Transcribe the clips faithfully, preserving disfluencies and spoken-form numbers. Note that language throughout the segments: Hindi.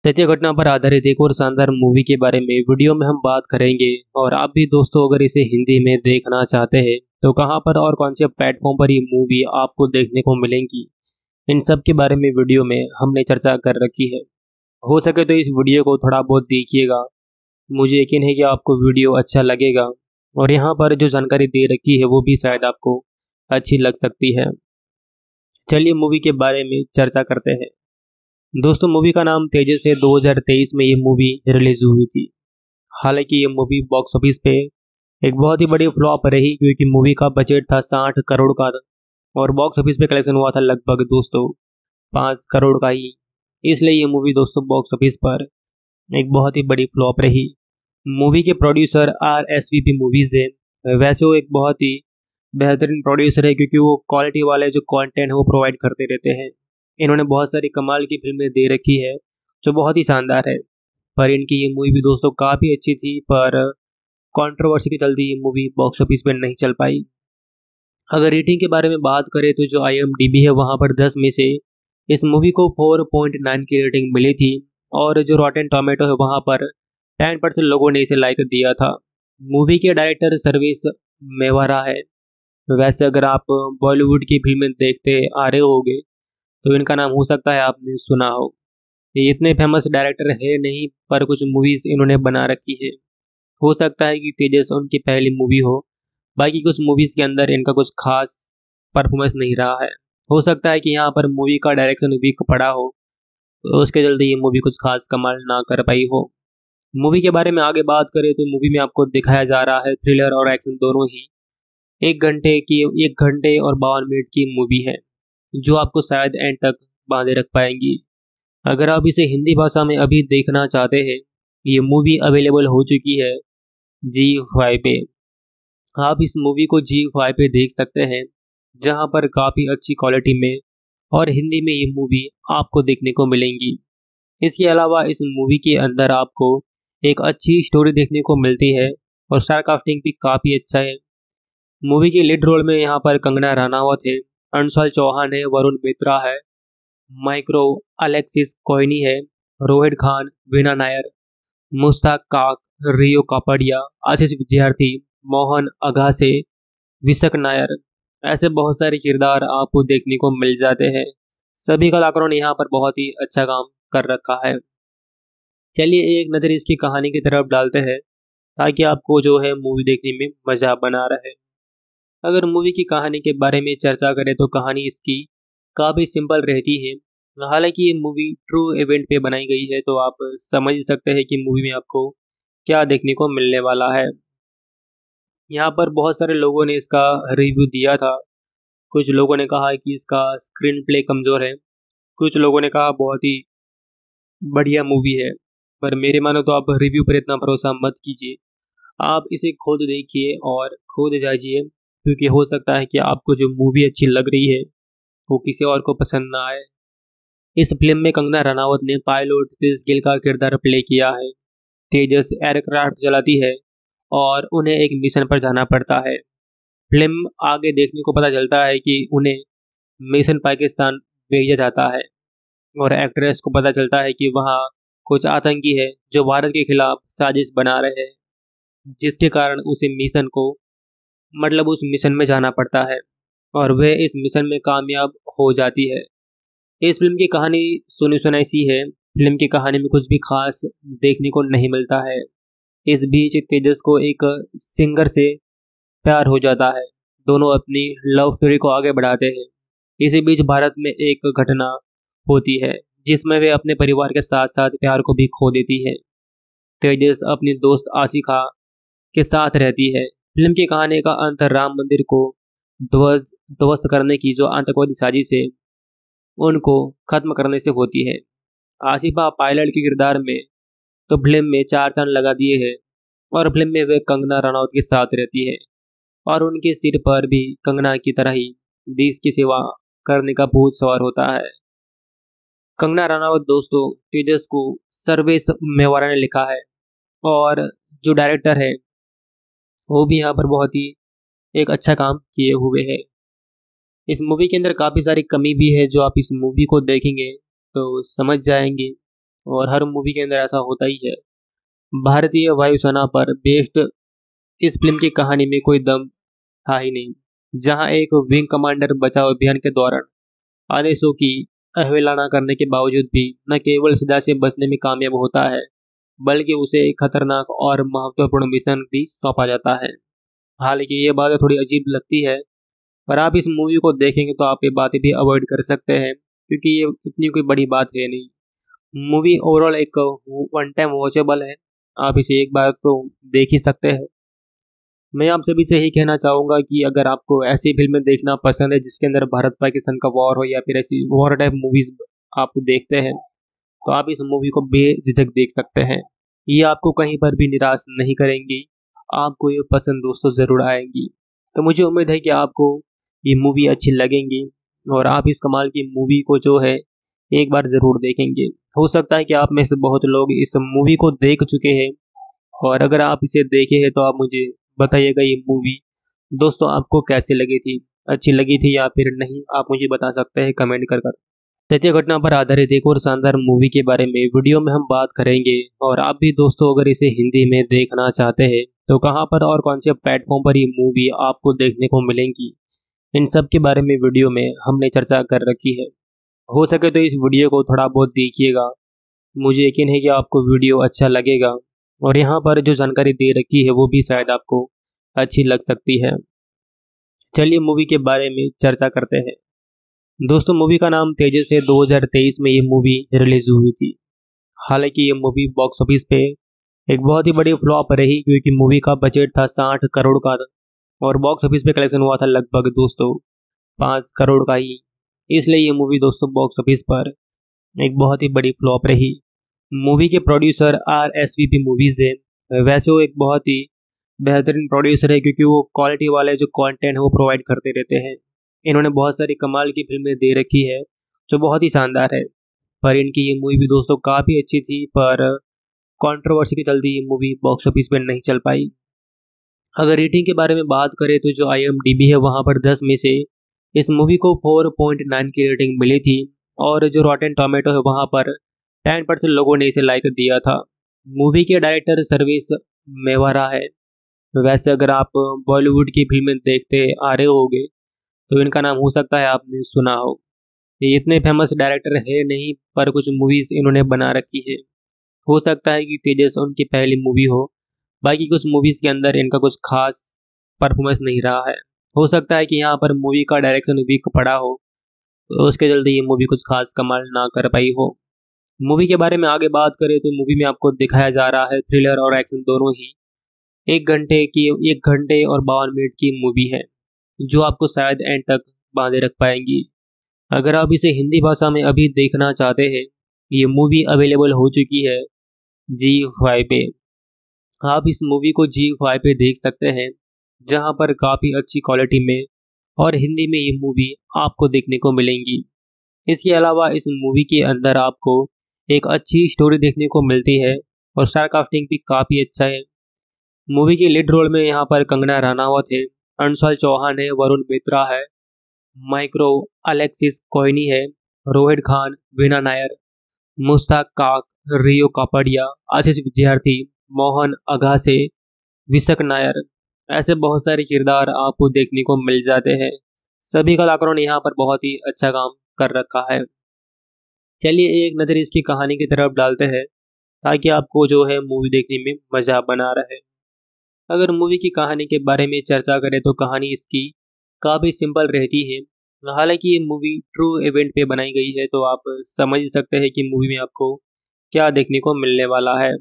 सत्य घटना पर आधारित एक और शानदार मूवी के बारे में वीडियो में हम बात करेंगे। और आप भी दोस्तों अगर इसे हिंदी में देखना चाहते हैं तो कहां पर और कौन से प्लेटफॉर्म पर ये मूवी आपको देखने को मिलेंगी, इन सब के बारे में वीडियो में हमने चर्चा कर रखी है। हो सके तो इस वीडियो को थोड़ा बहुत देखिएगा, मुझे यकीन है कि आपको वीडियो अच्छा लगेगा और यहाँ पर जो जानकारी दे रखी है वो भी शायद आपको अच्छी लग सकती है। चलिए मूवी के बारे में चर्चा करते हैं। दोस्तों मूवी का नाम तेजस है। दो हज़ार तेईस में ये मूवी रिलीज हुई थी। हालांकि ये मूवी बॉक्स ऑफिस पे एक बहुत ही बड़ी फ्लॉप रही, क्योंकि मूवी का बजट था साठ करोड़ का और बॉक्स ऑफिस पे कलेक्शन हुआ था लगभग दोस्तों पाँच करोड़ का ही। इसलिए ये मूवी दोस्तों बॉक्स ऑफिस पर एक बहुत ही बड़ी फ्लॉप रही। मूवी के producer R S V P movies है। वैसे वो एक बहुत ही बेहतरीन प्रोड्यूसर है, क्योंकि वो क्वालिटी वाले जो कंटेंट है वो प्रोवाइड करते रहते हैं। इन्होंने बहुत सारी कमाल की फिल्में दे रखी है जो बहुत ही शानदार है। पर इनकी ये मूवी भी दोस्तों काफ़ी अच्छी थी, पर कंट्रोवर्सी के चलते ये मूवी बॉक्स ऑफिस पे नहीं चल पाई। अगर रेटिंग के बारे में बात करें तो जो आई एम डी बी है वहाँ पर दस में से इस मूवी को चार पॉइंट नौ की रेटिंग मिली थी। और जो रॉटेन टोमेटो है वहाँ पर दस परसेंट लोगों ने इसे लाइक दिया था। मूवी के डायरेक्टर सर्विस मेवारा है। वैसे अगर आप बॉलीवुड की फिल्में देखते आ रहे होगे तो इनका नाम हो सकता है आपने सुना हो। ये इतने फेमस डायरेक्टर है नहीं, पर कुछ मूवीज इन्होंने बना रखी है। हो सकता है कि तेजस उनकी पहली मूवी हो, बाकी कुछ मूवीज के अंदर इनका कुछ खास परफॉर्मेंस नहीं रहा है। हो सकता है कि यहाँ पर मूवी का डायरेक्शन वीक पड़ा हो, तो उसके चलते ये मूवी कुछ खास कमाल ना कर पाई हो। मूवी के बारे में आगे बात करें तो मूवी में आपको दिखाया जा रहा है थ्रिलर और एक्शन दोनों ही। एक घंटे की एक घंटे और बावन मिनट की मूवी है जो आपको शायद एंड तक बांधे रख पाएंगी। अगर आप इसे हिंदी भाषा में अभी देखना चाहते हैं, ये मूवी अवेलेबल हो चुकी है जी फाइव पे। आप इस मूवी को जी फाइव पे देख सकते हैं, जहां पर काफ़ी अच्छी क्वालिटी में और हिंदी में ये मूवी आपको देखने को मिलेंगी। इसके अलावा इस मूवी के अंदर आपको एक अच्छी स्टोरी देखने को मिलती है और स्टार कास्टिंग भी काफ़ी अच्छा है। मूवी के लीड रोल में यहाँ पर कंगना रनावत है, अंशुल चौहान है, वरुण मित्रा है, माइक्रो अलेक्सिस कोइनी है, रोहित खान, वीना नायर, मुश्ताक काक, रियो कापड़िया, आशीष विद्यार्थी, मोहन अगासे, विशक नायर। ऐसे बहुत सारे किरदार आपको देखने को मिल जाते हैं। सभी कलाकारों ने यहाँ पर बहुत ही अच्छा काम कर रखा है। चलिए एक नज़र इसकी कहानी की तरफ डालते हैं, ताकि आपको जो है मूवी देखने में मज़ा बना रहे। अगर मूवी की कहानी के बारे में चर्चा करें तो कहानी इसकी काफ़ी सिंपल रहती है। हालांकि ये मूवी ट्रू इवेंट पे बनाई गई है, तो आप समझ ही सकते हैं कि मूवी में आपको क्या देखने को मिलने वाला है। यहाँ पर बहुत सारे लोगों ने इसका रिव्यू दिया था। कुछ लोगों ने कहा कि इसका स्क्रीन प्ले कमज़ोर है, कुछ लोगों ने कहा बहुत ही बढ़िया मूवी है। पर मेरे मानो तो आप रिव्यू पर इतना भरोसा मत कीजिए। आप इसे खुद देखिए और खुद जाइए, क्योंकि हो सकता है कि आपको जो मूवी अच्छी लग रही है वो किसी और को पसंद ना आए। इस फिल्म में कंगना रनावत ने पायलट क्रिस गिल का किरदार प्ले किया है। तेजस एयरक्राफ्ट चलाती है और उन्हें एक मिशन पर जाना पड़ता है। फिल्म आगे देखने को पता चलता है कि उन्हें मिशन पाकिस्तान भेजा जाता है और एक्ट्रेस को पता चलता है कि वहाँ कुछ आतंकी है जो भारत के खिलाफ साजिश बना रहे हैं, जिसके कारण उसे मिशन को मतलब उस मिशन में जाना पड़ता है और वह इस मिशन में कामयाब हो जाती है। इस फिल्म की कहानी सुनी सुनाई सी है। फिल्म की कहानी में कुछ भी खास देखने को नहीं मिलता है। इस बीच तेजस को एक सिंगर से प्यार हो जाता है। दोनों अपनी लव स्टोरी को आगे बढ़ाते हैं। इसी बीच भारत में एक घटना होती है जिसमें वे अपने परिवार के साथ साथ प्यार को भी खो देती है। तेजस अपनी दोस्त आशिका के साथ रहती है। फिल्म की कहानी का अंत राम मंदिर को ध्वस्त ध्वस्त करने की जो आतंकवादी साजिश है उनको खत्म करने से होती है। आसिफा पायलट के किरदार में तो फिल्म में चार चांद लगा दिए हैं और फिल्म में वे कंगना रनौत के साथ रहती है और उनके सिर पर भी कंगना की तरह ही देश की सेवा करने का भूत सवार होता है। कंगना रनावत दोस्तों तेजस को सर्वेश मेवाड़ा ने लिखा है और जो डायरेक्टर है वो भी यहाँ पर बहुत ही एक अच्छा काम किए हुए है। इस मूवी के अंदर काफ़ी सारी कमी भी है जो आप इस मूवी को देखेंगे तो समझ जाएंगे और हर मूवी के अंदर ऐसा होता ही है। भारतीय वायुसेना पर बेस्ड इस फिल्म की कहानी में कोई दम था ही नहीं, जहां एक विंग कमांडर बचाव अभियान के दौरान आदेशों की अवहेलना करने के बावजूद भी न केवल सजा से बचने में कामयाब होता है, बल्कि उसे एक खतरनाक और महत्वपूर्ण मिशन भी सौंपा जाता है। हालांकि ये बातें थोड़ी अजीब लगती है, पर आप इस मूवी को देखेंगे तो आप ये बातें भी अवॉइड कर सकते हैं, क्योंकि ये इतनी कोई बड़ी बात है नहीं। मूवी ओवरऑल एक वन टाइम वॉचेबल है, आप इसे एक बार तो देख ही सकते हैं। मैं आप सभी से यही कहना चाहूँगा कि अगर आपको ऐसी फिल्में देखना पसंद है जिसके अंदर भारत पाकिस्तान का वॉर हो या फिर ऐसी वॉर टाइप मूवीज आप देखते हैं, तो आप इस मूवी को बेझिझक देख सकते हैं। ये आपको कहीं पर भी निराश नहीं करेंगी, आपको ये पसंद दोस्तों ज़रूर आएंगी। तो मुझे उम्मीद है कि आपको ये मूवी अच्छी लगेंगी और आप इस कमाल की मूवी को जो है एक बार ज़रूर देखेंगे। हो सकता है कि आप में से बहुत लोग इस मूवी को देख चुके हैं, और अगर आप इसे देखे हैं तो आप मुझे बताइएगा ये मूवी दोस्तों आपको कैसी लगी थी, अच्छी लगी थी या फिर नहीं, आप मुझे बता सकते हैं कमेंट कर कर। सत्य घटना पर आधारित एक और शानदार मूवी के बारे में वीडियो में हम बात करेंगे, और आप भी दोस्तों अगर इसे हिंदी में देखना चाहते हैं तो कहां पर और कौन से प्लेटफॉर्म पर ये मूवी आपको देखने को मिलेंगी, इन सब के बारे में वीडियो में हमने चर्चा कर रखी है। हो सके तो इस वीडियो को थोड़ा बहुत देखिएगा, मुझे यकीन है कि आपको वीडियो अच्छा लगेगा, और यहाँ पर जो जानकारी दे रखी है वो भी शायद आपको अच्छी लग सकती है। चलिए मूवी के बारे में चर्चा करते हैं। दोस्तों मूवी का नाम तेजस है। दो हज़ार तेईस में ये मूवी रिलीज हुई थी। हालांकि ये मूवी बॉक्स ऑफिस पे एक बहुत ही बड़ी फ्लॉप रही, क्योंकि मूवी का बजट था साठ करोड़ का, और बॉक्स ऑफिस पे कलेक्शन हुआ था लगभग दोस्तों पाँच करोड़ का ही। इसलिए ये मूवी दोस्तों बॉक्स ऑफिस पर एक बहुत ही बड़ी फ्लॉप रही। मूवी के producer R S V P movies है। वैसे वो एक बहुत ही बेहतरीन प्रोड्यूसर है, क्योंकि वो क्वालिटी वाले जो कंटेंट है वो प्रोवाइड करते रहते हैं। इन्होंने बहुत सारी कमाल की फिल्में दे रखी है जो बहुत ही शानदार है। पर इनकी ये मूवी भी दोस्तों काफ़ी अच्छी थी, पर कंट्रोवर्सी के चलते ये मूवी बॉक्स ऑफिस पे नहीं चल पाई। अगर रेटिंग के बारे में बात करें तो जो आई एम डी बी है वहाँ पर दस में से इस मूवी को चार पॉइंट नौ की रेटिंग मिली थी, और जो रॉटेन टोमेटो है वहाँ पर दस परसेंट लोगों ने इसे लाइक दिया था। मूवी के डायरेक्टर सर्विस मेवारा है। वैसे अगर आप बॉलीवुड की फिल्में देखते आ रहे होगे तो इनका नाम हो सकता है आपने सुना हो। ये इतने फेमस डायरेक्टर है नहीं, पर कुछ मूवीज इन्होंने बना रखी है। हो सकता है कि तेजस उनकी पहली मूवी हो, बाकी कुछ मूवीज के अंदर इनका कुछ खास परफॉर्मेंस नहीं रहा है। हो सकता है कि यहाँ पर मूवी का डायरेक्शन वीक पड़ा हो, तो उसके चलते ये मूवी कुछ खास कमाल ना कर पाई हो। मूवी के बारे में आगे बात करें तो मूवी में आपको दिखाया जा रहा है थ्रिलर और एक्शन दोनों ही। एक घंटे की एक घंटे और बावन मिनट की मूवी है, जो आपको शायद एंड तक बांधे रख पाएंगी। अगर आप इसे हिंदी भाषा में अभी देखना चाहते हैं, ये मूवी अवेलेबल हो चुकी है जी फाइव पे। आप इस मूवी को जी फाइव पे देख सकते हैं, जहां पर काफ़ी अच्छी क्वालिटी में और हिंदी में ये मूवी आपको देखने को मिलेंगी। इसके अलावा इस मूवी के अंदर आपको एक अच्छी स्टोरी देखने को मिलती है, और स्टार कास्टिंग भी काफ़ी अच्छा है। मूवी के लीड रोल में यहाँ पर कंगना रनावत है, अंशुल चौहान है, वरुण मित्रा है, माइक्रो अलेक्सिस कोयनी है, रोहित खान, वीना नायर, मुश्ताक काक, रियो कापड़िया, आशीष विद्यार्थी, मोहन अगासे, विशक नायर, ऐसे बहुत सारे किरदार आपको देखने को मिल जाते हैं। सभी कलाकारों ने यहाँ पर बहुत ही अच्छा काम कर रखा है। चलिए एक नज़र इसकी कहानी की तरफ डालते हैं, ताकि आपको जो है मूवी देखने में मज़ा बना रहे। अगर मूवी की कहानी के बारे में चर्चा करें तो कहानी इसकी काफ़ी सिंपल रहती है। हालांकि ये मूवी ट्रू इवेंट पे बनाई गई है, तो आप समझ सकते हैं कि मूवी में आपको क्या देखने को मिलने वाला है।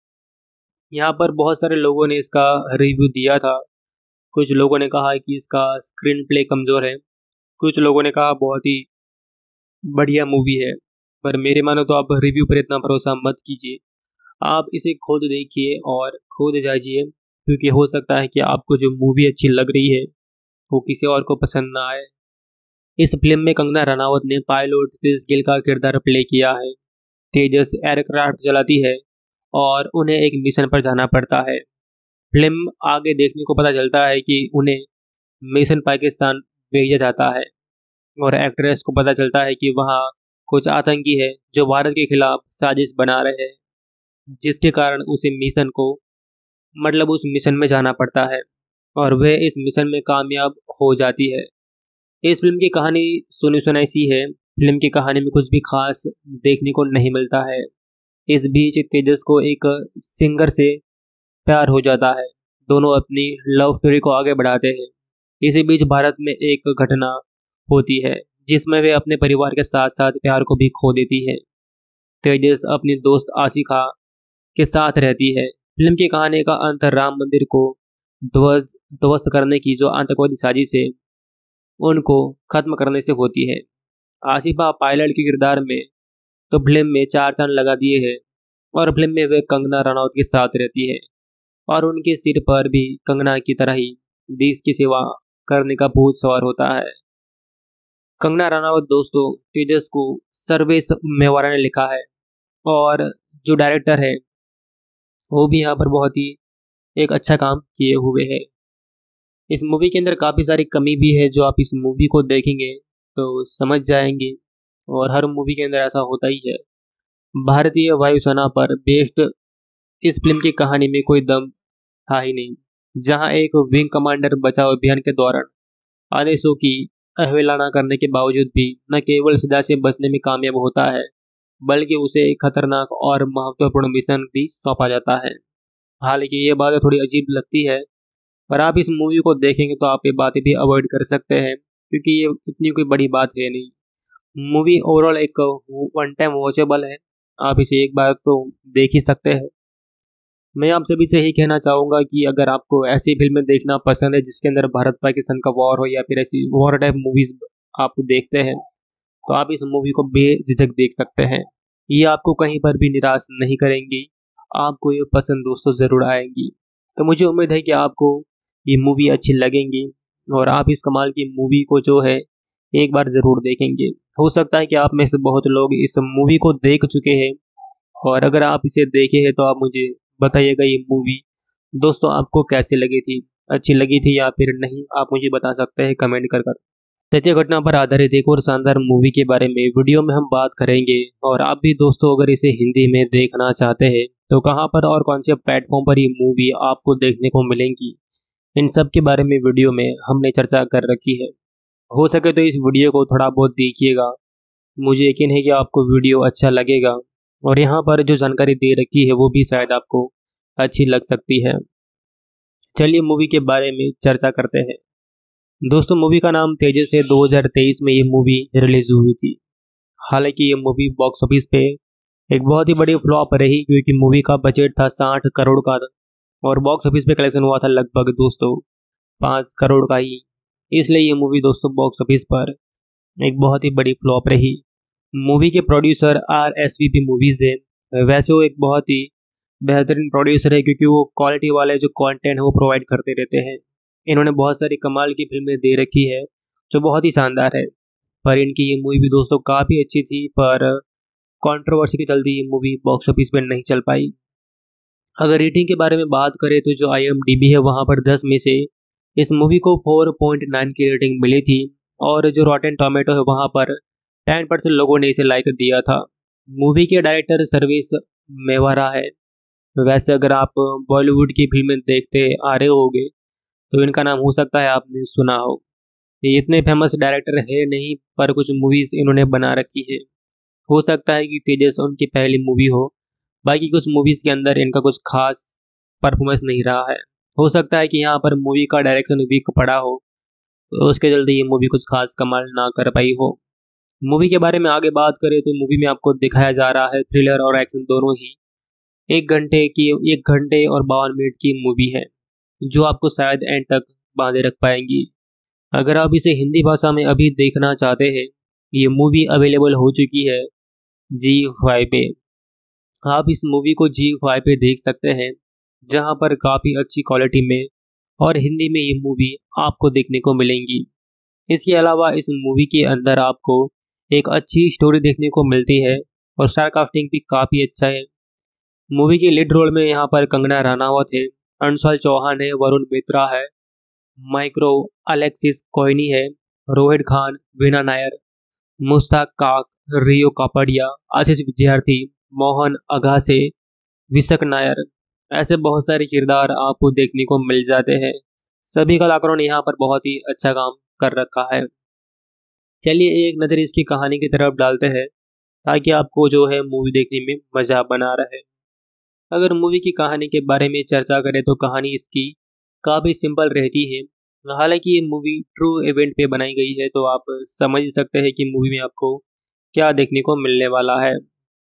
यहाँ पर बहुत सारे लोगों ने इसका रिव्यू दिया था। कुछ लोगों ने कहा कि इसका स्क्रीन प्ले कमज़ोर है, कुछ लोगों ने कहा बहुत ही बढ़िया मूवी है। पर मेरे मानो तो आप रिव्यू पर इतना भरोसा मत कीजिए, आप इसे खुद देखिए और खुद जाइए, क्योंकि हो सकता है कि आपको जो मूवी अच्छी लग रही है वो किसी और को पसंद ना आए। इस फिल्म में कंगना रनावत ने पायलट क्रिस गिल का किरदार प्ले किया है। तेजस एयरक्राफ्ट चलाती है और उन्हें एक मिशन पर जाना पड़ता है। फिल्म आगे देखने को पता चलता है कि उन्हें मिशन पाकिस्तान भेजा जाता है, और एक्ट्रेस को पता चलता है कि वहाँ कुछ आतंकी है जो भारत के खिलाफ साजिश बना रहे हैं, जिसके कारण उसे मिशन को मतलब उस मिशन में जाना पड़ता है और वह इस मिशन में कामयाब हो जाती है। इस फिल्म की कहानी सुनी सुनाई सी है। फिल्म की कहानी में कुछ भी खास देखने को नहीं मिलता है। इस बीच तेजस को एक सिंगर से प्यार हो जाता है। दोनों अपनी लव स्टोरी को आगे बढ़ाते हैं। इसी बीच भारत में एक घटना होती है जिसमें वे अपने परिवार के साथ साथ प्यार को भी खो देती है। तेजस अपनी दोस्त आशिका के साथ रहती है। फिल्म की कहानी का अंत राम मंदिर को ध्वस्त ध्वस्त करने की जो आतंकवादी साजिश है उनको खत्म करने से होती है। आसिफा पायलट के किरदार में तो फिल्म में चार चांद लगा दिए हैं और फिल्म में वे कंगना रनौत के साथ रहती है और उनके सिर पर भी कंगना की तरह ही देश की सेवा करने का भूत सवार होता है। कंगना रनौत दोस्तों तेजस को सर्वेश मेवाड़ा ने लिखा है और जो डायरेक्टर है वो भी यहाँ पर बहुत ही एक अच्छा काम किए हुए है। इस मूवी के अंदर काफ़ी सारी कमी भी है जो आप इस मूवी को देखेंगे तो समझ जाएंगे और हर मूवी के अंदर ऐसा होता ही है। भारतीय वायुसेना पर बेस्ड इस फिल्म की कहानी में कोई दम था ही नहीं, जहां एक विंग कमांडर बचाव अभियान के दौरान आदेशों की अवहेलना करने के बावजूद भी न केवल सजा से बचने में कामयाब होता है बल्कि उसे एक खतरनाक और महत्वपूर्ण मिशन भी सौंपा जाता है। हालांकि ये बातें थोड़ी अजीब लगती है पर आप इस मूवी को देखेंगे तो आप ये बातें भी अवॉइड कर सकते हैं क्योंकि ये इतनी कोई बड़ी बात है नहीं। मूवी ओवरऑल एक वन टाइम वॉचेबल है। आप इसे एक बार तो देख ही सकते हैं। मैं आप सभी से यही कहना चाहूँगा कि अगर आपको ऐसी फिल्में देखना पसंद है जिसके अंदर भारत पाकिस्तान का वॉर हो या फिर ऐसी वॉर टाइप मूवीज आप देखते हैं तो आप इस मूवी को बेझिझक देख सकते हैं। ये आपको कहीं पर भी निराश नहीं करेंगी। आपको ये पसंद दोस्तों ज़रूर आएंगी। तो मुझे उम्मीद है कि आपको ये मूवी अच्छी लगेंगी और आप इस कमाल की मूवी को जो है एक बार ज़रूर देखेंगे। हो सकता है कि आप में से बहुत लोग इस मूवी को देख चुके हैं और अगर आप इसे देखे हैं तो आप मुझे बताइएगा ये मूवी दोस्तों आपको कैसे लगी थी, अच्छी लगी थी या फिर नहीं, आप मुझे बता सकते हैं कमेंट कर कर। सत्य घटना पर आधारित एक और शानदार मूवी के बारे में वीडियो में हम बात करेंगे और आप भी दोस्तों अगर इसे हिंदी में देखना चाहते हैं तो कहाँ पर और कौन से प्लेटफॉर्म पर ये मूवी आपको देखने को मिलेंगी, इन सब के बारे में वीडियो में हमने चर्चा कर रखी है। हो सके तो इस वीडियो को थोड़ा बहुत देखिएगा। मुझे यकीन है कि आपको वीडियो अच्छा लगेगा और यहाँ पर जो जानकारी दे रखी है वो भी शायद आपको अच्छी लग सकती है। चलिए मूवी के बारे में चर्चा करते हैं। दोस्तों मूवी का नाम तेजस है। दो हज़ार तेईस में ये मूवी रिलीज हुई थी। हालांकि ये मूवी बॉक्स ऑफिस पे एक बहुत ही बड़ी फ्लॉप रही क्योंकि मूवी का बजट था साठ करोड़ का और बॉक्स ऑफिस पे कलेक्शन हुआ था लगभग दोस्तों पाँच करोड़ का ही। इसलिए ये मूवी दोस्तों बॉक्स ऑफिस पर एक बहुत ही बड़ी फ्लॉप रही। मूवी के producer R S V P movies है। वैसे वो एक बहुत ही बेहतरीन प्रोड्यूसर है क्योंकि वो क्वालिटी वाले जो कंटेंट है वो प्रोवाइड करते रहते हैं। इन्होंने बहुत सारी कमाल की फिल्में दे रखी है जो बहुत ही शानदार है। पर इनकी ये मूवी भी दोस्तों काफ़ी अच्छी थी पर कंट्रोवर्सी के चलते ये मूवी बॉक्स ऑफिस पे नहीं चल पाई। अगर रेटिंग के बारे में बात करें तो जो आई एम डी बी है वहाँ पर दस में से इस मूवी को चार पॉइंट नौ की रेटिंग मिली थी और जो रॉटेन टोमेटो है वहाँ पर दस परसेंट लोगों ने इसे लाइक दिया था। मूवी के डायरेक्टर सर्वेश मेवाड़ा है। वैसे अगर आप बॉलीवुड की फिल्में देखते आ रहे होगे तो इनका नाम हो सकता है आपने सुना हो। ये इतने फेमस डायरेक्टर है नहीं पर कुछ मूवीज़ इन्होंने बना रखी है। हो सकता है कि तेजस उनकी पहली मूवी हो, बाकी कुछ मूवीज़ के अंदर इनका कुछ खास परफॉर्मेंस नहीं रहा है। हो सकता है कि यहाँ पर मूवी का डायरेक्शन वीक पड़ा हो तो उसके चलते ये मूवी कुछ खास कमाल ना कर पाई हो। मूवी के बारे में आगे बात करें तो मूवी में आपको दिखाया जा रहा है थ्रिलर और एक्शन दोनों ही। एक घंटे की एक घंटे और बावन मिनट की मूवी है जो आपको शायद एंड तक बांधे रख पाएंगी। अगर आप इसे हिंदी भाषा में अभी देखना चाहते हैं ये मूवी अवेलेबल हो चुकी है जी फाइव पे। आप इस मूवी को जी फाइव पे देख सकते हैं जहां पर काफ़ी अच्छी क्वालिटी में और हिंदी में ये मूवी आपको देखने को मिलेंगी। इसके अलावा इस मूवी के अंदर आपको एक अच्छी स्टोरी देखने को मिलती है और स्टार कास्टिंग भी काफ़ी अच्छा है। मूवी के लीड रोल में यहाँ पर कंगना रनावत है, अंशुल चौहान है, वरुण मित्रा है, माइक्रो अलेक्सिस कोहनी है, रोहित खान, वीना नायर, मुश्ताक काक, रियो कापड़िया, आशीष विद्यार्थी, मोहन अगासे, विशक नायर, ऐसे बहुत सारे किरदार आपको देखने को मिल जाते हैं। सभी कलाकारों ने यहाँ पर बहुत ही अच्छा काम कर रखा है। चलिए एक नज़र इसकी कहानी की तरफ डालते हैं ताकि आपको जो है मूवी देखने में मज़ा बना रहे। अगर मूवी की कहानी के बारे में चर्चा करें तो कहानी इसकी काफ़ी सिंपल रहती है। हालांकि ये मूवी ट्रू इवेंट पे बनाई गई है तो आप समझ ही सकते हैं कि मूवी में आपको क्या देखने को मिलने वाला है।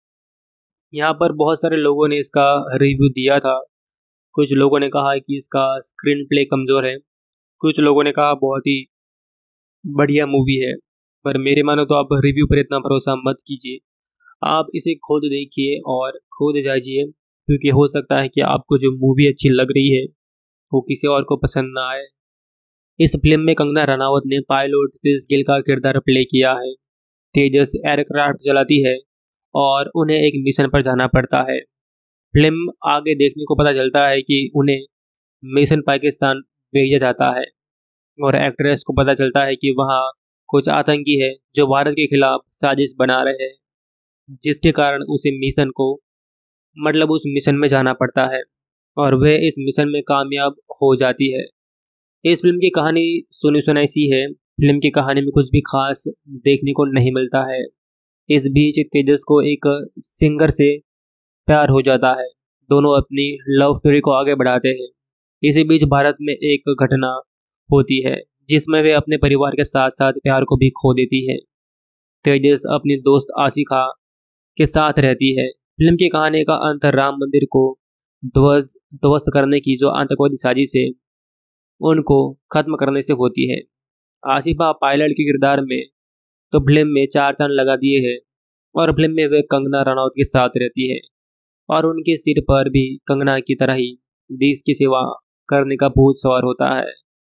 यहाँ पर बहुत सारे लोगों ने इसका रिव्यू दिया था। कुछ लोगों ने कहा कि इसका स्क्रीन प्ले कमज़ोर है, कुछ लोगों ने कहा बहुत ही बढ़िया मूवी है। पर मेरे मानो तो आप रिव्यू पर इतना भरोसा मत कीजिए, आप इसे खुद देखिए और खुद जांचिए, क्योंकि हो सकता है कि आपको जो मूवी अच्छी लग रही है वो किसी और को पसंद ना आए। इस फिल्म में कंगना रनावत ने पायलट क्रिस गिल का किरदार प्ले किया है। तेजस एयरक्राफ्ट चलाती है और उन्हें एक मिशन पर जाना पड़ता है। फिल्म आगे देखने को पता चलता है कि उन्हें मिशन पाकिस्तान भेजा जाता है और एक्ट्रेस को पता चलता है कि वहाँ कुछ आतंकी है जो भारत के खिलाफ साजिश बना रहे हैं, जिसके कारण उसे मिशन को मतलब उस मिशन में जाना पड़ता है और वह इस मिशन में कामयाब हो जाती है। इस फिल्म की कहानी सुनी सुनाई सी है। फिल्म की कहानी में कुछ भी खास देखने को नहीं मिलता है। इस बीच तेजस को एक सिंगर से प्यार हो जाता है। दोनों अपनी लव स्टोरी को आगे बढ़ाते हैं। इसी बीच भारत में एक घटना होती है जिसमें वे अपने परिवार के साथ साथ प्यार को भी खो देती है। तेजस अपनी दोस्त आशिका के साथ रहती है। फिल्म की कहानी का अंत राम मंदिर को ध्वस्त ध्वस्त करने की जो आतंकवादी साजिश है उनको खत्म करने से होती है। आसिफा पायलट के किरदार में तो फिल्म में चार चांद लगा दिए हैं और फिल्म में वे कंगना रनौत के साथ रहती है और उनके सिर पर भी कंगना की तरह ही देश की सेवा करने का भूत सवार होता है।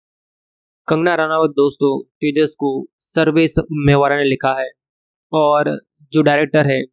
कंगना रनावत दोस्तों तेजस को सर्वेश मेवाड़ा ने लिखा है और जो डायरेक्टर है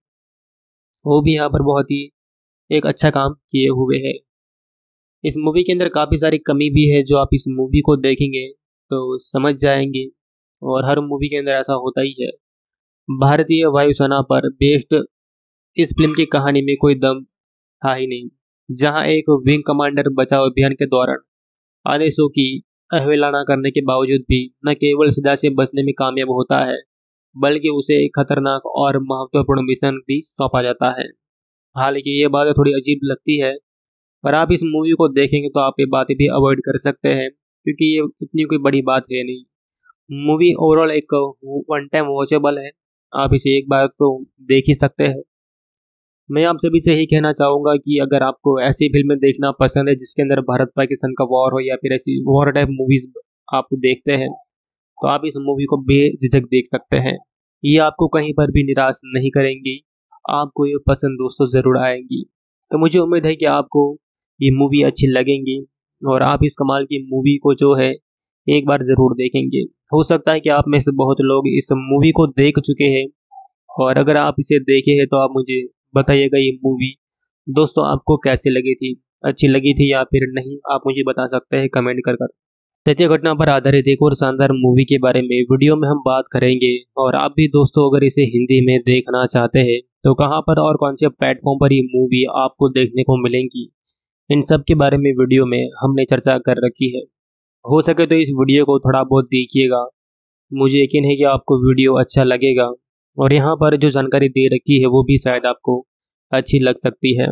वो भी यहाँ पर बहुत ही एक अच्छा काम किए हुए है। इस मूवी के अंदर काफ़ी सारी कमी भी है जो आप इस मूवी को देखेंगे तो समझ जाएंगे और हर मूवी के अंदर ऐसा होता ही है। भारतीय वायुसेना पर बेस्ड इस फिल्म की कहानी में कोई दम था ही नहीं, जहां एक विंग कमांडर बचाव अभियान के दौरान आदेशों की अवहेलना करने के बावजूद भी न केवल सजा से बचने में कामयाब होता है बल्कि उसे एक खतरनाक और महत्वपूर्ण मिशन भी सौंपा जाता है। हालांकि ये बातें थोड़ी अजीब लगती है पर आप इस मूवी को देखेंगे तो आप ये बातें भी अवॉइड कर सकते हैं क्योंकि ये इतनी कोई बड़ी बात है नहीं। मूवी ओवरऑल एक वन टाइम वॉचेबल है, आप इसे एक बार तो देख ही सकते हैं। मैं आप सभी से यही कहना चाहूँगा कि अगर आपको ऐसी फिल्में देखना पसंद है जिसके अंदर भारत पाकिस्तान का वॉर हो या फिर ऐसी वॉर टाइप मूवीज आप देखते हैं तो आप इस मूवी को बेझिझक देख सकते हैं। ये आपको कहीं पर भी निराश नहीं करेंगी, आपको ये पसंद दोस्तों ज़रूर आएंगी। तो मुझे उम्मीद है कि आपको ये मूवी अच्छी लगेंगी और आप इस कमाल की मूवी को जो है एक बार ज़रूर देखेंगे। हो सकता है कि आप में से बहुत लोग इस मूवी को देख चुके हैं और अगर आप इसे देखे हैं तो आप मुझे बताइएगा ये मूवी दोस्तों आपको कैसे लगी थी, अच्छी लगी थी या फिर नहीं, आप मुझे बता सकते हैं कमेंट कर कर। सत्य घटना पर आधारित एक और शानदार मूवी के बारे में वीडियो में हम बात करेंगे और आप भी दोस्तों अगर इसे हिंदी में देखना चाहते हैं तो कहाँ पर और कौन से प्लेटफॉर्म पर ये मूवी आपको देखने को मिलेंगी, इन सब के बारे में वीडियो में हमने चर्चा कर रखी है। हो सके तो इस वीडियो को थोड़ा बहुत देखिएगा, मुझे यकीन है कि आपको वीडियो अच्छा लगेगा और यहाँ पर जो जानकारी दे रखी है वो भी शायद आपको अच्छी लग सकती है।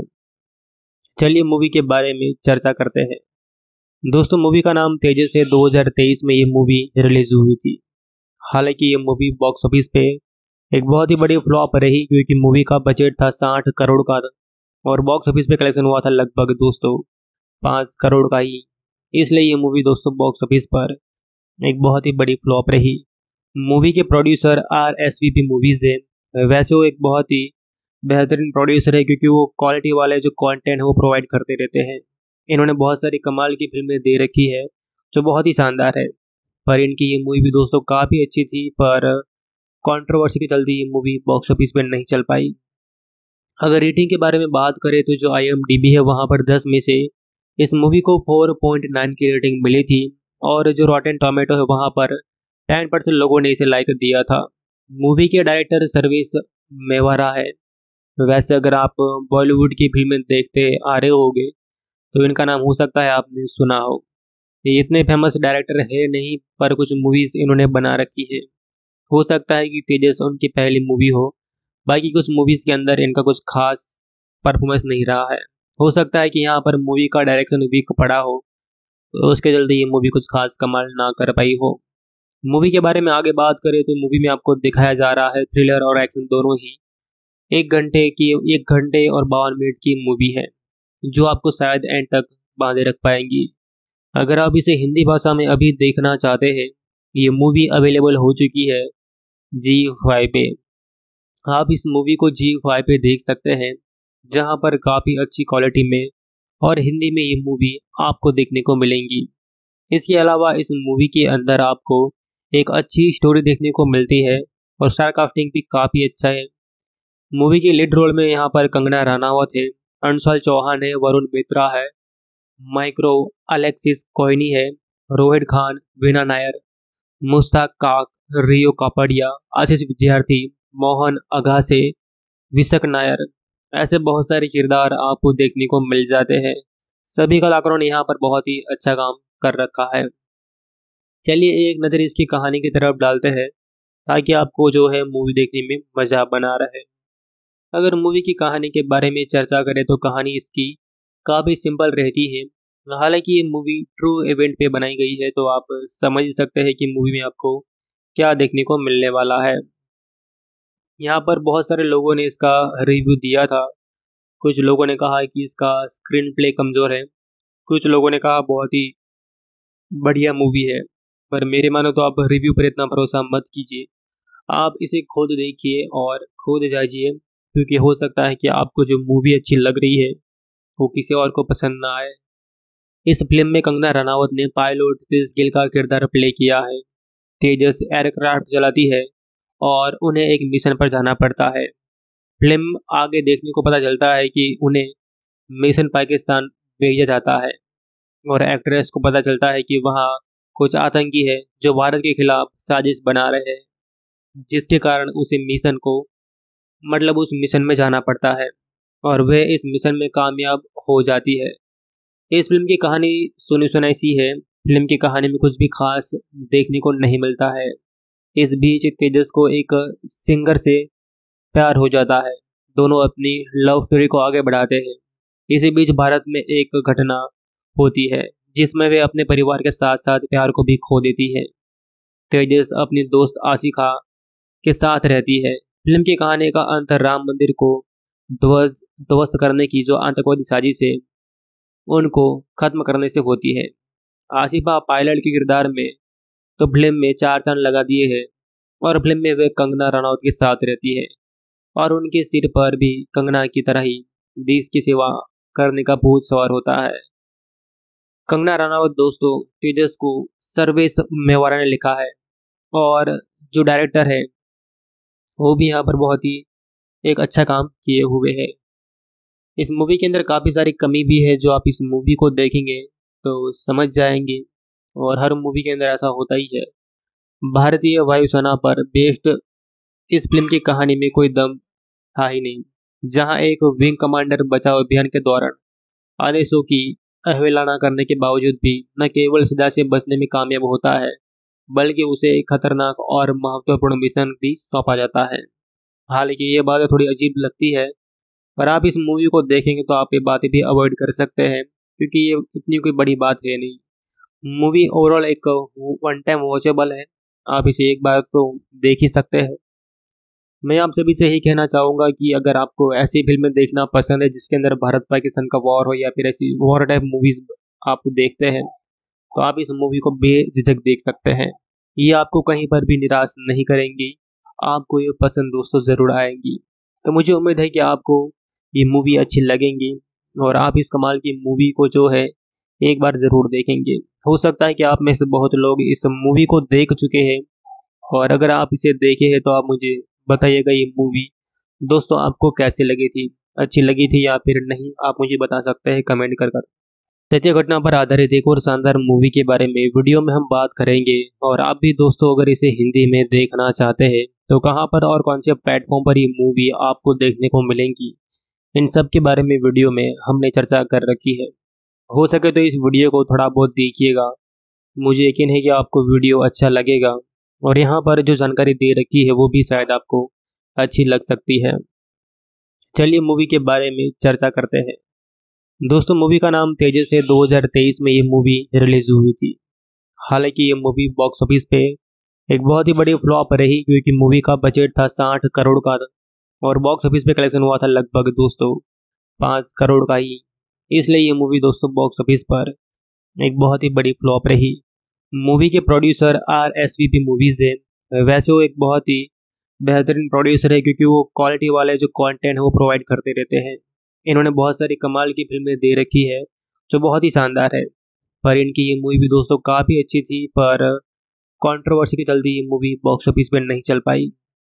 चलिए मूवी के बारे में चर्चा करते हैं। दोस्तों मूवी का नाम तेजस है। दो हज़ार तेईस में ये मूवी रिलीज हुई थी। हालांकि ये मूवी बॉक्स ऑफिस पे एक बहुत ही बड़ी फ्लॉप रही क्योंकि मूवी का बजट था साठ करोड़ का और बॉक्स ऑफिस पे कलेक्शन हुआ था लगभग दोस्तों पाँच करोड़ का ही। इसलिए ये मूवी दोस्तों बॉक्स ऑफिस पर एक बहुत ही बड़ी फ्लॉप रही। मूवी के producer R S V P movies है। वैसे वो एक बहुत ही बेहतरीन प्रोड्यूसर है क्योंकि वो क्वालिटी वाले जो कंटेंट है वो प्रोवाइड करते रहते हैं। इन्होंने बहुत सारी कमाल की फिल्में दे रखी है जो बहुत ही शानदार है। पर इनकी ये मूवी भी दोस्तों काफ़ी अच्छी थी पर कंट्रोवर्सी के चलते ये मूवी बॉक्स ऑफिस पर नहीं चल पाई। अगर रेटिंग के बारे में बात करें तो जो आई एम डी बी है वहाँ पर दस में से इस मूवी को चार पॉइंट नौ की रेटिंग मिली थी और जो रॉटेन टोमेटो है वहाँ पर दस परसेंट लोगों ने इसे लाइक दिया था। मूवी के डायरेक्टर सर्वेश मेवारा है। वैसे अगर आप बॉलीवुड की फिल्में देखते आ रहे होगे तो इनका नाम हो सकता है आपने सुना हो। ये इतने फेमस डायरेक्टर है नहीं, पर कुछ मूवीज इन्होंने बना रखी है। हो सकता है कि तेजस उनकी पहली मूवी हो, बाकी कुछ मूवीज के अंदर इनका कुछ खास परफॉर्मेंस नहीं रहा है। हो सकता है कि यहाँ पर मूवी का डायरेक्शन वीक पड़ा हो, तो उसके चलते ये मूवी कुछ खास कमाल ना कर पाई हो। मूवी के बारे में आगे बात करें तो मूवी में आपको दिखाया जा रहा है थ्रिलर और एक्शन दोनों ही। एक घंटे की एक घंटे और बावन मिनट की मूवी है, जो आपको शायद एंड तक बांधे रख पाएंगी। अगर आप इसे हिंदी भाषा में अभी देखना चाहते हैं, ये मूवी अवेलेबल हो चुकी है जी फाइव पे। आप इस मूवी को जी फाइव पे देख सकते हैं, जहां पर काफ़ी अच्छी क्वालिटी में और हिंदी में ये मूवी आपको देखने को मिलेंगी। इसके अलावा इस मूवी के अंदर आपको एक अच्छी स्टोरी देखने को मिलती है और स्टार कास्टिंग भी काफ़ी अच्छा है। मूवी के लीड रोल में यहाँ पर कंगना रनावत है, अंशुल चौहान है, वरुण मित्रा है, माइक्रो अलेक्सिस कोयनी है, रोहित खान, वीना नायर, मुश्ताक काक, रियो कापड़िया, आशीष विद्यार्थी, मोहन अगासे, विशक नायर। ऐसे बहुत सारे किरदार आपको देखने को मिल जाते हैं। सभी कलाकारों ने यहाँ पर बहुत ही अच्छा काम कर रखा है। चलिए एक नज़र इसकी कहानी की तरफ डालते हैं, ताकि आपको जो है मूवी देखने में मज़ा बना रहे। अगर मूवी की कहानी के बारे में चर्चा करें तो कहानी इसकी काफ़ी सिंपल रहती है। हालांकि ये मूवी ट्रू इवेंट पे बनाई गई है, तो आप समझ ही सकते हैं कि मूवी में आपको क्या देखने को मिलने वाला है। यहाँ पर बहुत सारे लोगों ने इसका रिव्यू दिया था। कुछ लोगों ने कहा है कि इसका स्क्रीन प्ले कमज़ोर है, कुछ लोगों ने कहा बहुत ही बढ़िया मूवी है। पर मेरे मानो तो आप रिव्यू पर इतना भरोसा मत कीजिए। आप इसे खुद देखिए और खुद जाइए, क्योंकि हो सकता है कि आपको जो मूवी अच्छी लग रही है वो किसी और को पसंद ना आए। इस फिल्म में कंगना रनावत ने पायलट क्रिस गिल का किरदार प्ले किया है। तेजस एयरक्राफ्ट चलाती है और उन्हें एक मिशन पर जाना पड़ता है। फिल्म आगे देखने को पता चलता है कि उन्हें मिशन पाकिस्तान भेजा जाता है और एक्ट्रेस को पता चलता है कि वहाँ कुछ आतंकी है जो भारत के खिलाफ साजिश बना रहे हैं, जिसके कारण उसे मिशन को मतलब उस मिशन में जाना पड़ता है और वह इस मिशन में कामयाब हो जाती है। इस फिल्म की कहानी सुनी सुनाई सी है। फिल्म की कहानी में कुछ भी खास देखने को नहीं मिलता है। इस बीच तेजस को एक सिंगर से प्यार हो जाता है। दोनों अपनी लव स्टोरी को आगे बढ़ाते हैं। इसी बीच भारत में एक घटना होती है, जिसमें वे अपने परिवार के साथ साथ प्यार को भी खो देती है। तेजस अपनी दोस्त आशिका के साथ रहती है। फिल्म की कहानी का अंत राम मंदिर को ध्वस्त ध्वस्त करने की जो आतंकवादी साजिश है, उनको खत्म करने से होती है। आसिफा पायलट के किरदार में तो फिल्म में चार चांद लगा दिए हैं और फिल्म में वे कंगना रनौत के साथ रहती है और उनके सिर पर भी कंगना की तरह ही देश की सेवा करने का भूत सवार होता है। कंगना रनावत दोस्तों तेजस को सर्वेश मेवाड़ा ने लिखा है और जो डायरेक्टर है वो भी यहाँ पर बहुत ही एक अच्छा काम किए हुए है। इस मूवी के अंदर काफ़ी सारी कमी भी है, जो आप इस मूवी को देखेंगे तो समझ जाएंगे, और हर मूवी के अंदर ऐसा होता ही है। भारतीय वायुसेना पर बेस्ड इस फिल्म की कहानी में कोई दम था ही नहीं, जहां एक विंग कमांडर बचाव अभियान के दौरान आदेशों की अवहेलना करने के बावजूद भी न केवल सजा से बचने में कामयाब होता है, बल्कि उसे एक खतरनाक और महत्वपूर्ण मिशन भी सौंपा जाता है। हालांकि ये बातें थोड़ी अजीब लगती है, पर आप इस मूवी को देखेंगे तो आप ये बातें भी अवॉइड कर सकते हैं, क्योंकि ये इतनी कोई बड़ी बात है नहीं। मूवी ओवरऑल एक वन टाइम वॉचेबल है। आप इसे एक बार तो देख ही सकते हैं। मैं आप सभी से यही कहना चाहूँगा कि अगर आपको ऐसी फिल्में देखना पसंद है जिसके अंदर भारत पाकिस्तान का वॉर हो या फिर ऐसी वॉर टाइप मूवीज आप देखते हैं, तो आप इस मूवी को बेझिझक देख सकते हैं। ये आपको कहीं पर भी निराश नहीं करेंगी, आपको ये पसंद दोस्तों ज़रूर आएंगी। तो मुझे उम्मीद है कि आपको ये मूवी अच्छी लगेंगी और आप इस कमाल की मूवी को जो है एक बार ज़रूर देखेंगे। हो सकता है कि आप में से बहुत लोग इस मूवी को देख चुके हैं, और अगर आप इसे देखे हैं तो आप मुझे बताइएगा ये मूवी दोस्तों आपको कैसी लगी थी, अच्छी लगी थी या फिर नहीं, आप मुझे बता सकते हैं कमेंट कर कर। सत्य घटना पर आधारित एक और शानदार मूवी के बारे में वीडियो में हम बात करेंगे। और आप भी दोस्तों अगर इसे हिंदी में देखना चाहते हैं तो कहां पर और कौन से प्लेटफॉर्म पर ये मूवी आपको देखने को मिलेंगी, इन सब के बारे में वीडियो में हमने चर्चा कर रखी है। हो सके तो इस वीडियो को थोड़ा बहुत देखिएगा, मुझे यकीन है कि आपको वीडियो अच्छा लगेगा और यहाँ पर जो जानकारी दे रखी है वो भी शायद आपको अच्छी लग सकती है। चलिए मूवी के बारे में चर्चा करते हैं। दोस्तों मूवी का नाम तेजस है। दो हज़ार तेईस में ये मूवी रिलीज हुई थी। हालांकि ये मूवी बॉक्स ऑफिस पे एक बहुत ही बड़ी फ्लॉप रही, क्योंकि मूवी का बजट था साठ करोड़ का और बॉक्स ऑफिस पे कलेक्शन हुआ था लगभग दोस्तों पाँच करोड़ का ही। इसलिए ये मूवी दोस्तों बॉक्स ऑफिस पर एक बहुत ही बड़ी फ्लॉप रही। मूवी के producer R S V P movies है। वैसे वो एक बहुत ही बेहतरीन प्रोड्यूसर है, क्योंकि वो क्वालिटी वाले जो कंटेंट है वो प्रोवाइड करते रहते हैं। इन्होंने बहुत सारी कमाल की फिल्में दे रखी है जो बहुत ही शानदार है। पर इनकी ये मूवी भी दोस्तों काफ़ी अच्छी थी, पर कंट्रोवर्सी के चलते ये मूवी बॉक्स ऑफिस पे नहीं चल पाई।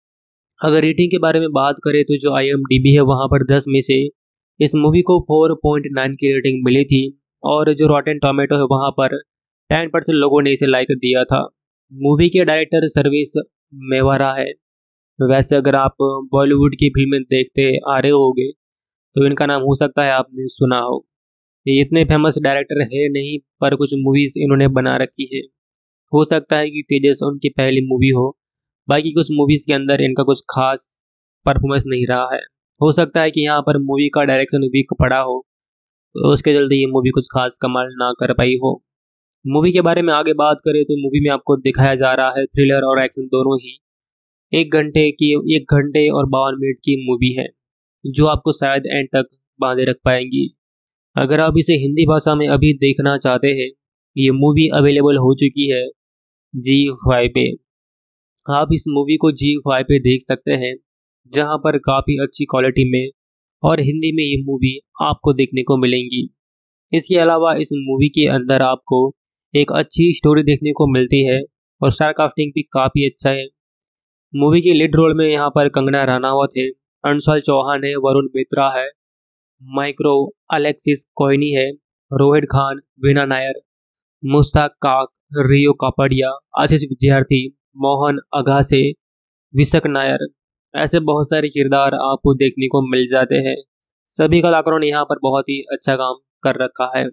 अगर रेटिंग के बारे में बात करें तो जो आई एम डी बी है वहाँ पर दस में से इस मूवी को चार पॉइंट नौ की रेटिंग मिली थी। और जो रॉटेन टोमेटो है वहाँ पर दस परसेंट लोगों ने इसे लाइक दिया था। मूवी के डायरेक्टर सर्विस मेवारा है। वैसे अगर आप बॉलीवुड की फिल्में देखते आ रहे होगे तो इनका नाम हो सकता है आपने सुना हो। ये इतने फेमस डायरेक्टर है नहीं, पर कुछ मूवीज इन्होंने बना रखी है। हो सकता है कि तेजस उनकी पहली मूवी हो, बाकी कुछ मूवीज के अंदर इनका कुछ खास परफॉर्मेंस नहीं रहा है। हो सकता है कि यहाँ पर मूवी का डायरेक्शन वीक पड़ा हो, तो उसके चलते ये मूवी कुछ खास कमाल ना कर पाई हो। मूवी के बारे में आगे बात करें तो मूवी में आपको दिखाया जा रहा है थ्रिलर और एक्शन दोनों ही। एक घंटे की एक घंटे और बावन मिनट की मूवी है जो आपको शायद एंड तक बांधे रख पाएंगी। अगर आप इसे हिंदी भाषा में अभी देखना चाहते हैं, ये मूवी अवेलेबल हो चुकी है जी फाइव पे। आप इस मूवी को जी फाइव पे देख सकते हैं, जहां पर काफ़ी अच्छी क्वालिटी में और हिंदी में ये मूवी आपको देखने को मिलेंगी। इसके अलावा इस मूवी के अंदर आपको एक अच्छी स्टोरी देखने को मिलती है और स्टार कास्टिंग भी काफ़ी अच्छा है। मूवी के लीड रोल में यहाँ पर कंगना रनावत है, अंशुल चौहान है, वरुण मित्रा है, माइक्रो अलेक्सिस कोयनी है, रोहित खान, वीना नायर, मुश्ताक काक, रियो कापड़िया, आशीष विद्यार्थी, मोहन अगासे, विशक नायर। ऐसे बहुत सारे किरदार आपको देखने को मिल जाते हैं। सभी कलाकारों ने यहाँ पर बहुत ही अच्छा काम कर रखा है।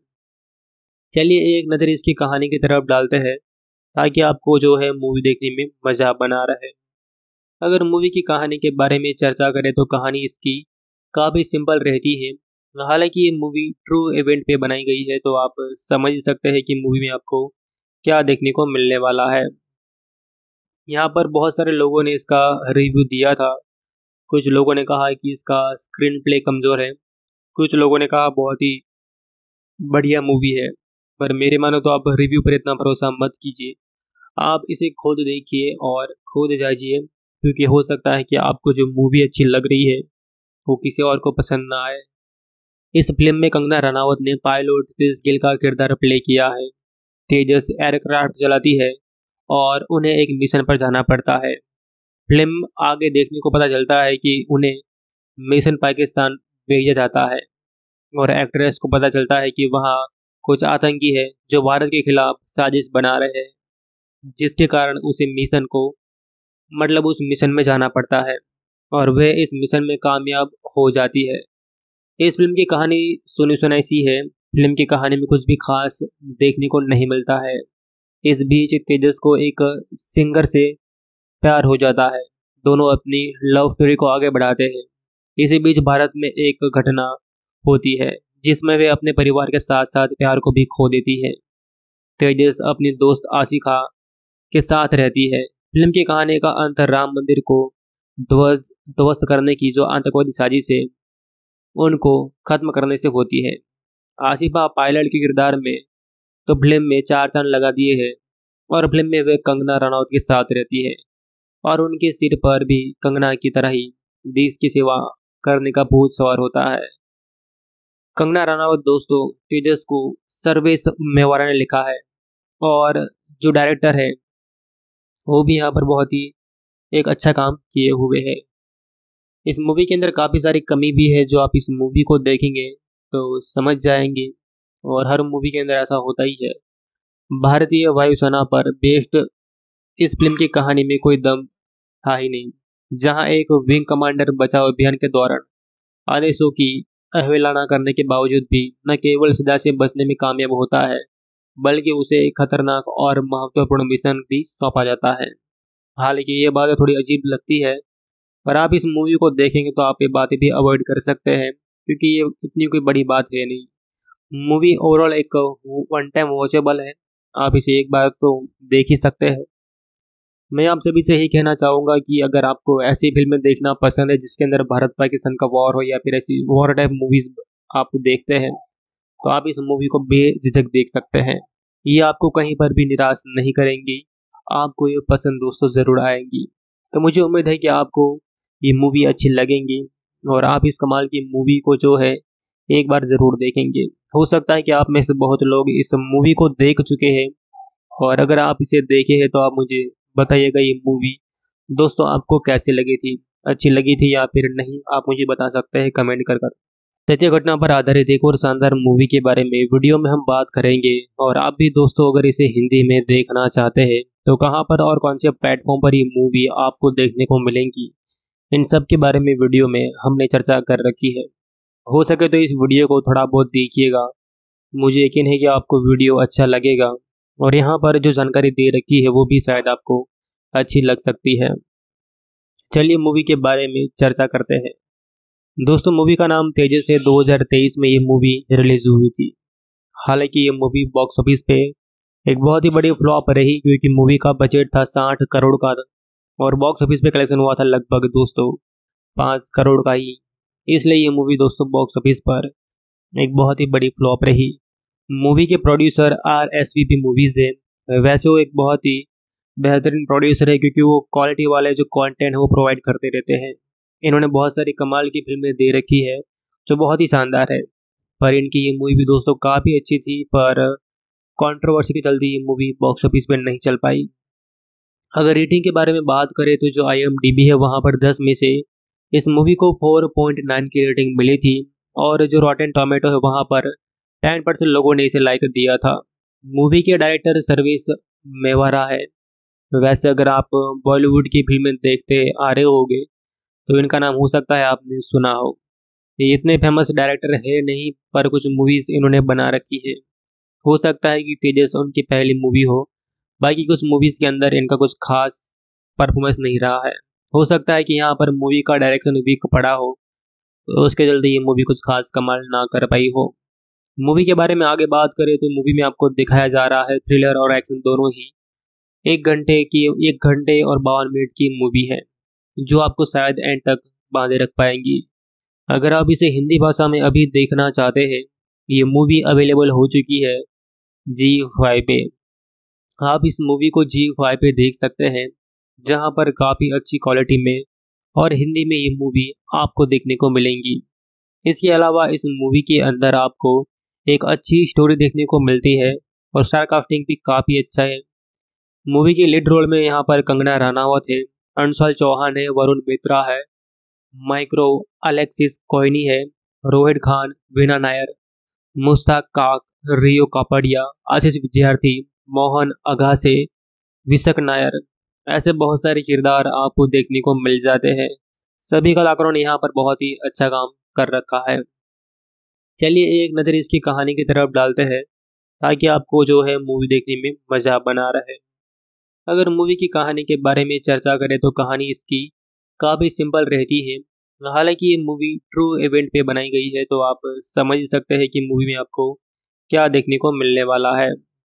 चलिए एक नज़र इसकी कहानी की तरफ डालते हैं, ताकि आपको जो है मूवी देखने में मज़ा बना रहे। अगर मूवी की कहानी के बारे में चर्चा करें तो कहानी इसकी काफ़ी सिंपल रहती है। हालांकि ये मूवी ट्रू इवेंट पे बनाई गई है, तो आप समझ ही सकते हैं कि मूवी में आपको क्या देखने को मिलने वाला है। यहाँ पर बहुत सारे लोगों ने इसका रिव्यू दिया था। कुछ लोगों ने कहा कि इसका स्क्रीन प्ले कमज़ोर है, कुछ लोगों ने कहा बहुत ही बढ़िया मूवी है। पर मेरे मानो तो आप रिव्यू पर इतना भरोसा मत कीजिए, आप इसे खुद देखिए और खुद जाइए, क्योंकि हो सकता है कि आपको जो मूवी अच्छी लग रही है वो किसी और को पसंद ना आए। इस फिल्म में कंगना रनावत ने पायलट क्रिस गिल का किरदार प्ले किया है। तेजस एयरक्राफ्ट चलाती है और उन्हें एक मिशन पर जाना पड़ता है। फिल्म आगे देखने को पता चलता है कि उन्हें मिशन पाकिस्तान भेजा जाता है और एक्ट्रेस को पता चलता है कि वहाँ कुछ आतंकी है जो भारत के खिलाफ साजिश बना रहे हैं, जिसके कारण उसे मिशन को मतलब उस मिशन में जाना पड़ता है और वह इस मिशन में कामयाब हो जाती है। इस फिल्म की कहानी सुनी सुनाई सी है। फिल्म की कहानी में कुछ भी खास देखने को नहीं मिलता है। इस बीच तेजस को एक सिंगर से प्यार हो जाता है। दोनों अपनी लव स्टोरी को आगे बढ़ाते हैं। इसी बीच भारत में एक घटना होती है जिसमें वे अपने परिवार के साथ साथ प्यार को भी खो देती है। तेजस अपनी दोस्त आशिका के साथ रहती है। फिल्म की कहानी का अंत राम मंदिर को ध्वस्त ध्वस्त करने की जो आतंकवादी साजिश है उनको खत्म करने से होती है। आसिफा पायलट के किरदार में तो फिल्म में चार चांद लगा दिए हैं और फिल्म में वे कंगना रनौत के साथ रहती है और उनके सिर पर भी कंगना की तरह ही देश की सेवा करने का भूत सवार होता है। कंगना रनावत दोस्तों तेजस को सर्वेश मेवाड़ा ने लिखा है और जो डायरेक्टर है वो भी यहाँ पर बहुत ही एक अच्छा काम किए हुए है। इस मूवी के अंदर काफ़ी सारी कमी भी है जो आप इस मूवी को देखेंगे तो समझ जाएंगे और हर मूवी के अंदर ऐसा होता ही है। भारतीय वायुसेना पर बेस्ड इस फिल्म की कहानी में कोई दम था ही नहीं, जहां एक विंग कमांडर बचाव अभियान के दौरान आदेशों की अवहेलना करने के बावजूद भी न केवल सजा से बचने में कामयाब होता है, बल्कि उसे एक खतरनाक और महत्वपूर्ण मिशन भी सौंपा जाता है। हालांकि ये बातें थोड़ी अजीब लगती है, पर आप इस मूवी को देखेंगे तो आप ये बातें भी अवॉइड कर सकते हैं, क्योंकि ये इतनी कोई बड़ी बात है नहीं। मूवी ओवरऑल एक वन टाइम वॉचेबल है, आप इसे एक बार तो देख ही सकते हैं। मैं आप सभी से यही कहना चाहूँगा कि अगर आपको ऐसी फिल्में देखना पसंद है जिसके अंदर भारत पाकिस्तान का वॉर हो या फिर ऐसी वॉर टाइप मूवीज आप देखते हैं, तो आप इस मूवी को बेझिझक देख सकते हैं। ये आपको कहीं पर भी निराश नहीं करेंगी, आपको ये पसंद दोस्तों ज़रूर आएंगी। तो मुझे उम्मीद है कि आपको ये मूवी अच्छी लगेंगी और आप इस कमाल की मूवी को जो है एक बार ज़रूर देखेंगे। हो सकता है कि आप में से बहुत लोग इस मूवी को देख चुके हैं, और अगर आप इसे देखे हैं तो आप मुझे बताइएगा ये मूवी दोस्तों आपको कैसे लगी थी, अच्छी लगी थी या फिर नहीं, आप मुझे बता सकते हैं कमेंट कर कर। सत्य घटना पर आधारित एक और शानदार मूवी के बारे में वीडियो में हम बात करेंगे, और आप भी दोस्तों अगर इसे हिंदी में देखना चाहते हैं तो कहां पर और कौन से प्लेटफॉर्म पर ये मूवी आपको देखने को मिलेंगी, इन सब के बारे में वीडियो में हमने चर्चा कर रखी है। हो सके तो इस वीडियो को थोड़ा बहुत देखिएगा, मुझे यकीन है कि आपको वीडियो अच्छा लगेगा, और यहाँ पर जो जानकारी दे रखी है वो भी शायद आपको अच्छी लग सकती है। चलिए मूवी के बारे में चर्चा करते हैं। दोस्तों मूवी का नाम तेजस है। दो हज़ार तेईस में ये मूवी रिलीज हुई थी। हालांकि ये मूवी बॉक्स ऑफिस पे एक बहुत ही बड़ी फ्लॉप रही, क्योंकि मूवी का बजट था साठ करोड़ का और बॉक्स ऑफिस पे कलेक्शन हुआ था लगभग दोस्तों पाँच करोड़ का ही। इसलिए ये मूवी दोस्तों बॉक्स ऑफिस पर एक बहुत ही बड़ी फ्लॉप रही। मूवी के producer R S V P movies है। वैसे वो एक बहुत ही बेहतरीन प्रोड्यूसर है, क्योंकि वो क्वालिटी वाले जो कंटेंट है वो प्रोवाइड करते रहते हैं। इन्होंने बहुत सारी कमाल की फिल्में दे रखी है जो बहुत ही शानदार है। पर इनकी ये मूवी भी दोस्तों काफ़ी अच्छी थी, पर कंट्रोवर्सी के चलते ये मूवी बॉक्स ऑफिस पे नहीं चल पाई। अगर रेटिंग के बारे में बात करें तो जो आई एम डी बी है वहाँ पर दस में से इस मूवी को चार पॉइंट नौ की रेटिंग मिली थी, और जो रॉटेन टोमेटो है वहाँ पर दस परसेंट लोगों ने इसे लाइक दिया था। मूवी के डायरेक्टर सर्विस मेवारा है। वैसे अगर आप बॉलीवुड की फिल्में देखते आ रहे होगे तो इनका नाम हो सकता है आपने सुना हो। ये इतने फेमस डायरेक्टर है नहीं, पर कुछ मूवीज इन्होंने बना रखी है। हो सकता है कि तेजस उनकी पहली मूवी हो, बाकी कुछ मूवीज के अंदर इनका कुछ खास परफॉर्मेंस नहीं रहा है। हो सकता है कि यहाँ पर मूवी का डायरेक्शन वीक पड़ा हो, तो उसके चलते ये मूवी कुछ खास कमाल ना कर पाई हो। मूवी के बारे में आगे बात करें तो मूवी में आपको दिखाया जा रहा है थ्रिलर और एक्शन दोनों ही। एक घंटे की एक घंटे और बावन मिनट की मूवी है, जो आपको शायद एंड तक बांधे रख पाएंगी। अगर आप इसे हिंदी भाषा में अभी देखना चाहते हैं, ये मूवी अवेलेबल हो चुकी है जी फाइव पे। आप इस मूवी को जी फाइव पे देख सकते हैं, जहां पर काफ़ी अच्छी क्वालिटी में और हिंदी में ये मूवी आपको देखने को मिलेंगी। इसके अलावा इस मूवी के अंदर आपको एक अच्छी स्टोरी देखने को मिलती है, और स्टार कास्टिंग भी काफ़ी अच्छा है। मूवी के लीड रोल में यहाँ पर कंगना रनावत है, अंशुल चौहान है, वरुण मित्रा है, माइक्रो अलेक्सिस कोहनी है, रोहित खान, वीना नायर, मुश्ताक काक, रियो कापड़िया, आशीष विद्यार्थी, मोहन अगासे, विशक नायर, ऐसे बहुत सारे किरदार आपको देखने को मिल जाते हैं। सभी कलाकारों ने यहाँ पर बहुत ही अच्छा काम कर रखा है। चलिए एक नज़र इसकी कहानी की तरफ डालते हैं, ताकि आपको जो है मूवी देखने में मज़ा बना रहे। अगर मूवी की कहानी के बारे में चर्चा करें तो कहानी इसकी काफ़ी सिंपल रहती है। हालांकि ये मूवी ट्रू इवेंट पे बनाई गई है, तो आप समझ ही सकते हैं कि मूवी में आपको क्या देखने को मिलने वाला है।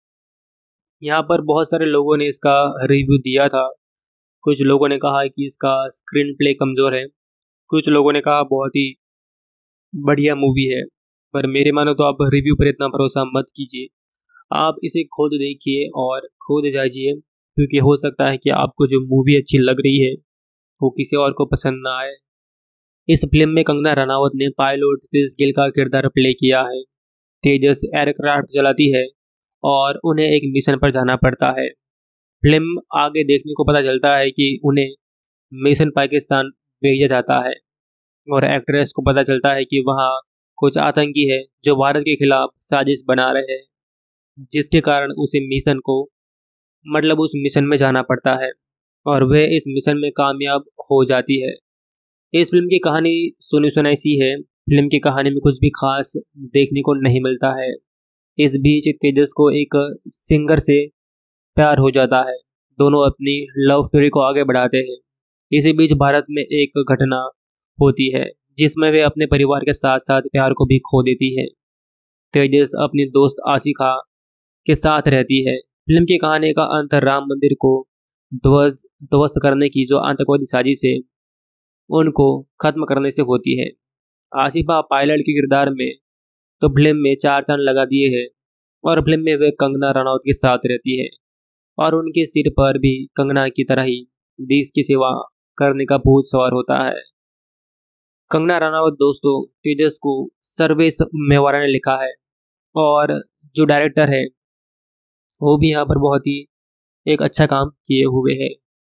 यहाँ पर बहुत सारे लोगों ने इसका रिव्यू दिया था। कुछ लोगों ने कहा कि इसका स्क्रीन प्ले कमज़ोर है, कुछ लोगों ने कहा बहुत ही बढ़िया मूवी है। पर मेरे मानो तो आप रिव्यू पर इतना भरोसा मत कीजिए, आप इसे खुद देखिए और खुद जाइए, क्योंकि हो सकता है कि आपको जो मूवी अच्छी लग रही है वो किसी और को पसंद ना आए। इस फिल्म में कंगना रनावत ने पायलट क्रिस गिल का किरदार प्ले किया है। तेजस एयरक्राफ्ट चलाती है और उन्हें एक मिशन पर जाना पड़ता है। फिल्म आगे देखने को पता चलता है कि उन्हें मिशन पाकिस्तान भेजा जाता है, और एक्ट्रेस को पता चलता है कि वहाँ कुछ आतंकी है जो भारत के खिलाफ साजिश बना रहे हैं, जिसके कारण उसे मिशन को मतलब उस मिशन में जाना पड़ता है और वह इस मिशन में कामयाब हो जाती है। इस फिल्म की कहानी सुनी सुनाई सी है। फिल्म की कहानी में कुछ भी खास देखने को नहीं मिलता है। इस बीच तेजस को एक सिंगर से प्यार हो जाता है। दोनों अपनी लव स्टोरी को आगे बढ़ाते हैं। इसी बीच भारत में एक घटना होती है जिसमें वे अपने परिवार के साथ साथ प्यार को भी खो देती है। तेजस अपनी दोस्त आशिका के साथ रहती है। फिल्म की कहानी का अंत राम मंदिर को ध्वस्त ध्वस्त करने की जो आतंकवादी साजिश है उनको खत्म करने से होती है। आसिफा पायलट के किरदार में तो फिल्म में चार चांद लगा दिए हैं और फिल्म में वे कंगना रनौत के साथ रहती है और उनके सिर पर भी कंगना की तरह ही देश की सेवा करने का भूत सवार होता है। कंगना रनौत दोस्तों तेजस को सर्वेश मेवाड़ा ने लिखा है और जो डायरेक्टर है वो भी यहाँ पर बहुत ही एक अच्छा काम किए हुए है।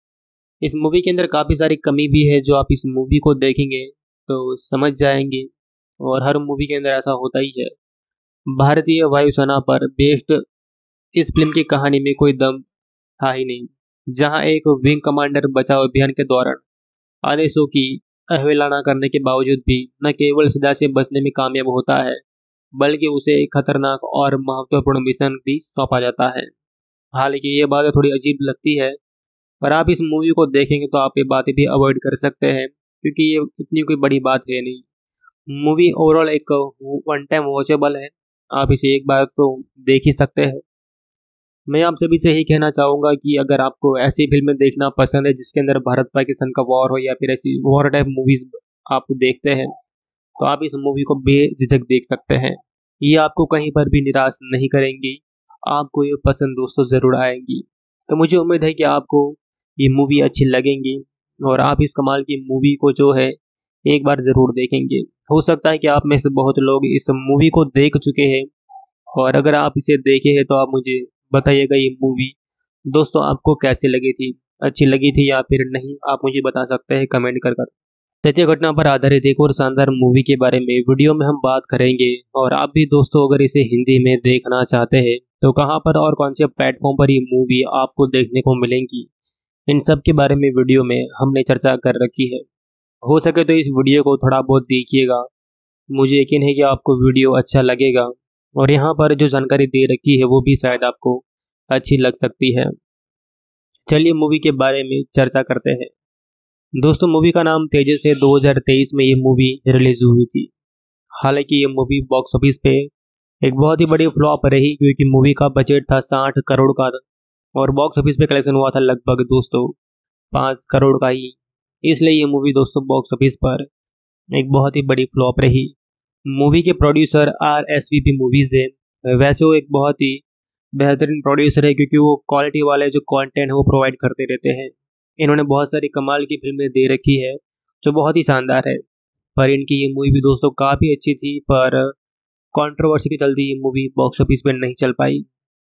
इस मूवी के अंदर काफ़ी सारी कमी भी है जो आप इस मूवी को देखेंगे तो समझ जाएंगे और हर मूवी के अंदर ऐसा होता ही है। भारतीय वायुसेना पर बेस्ड इस फिल्म की कहानी में कोई दम था ही नहीं, जहां एक विंग कमांडर बचाव अभियान के दौरान आदेशों की अवहेलना करने के बावजूद भी न केवल सजा से बचने में कामयाब होता है बल्कि उसे एक खतरनाक और महत्वपूर्ण मिशन भी सौंपा जाता है। हालांकि ये बातें थोड़ी अजीब लगती है पर आप इस मूवी को देखेंगे तो आप ये बातें भी अवॉइड कर सकते हैं क्योंकि ये इतनी कोई बड़ी बात है नहीं। मूवी ओवरऑल एक वन टाइम वॉचेबल है। आप इसे एक बार तो देख ही सकते हैं। मैं आप सभी से यही कहना चाहूँगा कि अगर आपको ऐसी फिल्में देखना पसंद है जिसके अंदर भारत पाकिस्तान का वॉर हो या फिर ऐसी वॉर टाइप मूवीज आप देखते हैं तो आप इस मूवी को बेझिझक देख सकते हैं। ये आपको कहीं पर भी निराश नहीं करेंगी। आपको ये पसंद दोस्तों ज़रूर आएंगी। तो मुझे उम्मीद है कि आपको ये मूवी अच्छी लगेंगी और आप इस कमाल की मूवी को जो है एक बार ज़रूर देखेंगे। हो सकता है कि आप में से बहुत लोग इस मूवी को देख चुके हैं और अगर आप इसे देखे हैं तो आप मुझे बताइएगा ये मूवी दोस्तों आपको कैसे लगी थी, अच्छी लगी थी या फिर नहीं, आप मुझे बता सकते हैं कमेंट कर कर। सत्य घटना पर आधारित एक और शानदार मूवी के बारे में वीडियो में हम बात करेंगे और आप भी दोस्तों अगर इसे हिंदी में देखना चाहते हैं तो कहाँ पर और कौन से प्लेटफॉर्म पर ये मूवी आपको देखने को मिलेंगी, इन सब के बारे में वीडियो में हमने चर्चा कर रखी है। हो सके तो इस वीडियो को थोड़ा बहुत देखिएगा। मुझे यकीन है कि आपको वीडियो अच्छा लगेगा और यहाँ पर जो जानकारी दे रखी है वो भी शायद आपको अच्छी लग सकती है। चलिए मूवी के बारे में चर्चा करते हैं। दोस्तों मूवी का नाम तेजस है। दो हज़ार तेईस में ये मूवी रिलीज हुई थी। हालांकि ये मूवी बॉक्स ऑफिस पे एक बहुत ही बड़ी फ्लॉप रही क्योंकि मूवी का बजट था साठ करोड़ का और बॉक्स ऑफिस पे कलेक्शन हुआ था लगभग दोस्तों पाँच करोड़ का ही। इसलिए ये मूवी दोस्तों बॉक्स ऑफिस पर एक बहुत ही बड़ी फ्लॉप रही। मूवी के producer R S V P movies है। वैसे वो एक बहुत ही बेहतरीन प्रोड्यूसर है क्योंकि वो क्वालिटी वाले जो कंटेंट है वो प्रोवाइड करते रहते हैं। इन्होंने बहुत सारी कमाल की फिल्में दे रखी है जो बहुत ही शानदार है। पर इनकी ये मूवी भी दोस्तों काफ़ी अच्छी थी पर कंट्रोवर्सी के चलते ये मूवी बॉक्स ऑफिस पे नहीं चल पाई।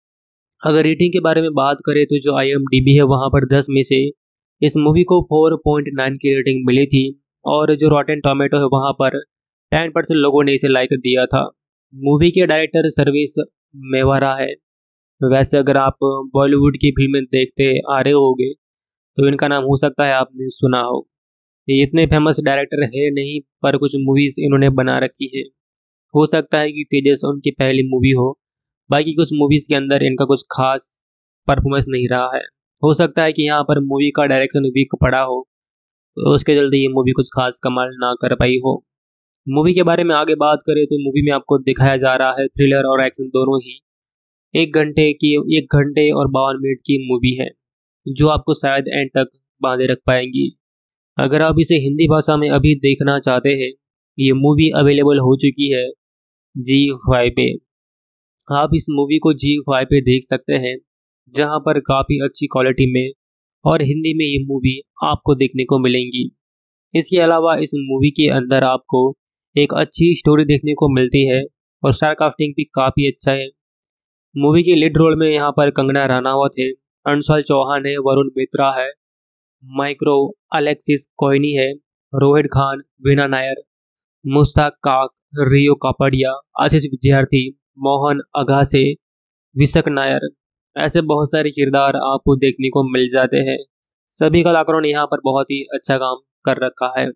अगर रेटिंग के बारे में बात करें तो जो आई एम डी बी है वहाँ पर दस में से इस मूवी को चार पॉइंट नौ की रेटिंग मिली थी और जो रॉटेन टोमेटो है वहाँ पर दस परसेंट लोगों ने इसे लाइक दिया था। मूवी के डायरेक्टर सर्वेश मेवाड़ा है। वैसे अगर आप बॉलीवुड की फिल्में देखते आ रहे होंगे तो इनका नाम हो सकता है आपने सुना हो। ये इतने फेमस डायरेक्टर है नहीं पर कुछ मूवीज़ इन्होंने बना रखी है। हो सकता है कि तेजस उनकी पहली मूवी हो, बाकी कुछ मूवीज़ के अंदर इनका कुछ खास परफॉर्मेंस नहीं रहा है। हो सकता है कि यहाँ पर मूवी का डायरेक्शन वीक पड़ा हो तो उसके चलते ये मूवी कुछ खास कमाल ना कर पाई हो। मूवी के बारे में आगे बात करें तो मूवी में आपको दिखाया जा रहा है थ्रिलर और एक्शन दोनों ही। एक घंटे की एक घंटे और बावन मिनट की मूवी है जो आपको शायद एंड तक बांधे रख पाएंगी। अगर आप इसे हिंदी भाषा में अभी देखना चाहते हैं ये मूवी अवेलेबल हो चुकी है जी फाइव पे। आप इस मूवी को जी फाइव पे देख सकते हैं जहां पर काफ़ी अच्छी क्वालिटी में और हिंदी में ये मूवी आपको देखने को मिलेंगी। इसके अलावा इस मूवी के अंदर आपको एक अच्छी स्टोरी देखने को मिलती है और स्टार कास्टिंग भी काफ़ी अच्छा है। मूवी के लीड रोल में यहाँ पर कंगना रनावत है, अंशुल चौहान है, वरुण मित्रा है, माइक्रो अलेक्सिस कोयनी है, रोहित खान, वीना नायर मुश्ताक काक, रियो कापड़िया, आशीष विद्यार्थी, मोहन अगासे, विशक नायर, ऐसे बहुत सारे किरदार आपको देखने को मिल जाते हैं। सभी कलाकारों ने यहाँ पर बहुत ही अच्छा काम कर रखा है।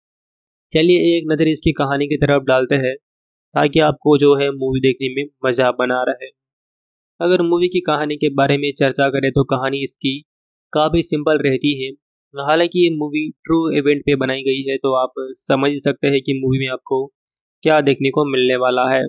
चलिए एक नज़र इसकी कहानी की तरफ डालते हैं ताकि आपको जो है मूवी देखने में मज़ा बना रहे। अगर मूवी की कहानी के बारे में चर्चा करें तो कहानी इसकी काफ़ी सिंपल रहती है। हालांकि ये मूवी ट्रू इवेंट पे बनाई गई है तो आप समझ सकते हैं कि मूवी में आपको क्या देखने को मिलने वाला है।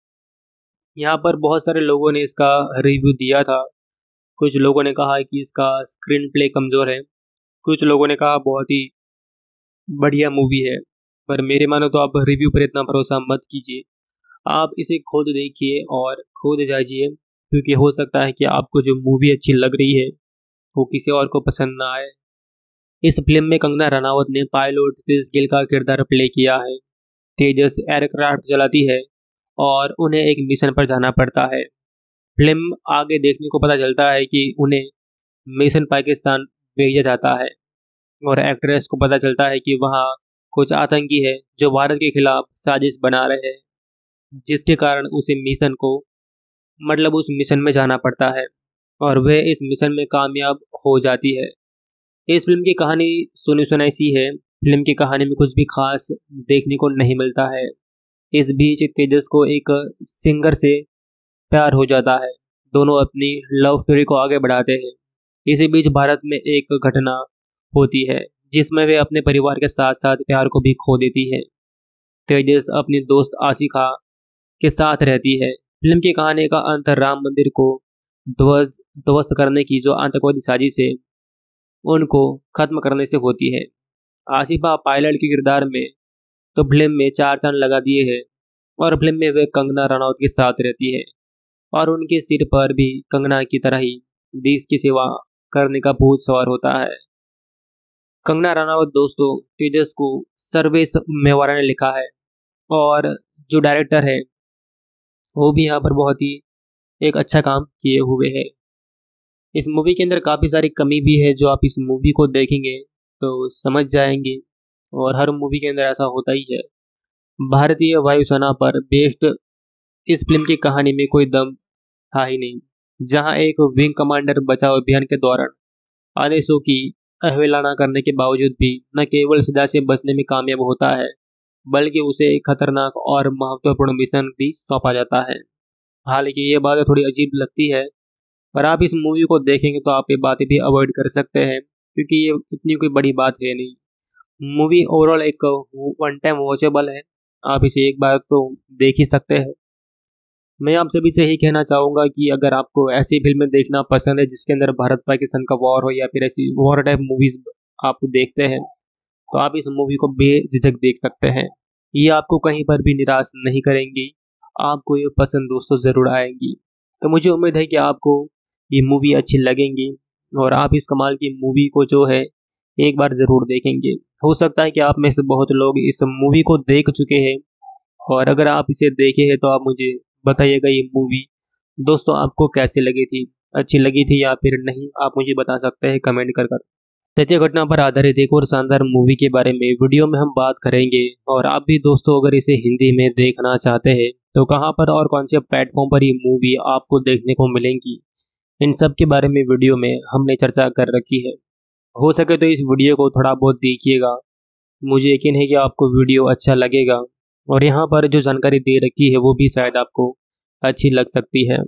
यहाँ पर बहुत सारे लोगों ने इसका रिव्यू दिया था। कुछ लोगों ने कहा कि इसका स्क्रीन प्ले कमज़ोर है, कुछ लोगों ने कहा बहुत ही बढ़िया मूवी है। पर मेरे मानो तो आप रिव्यू पर इतना भरोसा मत कीजिए, आप इसे खुद देखिए और खुद जाजिए, क्योंकि हो सकता है कि आपको जो मूवी अच्छी लग रही है वो किसी और को पसंद ना आए। इस फिल्म में कंगना रनावत ने पायलट क्रिस गिल का किरदार प्ले किया है। तेजस एयरक्राफ्ट चलाती है और उन्हें एक मिशन पर जाना पड़ता है। फिल्म आगे देखने को पता चलता है कि उन्हें मिशन पाकिस्तान भेजा जाता है और एक्ट्रेस को पता चलता है कि वहाँ कुछ आतंकी है जो भारत के खिलाफ साजिश बना रहे हैं, जिसके कारण उसे मिशन को मतलब उस मिशन में जाना पड़ता है और वह इस मिशन में कामयाब हो जाती है। इस फिल्म की कहानी सुनी सुनाई सी है। फिल्म की कहानी में कुछ भी खास देखने को नहीं मिलता है। इस बीच तेजस को एक सिंगर से प्यार हो जाता है। दोनों अपनी लव स्टोरी को आगे बढ़ाते हैं। इसी बीच भारत में एक घटना होती है जिसमें वे अपने परिवार के साथ साथ प्यार को भी खो देती है। तेजस अपनी दोस्त आशिका के साथ रहती है। फिल्म की कहानी का अंत राम मंदिर को ध्वस्त ध्वस्त करने की जो आतंकवादी साजिश है उनको खत्म करने से होती है। आसिफा पायलट के किरदार में तो फिल्म में चार चांद लगा दिए हैं और फिल्म में वे कंगना रनौत के साथ रहती है और उनके सिर पर भी कंगना की तरह ही देश की सेवा करने का भूत सवार होता है। कंगना रनावत दोस्तों तेजस को सर्वेश मेवाड़ा ने लिखा है और जो डायरेक्टर है वो भी यहाँ पर बहुत ही एक अच्छा काम किए हुए है। इस मूवी के अंदर काफ़ी सारी कमी भी है जो आप इस मूवी को देखेंगे तो समझ जाएंगे, और हर मूवी के अंदर ऐसा होता ही है। भारतीय वायुसेना पर बेस्ड इस फिल्म की कहानी में कोई दम था ही नहीं, जहां एक विंग कमांडर बचाव अभियान के दौरान आदेशों की अवहेलना करने के बावजूद भी न केवल सजा से बचने में कामयाब होता है बल्कि उसे एक खतरनाक और महत्वपूर्ण मिशन भी सौंपा जाता है। हालांकि ये बातें थोड़ी अजीब लगती है, पर आप इस मूवी को देखेंगे तो आप ये बातें भी अवॉइड कर सकते हैं क्योंकि ये इतनी कोई बड़ी बात है नहीं। मूवी ओवरऑल एक वन टाइम वॉचेबल है, आप इसे एक बार तो देख ही सकते हैं। मैं आप सभी से यही कहना चाहूँगा कि अगर आपको ऐसी फिल्में देखना पसंद है जिसके अंदर भारत पाकिस्तान का वॉर हो या फिर ऐसी वॉर टाइप मूवीज आप देखते हैं तो आप इस मूवी को बेझिझक देख सकते हैं। ये आपको कहीं पर भी निराश नहीं करेंगी, आपको ये पसंद दोस्तों ज़रूर आएंगी। तो मुझे उम्मीद है कि आपको ये मूवी अच्छी लगेंगी और आप इस कमाल की मूवी को जो है एक बार ज़रूर देखेंगे। हो सकता है कि आप में से बहुत लोग इस मूवी को देख चुके हैं, और अगर आप इसे देखे हैं तो आप मुझे बताइएगा ये मूवी दोस्तों आपको कैसे लगी थी, अच्छी लगी थी या फिर नहीं, आप मुझे बता सकते हैं कमेंट कर कर। सत्य घटना पर आधारित एक और शानदार मूवी के बारे में वीडियो में हम बात करेंगे, और आप भी दोस्तों अगर इसे हिंदी में देखना चाहते हैं तो कहाँ पर और कौन से प्लेटफॉर्म पर ये मूवी आपको देखने को मिलेंगी, इन सब के बारे में वीडियो में हमने चर्चा कर रखी है। हो सके तो इस वीडियो को थोड़ा बहुत देखिएगा, मुझे यकीन है कि आपको वीडियो अच्छा लगेगा और यहाँ पर जो जानकारी दे रखी है वो भी शायद आपको अच्छी लग सकती है।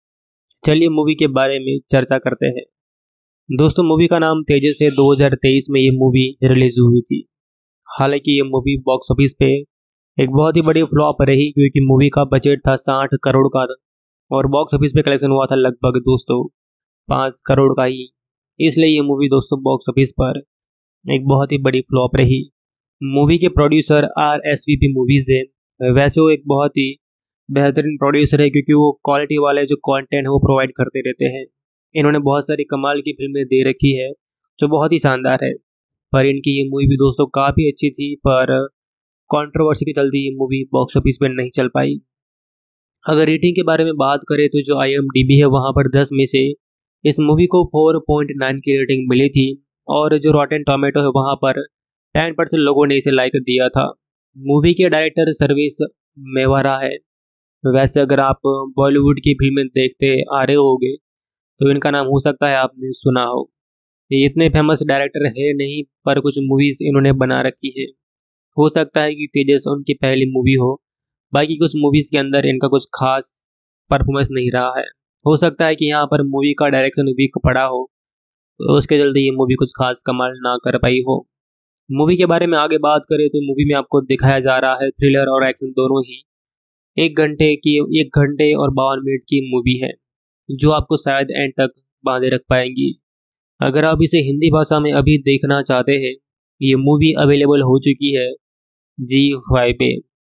चलिए मूवी के बारे में चर्चा करते हैं। दोस्तों मूवी का नाम तेजस है। दो हज़ार तेईस में ये मूवी रिलीज हुई थी। हालांकि ये मूवी बॉक्स ऑफिस पे एक बहुत ही बड़ी फ्लॉप रही क्योंकि मूवी का बजट था साठ करोड़ का और बॉक्स ऑफिस पे कलेक्शन हुआ था लगभग दोस्तों पाँच करोड़ का ही। इसलिए ये मूवी दोस्तों बॉक्स ऑफिस पर एक बहुत ही बड़ी फ्लॉप रही। मूवी के producer R S V P movies है। वैसे वो एक बहुत ही बेहतरीन प्रोड्यूसर है क्योंकि वो क्वालिटी वाले जो कंटेंट है वो प्रोवाइड करते रहते हैं। इन्होंने बहुत सारी कमाल की फिल्में दे रखी है जो बहुत ही शानदार है, पर इनकी ये मूवी भी दोस्तों काफ़ी अच्छी थी, पर कंट्रोवर्सी के चलते ये मूवी बॉक्स ऑफिस पे नहीं चल पाई। अगर रेटिंग के बारे में बात करें तो जो आई एम डी बी है वहाँ पर दस में से इस मूवी को चार पॉइंट नौ की रेटिंग मिली थी, और जो रॉटेन टोमेटो है वहाँ पर दस परसेंट लोगों ने इसे लाइक दिया था। मूवी के डायरेक्टर सर्वेश मेवारा है। वैसे अगर आप बॉलीवुड की फिल्में देखते आ रहे होगे तो इनका नाम हो सकता है आपने सुना हो। ये इतने फेमस डायरेक्टर है नहीं, पर कुछ मूवीज इन्होंने बना रखी है। हो सकता है कि तेजस उनकी पहली मूवी हो, बाकी कुछ मूवीज के अंदर इनका कुछ खास परफॉर्मेंस नहीं रहा है। हो सकता है कि यहाँ पर मूवी का डायरेक्शन वीक पड़ा हो, तो उसके चलते ये मूवी कुछ खास कमाल ना कर पाई हो। मूवी के बारे में आगे बात करें तो मूवी में आपको दिखाया जा रहा है थ्रिलर और एक्शन दोनों ही। एक घंटे की एक घंटे और बावन मिनट की मूवी है, जो आपको शायद एंड तक बांधे रख पाएंगी। अगर आप इसे हिंदी भाषा में अभी देखना चाहते हैं, ये मूवी अवेलेबल हो चुकी है जी फाइव पे।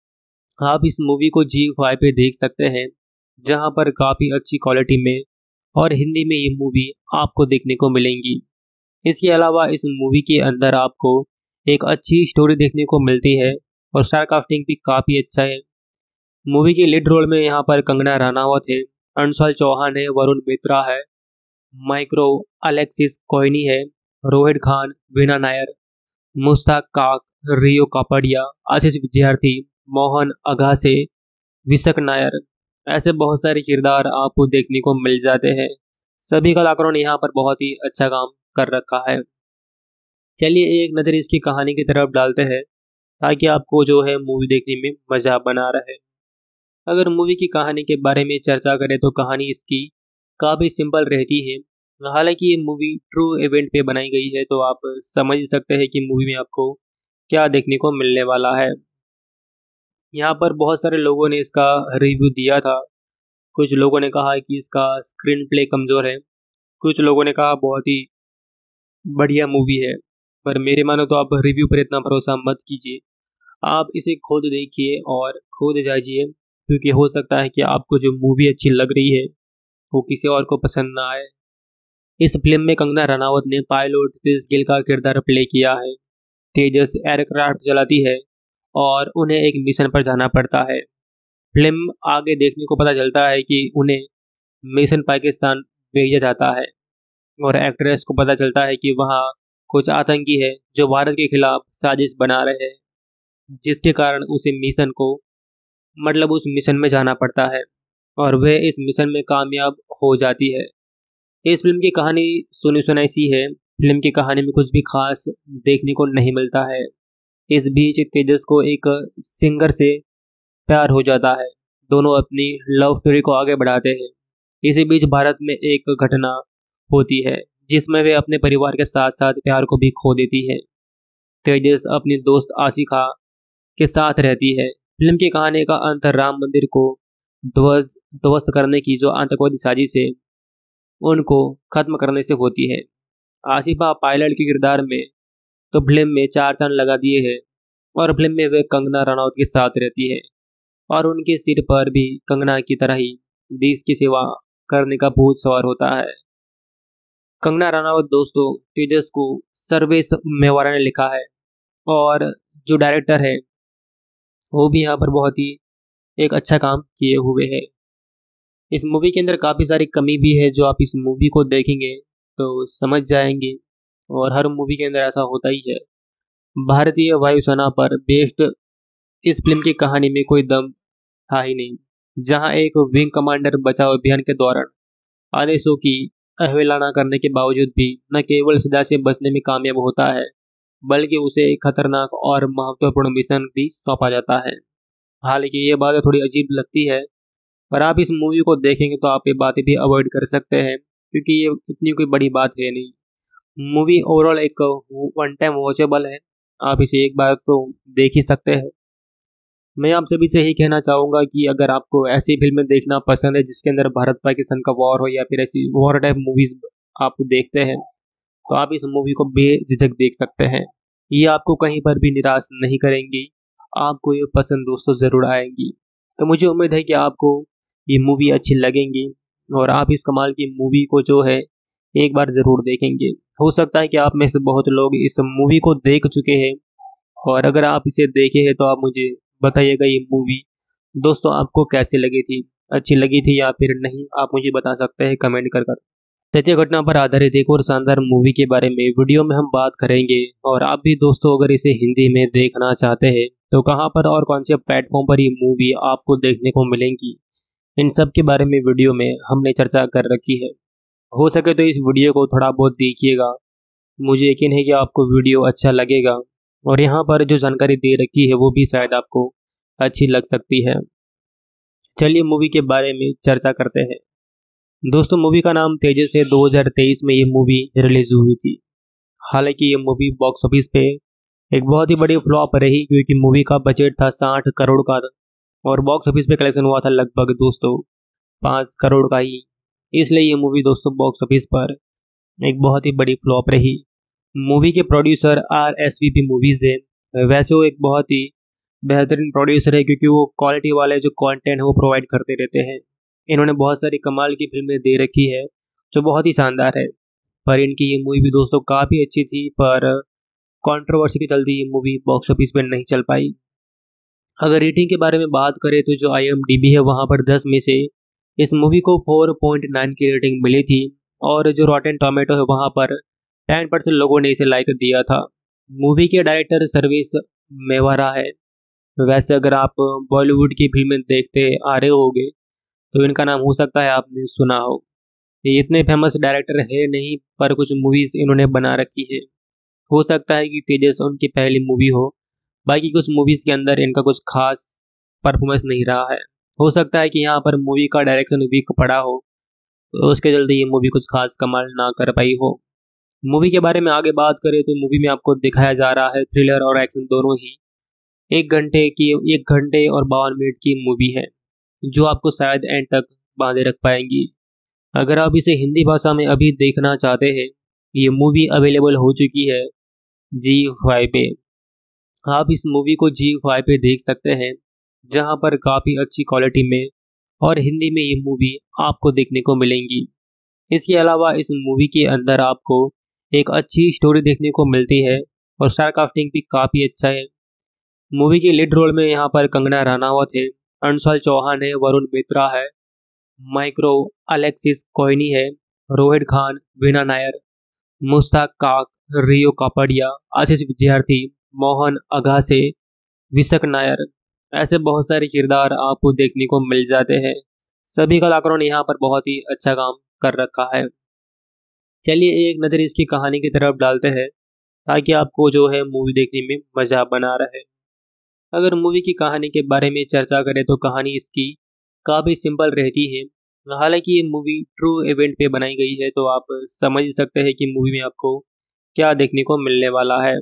आप इस मूवी को जी फाइव पे देख सकते हैं, जहां पर काफ़ी अच्छी क्वालिटी में और हिंदी में ये मूवी आपको देखने को मिलेंगी। इसके अलावा इस मूवी के अंदर आपको एक अच्छी स्टोरी देखने को मिलती है और स्टार कास्टिंग भी काफ़ी अच्छा है। मूवी के लीड रोल में यहाँ पर कंगना रनावत है, अंशुल चौहान है, वरुण मित्रा है, माइक्रो अलेक्सिस कोहनी है, रोहित खान, वीना नायर, मुश्ताक काक, रियो कापड़िया, आशीष विद्यार्थी, मोहन अगासे, विशक नायर। ऐसे बहुत सारे किरदार आपको देखने को मिल जाते हैं। सभी कलाकारों ने यहाँ पर बहुत ही अच्छा काम कर रखा है। चलिए एक नज़र इसकी कहानी की तरफ डालते हैं, ताकि आपको जो है मूवी देखने में मज़ा बना रहे। अगर मूवी की कहानी के बारे में चर्चा करें तो कहानी इसकी काफ़ी सिंपल रहती है। हालांकि ये मूवी ट्रू इवेंट पे बनाई गई है, तो आप समझ ही सकते हैं कि मूवी में आपको क्या देखने को मिलने वाला है। यहाँ पर बहुत सारे लोगों ने इसका रिव्यू दिया था। कुछ लोगों ने कहा कि इसका स्क्रीन प्ले कमज़ोर है, कुछ लोगों ने कहा बहुत ही बढ़िया मूवी है। पर मेरे मानो तो आप रिव्यू पर इतना भरोसा मत कीजिए। आप इसे खुद देखिए और खुद जाइए, क्योंकि हो सकता है कि आपको जो मूवी अच्छी लग रही है वो किसी और को पसंद ना आए। इस फिल्म में कंगना रनावत ने पायलट क्रिस गिल का किरदार प्ले किया है। तेजस एयरक्राफ्ट चलाती है और उन्हें एक मिशन पर जाना पड़ता है। फिल्म आगे देखने को पता चलता है कि उन्हें मिशन पाकिस्तान भेजा जाता है और एक्ट्रेस को पता चलता है कि वहाँ कुछ आतंकी है जो भारत के खिलाफ साजिश बना रहे हैं, जिसके कारण उसे मिशन को मतलब उस मिशन में जाना पड़ता है और वह इस मिशन में कामयाब हो जाती है। इस फिल्म की कहानी सुनी सुनाई सी है। फिल्म की कहानी में कुछ भी खास देखने को नहीं मिलता है। इस बीच तेजस को एक सिंगर से प्यार हो जाता है। दोनों अपनी लव स्टोरी को आगे बढ़ाते हैं। इसी बीच भारत में एक घटना होती है, जिसमें वे अपने परिवार के साथ साथ प्यार को भी खो देती है। तेजस अपनी दोस्त आशिका के साथ रहती है। फिल्म की कहानी का अंत राम मंदिर को ध्वस्त ध्वस्त करने की जो आतंकवादी साजिश है, उनको खत्म करने से होती है। आसिफा पायलट के किरदार में तो फिल्म में चार चांद लगा दिए हैं और फिल्म में वे कंगना रनौत के साथ रहती है और उनके सिर पर भी कंगना की तरह ही देश की सेवा करने का भूत सवार होता है। कंगना रनावत दोस्तों तेजस को सर्वेश मेवाड़ा ने लिखा है और जो डायरेक्टर है वो भी यहाँ पर बहुत ही एक अच्छा काम किए हुए है। इस मूवी के अंदर काफ़ी सारी कमी भी है, जो आप इस मूवी को देखेंगे तो समझ जाएंगे, और हर मूवी के अंदर ऐसा होता ही है। भारतीय वायुसेना पर बेस्ड इस फिल्म की कहानी में कोई दम था ही नहीं, जहां एक विंग कमांडर बचाव अभियान के दौरान आदेशों की अवहेलना करने के बावजूद भी न केवल सजा से बचने में कामयाब होता है, बल्कि उसे एक खतरनाक और महत्वपूर्ण मिशन भी सौंपा जाता है। हालांकि ये बातें थोड़ी अजीब लगती है, पर आप इस मूवी को देखेंगे तो आप ये बातें भी अवॉइड कर सकते हैं, क्योंकि ये इतनी कोई बड़ी बात है नहीं। मूवी ओवरऑल एक वन टाइम वॉचेबल है। आप इसे एक बार तो देख ही सकते हैं। मैं आप सभी से यही कहना चाहूँगा कि अगर आपको ऐसी फिल्में देखना पसंद है जिसके अंदर भारत पाकिस्तान का वॉर हो, या फिर ऐसी वॉर टाइप मूवीज आप देखते हैं, तो आप इस मूवी को बेझिझक देख सकते हैं। ये आपको कहीं पर भी निराश नहीं करेंगी, आपको ये पसंद दोस्तों ज़रूर आएंगी। तो मुझे उम्मीद है कि आपको ये मूवी अच्छी लगेंगी और आप इस कमाल की मूवी को जो है एक बार ज़रूर देखेंगे। हो सकता है कि आप में से बहुत लोग इस मूवी को देख चुके हैं, और अगर आप इसे देखे हैं तो आप मुझे बताइएगा ये मूवी दोस्तों आपको कैसे लगी थी, अच्छी लगी थी या फिर नहीं, आप मुझे बता सकते हैं कमेंट कर कर। सत्य घटना पर आधारित एक और शानदार मूवी के बारे में वीडियो में हम बात करेंगे, और आप भी दोस्तों अगर इसे हिंदी में देखना चाहते हैं तो कहाँ पर और कौन से प्लेटफॉर्म पर ये मूवी आपको देखने को मिलेंगी, इन सब के बारे में वीडियो में हमने चर्चा कर रखी है। हो सके तो इस वीडियो को थोड़ा बहुत देखिएगा, मुझे यकीन है कि आपको वीडियो अच्छा लगेगा और यहाँ पर जो जानकारी दे रखी है वो भी शायद आपको अच्छी लग सकती है। चलिए मूवी के बारे में चर्चा करते हैं। दोस्तों मूवी का नाम तेजस है। दो हज़ार तेईस में ये मूवी रिलीज हुई थी। हालांकि ये मूवी बॉक्स ऑफिस पे एक बहुत ही बड़ी फ्लॉप रही, क्योंकि मूवी का बजट था साठ करोड़ का और बॉक्स ऑफिस पे कलेक्शन हुआ था लगभग दोस्तों पाँच करोड़ का ही। इसलिए ये मूवी दोस्तों बॉक्स ऑफिस पर एक बहुत ही बड़ी फ्लॉप रही। मूवी के producer R S V P movies है। वैसे वो एक बहुत ही बेहतरीन प्रोड्यूसर है, क्योंकि वो क्वालिटी वाले जो कंटेंट है वो प्रोवाइड करते रहते हैं। इन्होंने बहुत सारी कमाल की फिल्में दे रखी है जो बहुत ही शानदार है। पर इनकी ये मूवी भी दोस्तों काफ़ी अच्छी थी, पर कंट्रोवर्सी के चलते ये मूवी बॉक्स ऑफिस पे नहीं चल पाई। अगर रेटिंग के बारे में बात करें तो जो आई एम डी बी है वहाँ पर दस में से इस मूवी को चार पॉइंट नौ की रेटिंग मिली थी और जो रॉटेन टोमेटो है वहाँ पर दस परसेंट लोगों ने इसे लाइक दिया था। मूवी के डायरेक्टर सर्विस मेवारा है। वैसे अगर आप बॉलीवुड की फिल्में देखते आ रहे होंगे तो इनका नाम हो सकता है आपने सुना हो। ये इतने फेमस डायरेक्टर है नहीं, पर कुछ मूवीज इन्होंने बना रखी है। हो सकता है कि तेजस उनकी पहली मूवी हो, बाकी कुछ मूवीज के अंदर इनका कुछ खास परफॉर्मेंस नहीं रहा है। हो सकता है कि यहाँ पर मूवी का डायरेक्शन वीक पड़ा हो, तो उसके चलते ये मूवी कुछ खास कमाल ना कर पाई हो। मूवी के बारे में आगे बात करें तो मूवी में आपको दिखाया जा रहा है थ्रिलर और एक्शन दोनों ही। एक घंटे की एक घंटे और बावन मिनट की मूवी है जो आपको शायद एंड तक बांधे रख पाएंगी। अगर आप इसे हिंदी भाषा में अभी देखना चाहते हैं, ये मूवी अवेलेबल हो चुकी है जी फाइव पे। आप इस मूवी को जी फाइव पे देख सकते हैं, जहां पर काफ़ी अच्छी क्वालिटी में और हिंदी में ये मूवी आपको देखने को मिलेंगी। इसके अलावा इस मूवी के अंदर आपको एक अच्छी स्टोरी देखने को मिलती है और स्टार कास्टिंग भी काफ़ी अच्छा है। मूवी के लीड रोल में यहाँ पर कंगना रनावत है, अंशुल चौहान है, वरुण मित्रा है, माइक्रो अलेक्सिस कोइनी है, रोहित खान, वीना नायर, मुश्ताक काक, रियो कापड़िया, आशीष विद्यार्थी, मोहन अगासे, विशक नायर, ऐसे बहुत सारे किरदार आपको देखने को मिल जाते हैं। सभी कलाकारों ने यहाँ पर बहुत ही अच्छा काम कर रखा है। चलिए एक नज़र इसकी कहानी की तरफ डालते हैं, ताकि आपको जो है मूवी देखने में मज़ा बना रहे। अगर मूवी की कहानी के बारे में चर्चा करें तो कहानी इसकी काफ़ी सिंपल रहती है। हालांकि ये मूवी ट्रू इवेंट पे बनाई गई है, तो आप समझ सकते हैं कि मूवी में आपको क्या देखने को मिलने वाला है।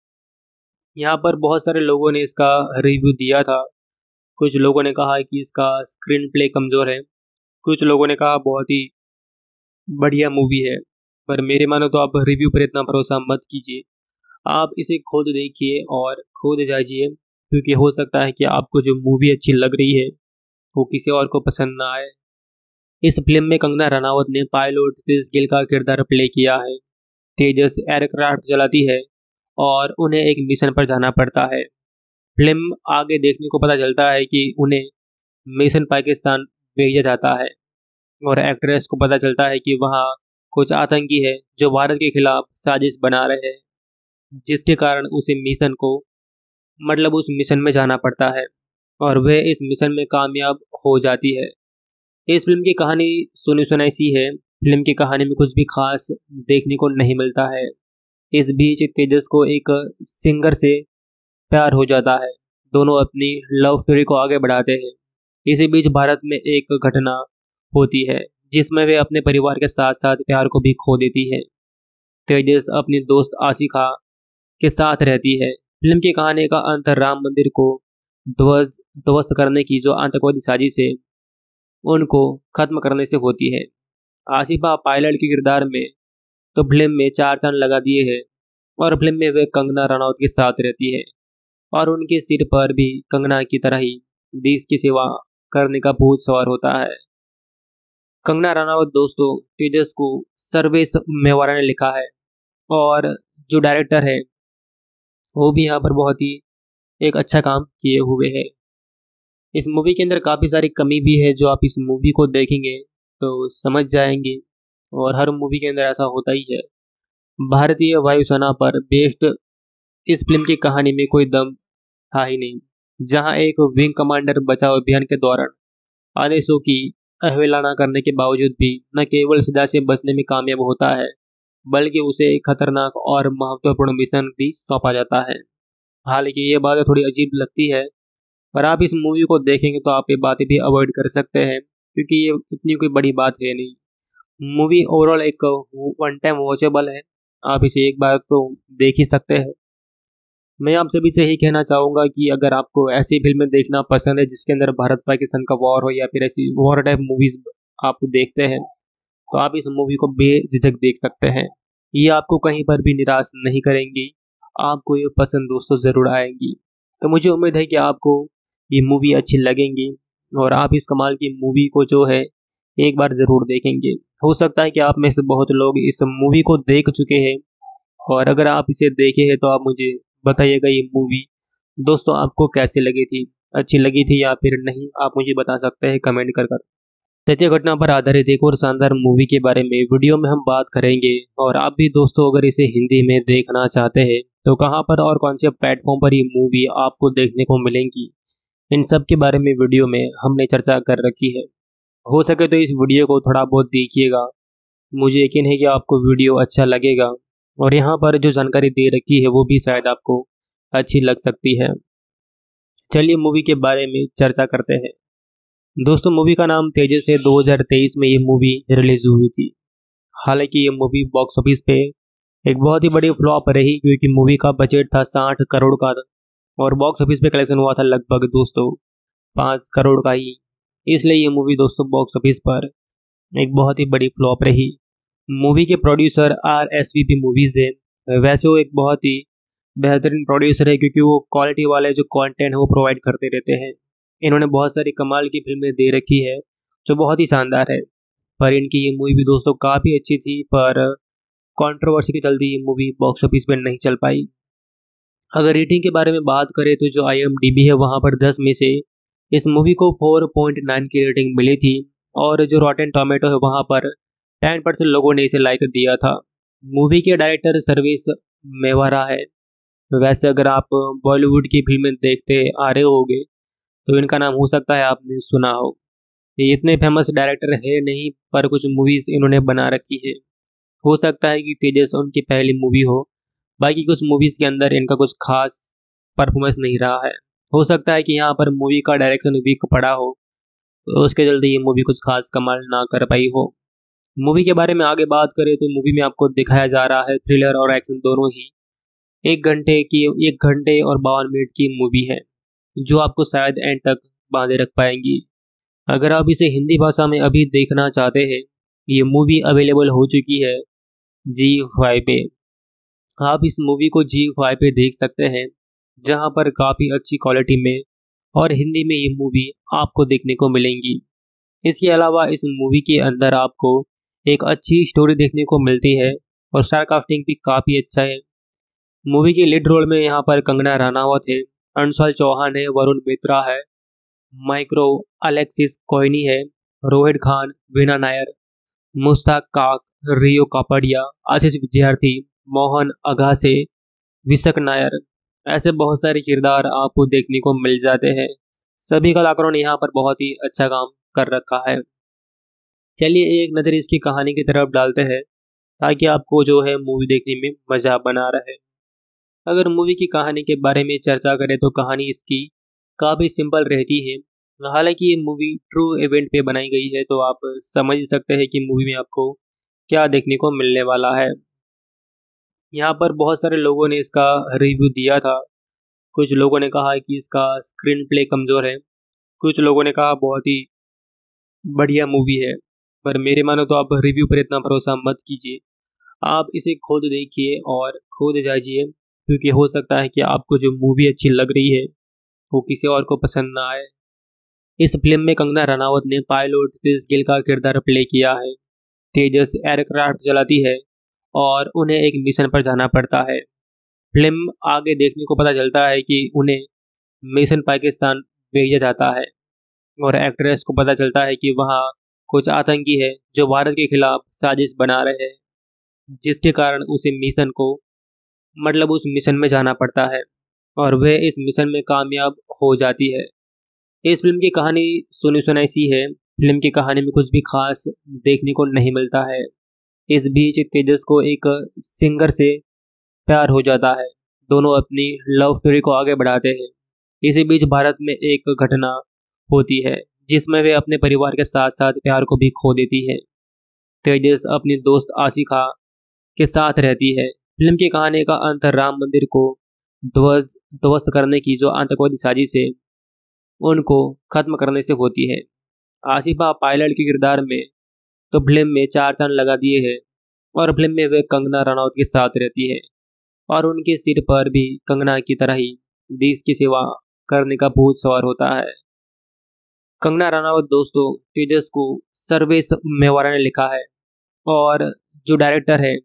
यहाँ पर बहुत सारे लोगों ने इसका रिव्यू दिया था। कुछ लोगों ने कहा कि इसका स्क्रीन प्ले कमज़ोर है, कुछ लोगों ने कहा बहुत ही बढ़िया मूवी है। पर मेरे मानो तो आप रिव्यू पर इतना भरोसा मत कीजिए, आप इसे खुद देखिए और खुद जाइए, क्योंकि हो सकता है कि आपको जो मूवी अच्छी लग रही है वो किसी और को पसंद ना आए। इस फिल्म में कंगना रनावत ने पायलट क्रिस गिल का किरदार प्ले किया है। तेजस एयरक्राफ्ट चलाती है और उन्हें एक मिशन पर जाना पड़ता है। फिल्म आगे देखने को पता चलता है कि उन्हें मिशन पाकिस्तान भेजा जाता है और एक्ट्रेस को पता चलता है कि वहाँ कुछ आतंकी है जो भारत के खिलाफ साजिश बना रहे हैं, जिसके कारण उसे मिशन को मतलब उस मिशन में जाना पड़ता है और वह इस मिशन में कामयाब हो जाती है। इस फिल्म की कहानी सुनी सुनाई सी है। फिल्म की कहानी में कुछ भी खास देखने को नहीं मिलता है। इस बीच तेजस को एक सिंगर से प्यार हो जाता है। दोनों अपनी लव स्टोरी को आगे बढ़ाते हैं। इसी बीच भारत में एक घटना होती है जिसमें वे अपने परिवार के साथ साथ प्यार को भी खो देती है। तेजस अपनी दोस्त आशिका के साथ रहती है। फिल्म की कहानी का अंत राम मंदिर को ध्वस्त ध्वस्त करने की जो आतंकवादी साजिश है उनको खत्म करने से होती है। आसिफा पायलट के किरदार में तो फिल्म में चार चांद लगा दिए हैं और फिल्म में वे कंगना रनौत के साथ रहती है और उनके सिर पर भी कंगना की तरह ही देश की सेवा करने का भूत सवार होता है। कंगना रनावत दोस्तों तेजस को सर्वेश मेवाड़ा ने लिखा है और जो डायरेक्टर है वो भी यहाँ पर बहुत ही एक अच्छा काम किए हुए है। इस मूवी के अंदर काफ़ी सारी कमी भी है जो आप इस मूवी को देखेंगे तो समझ जाएंगे, और हर मूवी के अंदर ऐसा होता ही है। भारतीय वायुसेना पर बेस्ड इस फिल्म की कहानी में कोई दम था ही नहीं, जहां एक विंग कमांडर बचाव अभियान के दौरान आदेशों की अवहेलना करने के बावजूद भी न केवल सजा से बचने में कामयाब होता है, बल्कि उसे एक खतरनाक और महत्वपूर्ण मिशन भी सौंपा जाता है। हालांकि ये बातें थोड़ी अजीब लगती है, पर आप इस मूवी को देखेंगे तो आप ये बातें भी अवॉइड कर सकते हैं, क्योंकि ये इतनी कोई बड़ी बात है नहीं। मूवी ओवरऑल एक वन टाइम वॉचेबल है, आप इसे एक बार तो देख ही सकते हैं। मैं आप सभी से यही कहना चाहूँगा कि अगर आपको ऐसी फ़िल्में देखना पसंद है जिसके अंदर भारत-पाकिस्तान का वॉर हो या फिर ऐसी वॉर टाइप मूवीज़ आप देखते हैं, तो आप इस मूवी को बेझिझक देख सकते हैं। ये आपको कहीं पर भी निराश नहीं करेंगी, आपको ये पसंद दोस्तों ज़रूर आएँगी। तो मुझे उम्मीद है कि आपको ये मूवी अच्छी लगेंगी और आप इस कमाल की मूवी को जो है एक बार ज़रूर देखेंगे। हो सकता है कि आप में से बहुत लोग इस मूवी को देख चुके हैं, और अगर आप इसे देखे हैं तो आप मुझे बताइएगा ये मूवी दोस्तों आपको कैसी लगी थी, अच्छी लगी थी या फिर नहीं, आप मुझे बता सकते हैं कमेंट कर कर। सत्य घटना पर आधारित एक और शानदार मूवी के बारे में वीडियो में हम बात करेंगे, और आप भी दोस्तों अगर इसे हिंदी में देखना चाहते हैं तो कहाँ पर और कौन से प्लेटफॉर्म पर ये मूवी आपको देखने को मिलेंगी, इन सब के बारे में वीडियो में हमने चर्चा कर रखी है। हो सके तो इस वीडियो को थोड़ा बहुत देखिएगा, मुझे यकीन है कि आपको वीडियो अच्छा लगेगा, और यहाँ पर जो जानकारी दे रखी है वो भी शायद आपको अच्छी लग सकती है। चलिए मूवी के बारे में चर्चा करते हैं। दोस्तों मूवी का नाम तेजस है। दो हज़ार तेईस में ये मूवी रिलीज हुई थी। हालांकि ये मूवी बॉक्स ऑफिस पे एक बहुत ही बड़ी फ्लॉप रही, क्योंकि मूवी का बजट था साठ करोड़ का, और बॉक्स ऑफिस पे कलेक्शन हुआ था लगभग दोस्तों पाँच करोड़ का ही। इसलिए ये मूवी दोस्तों बॉक्स ऑफिस पर एक बहुत ही बड़ी फ्लॉप रही। मूवी के producer R S V P movies है। वैसे वो एक बहुत ही बेहतरीन प्रोड्यूसर है, क्योंकि वो क्वालिटी वाले जो कंटेंट है वो प्रोवाइड करते रहते हैं। इन्होंने बहुत सारी कमाल की फिल्में दे रखी है जो बहुत ही शानदार है, पर इनकी ये मूवी भी दोस्तों काफ़ी अच्छी थी, पर कंट्रोवर्सी के चलते ये मूवी बॉक्स ऑफिस पे नहीं चल पाई। अगर रेटिंग के बारे में बात करें तो जो आई एम डी बी है वहाँ पर दस में से इस मूवी को चार पॉइंट नौ की रेटिंग मिली थी, और जो रॉटेन टोमेटो है वहाँ पर दस परसेंट लोगों ने इसे लाइक दिया था। मूवी के डायरेक्टर सर्विस मेवारा है। वैसे अगर आप बॉलीवुड की फिल्में देखते आ रहे होगे तो इनका नाम हो सकता है आपने सुना हो। ये इतने फेमस डायरेक्टर है नहीं, पर कुछ मूवीज़ इन्होंने बना रखी है। हो सकता है कि तेजस उनकी पहली मूवी हो, बाकी कुछ मूवीज़ के अंदर इनका कुछ खास परफॉर्मेंस नहीं रहा है। हो सकता है कि यहाँ पर मूवी का डायरेक्शन वीक पड़ा हो, तो उसके चलते ये मूवी कुछ खास कमाल ना कर पाई हो। मूवी के बारे में आगे बात करें तो मूवी में आपको दिखाया जा रहा है थ्रिलर और एक्शन दोनों ही। एक घंटे की एक घंटे और बावन मिनट की मूवी है, जो आपको शायद एंड तक बांधे रख पाएंगी। अगर आप इसे हिंदी भाषा में अभी देखना चाहते हैं, ये मूवी अवेलेबल हो चुकी है जी फाइव पे। आप इस मूवी को जी फाइव पे देख सकते हैं, जहां पर काफ़ी अच्छी क्वालिटी में और हिंदी में ये मूवी आपको देखने को मिलेंगी। इसके अलावा इस मूवी के अंदर आपको एक अच्छी स्टोरी देखने को मिलती है, और स्टार कास्टिंग भी काफ़ी अच्छा है। मूवी के लीड रोल में यहाँ पर कंगना रनावत है, अंशुल चौहान है, वरुण मित्रा है, माइक्रो अलेक्सिस कोयनी है, रोहित खान, वीना नायर, मुश्ताक काक, रियो कापड़िया, आशीष विद्यार्थी, मोहन अगासे, विशक नायर, ऐसे बहुत सारे किरदार आपको देखने को मिल जाते हैं। सभी कलाकारों ने यहाँ पर बहुत ही अच्छा काम कर रखा है। चलिए एक नज़र इसकी कहानी की तरफ डालते हैं, ताकि आपको जो है मूवी देखने में मज़ा बना रहे। अगर मूवी की कहानी के बारे में चर्चा करें तो कहानी इसकी काफ़ी सिंपल रहती है। हालांकि ये मूवी ट्रू इवेंट पे बनाई गई है, तो आप समझ ही सकते हैं कि मूवी में आपको क्या देखने को मिलने वाला है। यहाँ पर बहुत सारे लोगों ने इसका रिव्यू दिया था। कुछ लोगों ने कहा कि इसका स्क्रीन प्ले कमज़ोर है, कुछ लोगों ने कहा बहुत ही बढ़िया मूवी है। पर मेरे मानो तो आप रिव्यू पर इतना भरोसा मत कीजिए, आप इसे खुद देखिए और खुद जाइए, क्योंकि हो सकता है कि आपको जो मूवी अच्छी लग रही है वो किसी और को पसंद ना आए। इस फिल्म में कंगना रनावत ने पायलट क्रिस गिल का किरदार प्ले किया है। तेजस एयरक्राफ्ट चलाती है और उन्हें एक मिशन पर जाना पड़ता है। फिल्म आगे देखने को पता चलता है कि उन्हें मिशन पाकिस्तान भेजा जाता है, और एक्ट्रेस को पता चलता है कि वहाँ कुछ आतंकी है जो भारत के खिलाफ साजिश बना रहे हैं, जिसके कारण उसे मिशन को मतलब उस मिशन में जाना पड़ता है। और वह इस मिशन में कामयाब हो जाती है। इस फिल्म की कहानी सुनी सुनाई सी है। फिल्म की कहानी में कुछ भी खास देखने को नहीं मिलता है। इस बीच तेजस को एक सिंगर से प्यार हो जाता है। दोनों अपनी लव स्टोरी को आगे बढ़ाते हैं। इसी बीच भारत में एक घटना होती है जिसमें वे अपने परिवार के साथ साथ प्यार को भी खो देती है। तेजस अपनी दोस्त आशिका के साथ रहती है। फिल्म की कहानी का अंत राम मंदिर को ध्वस्त ध्वस्त करने की जो आतंकवादी साजिश है उनको खत्म करने से होती है। आसिफा पायलट के किरदार में तो फिल्म में चार चांद लगा दिए हैं और फिल्म में वे कंगना रनौत के साथ रहती है और उनके सिर पर भी कंगना की तरह ही देश की सेवा करने का भूत सवार होता है। कंगना रनौत दोस्तों तेजस को सर्वेश मेवाड़ा ने लिखा है और जो डायरेक्टर है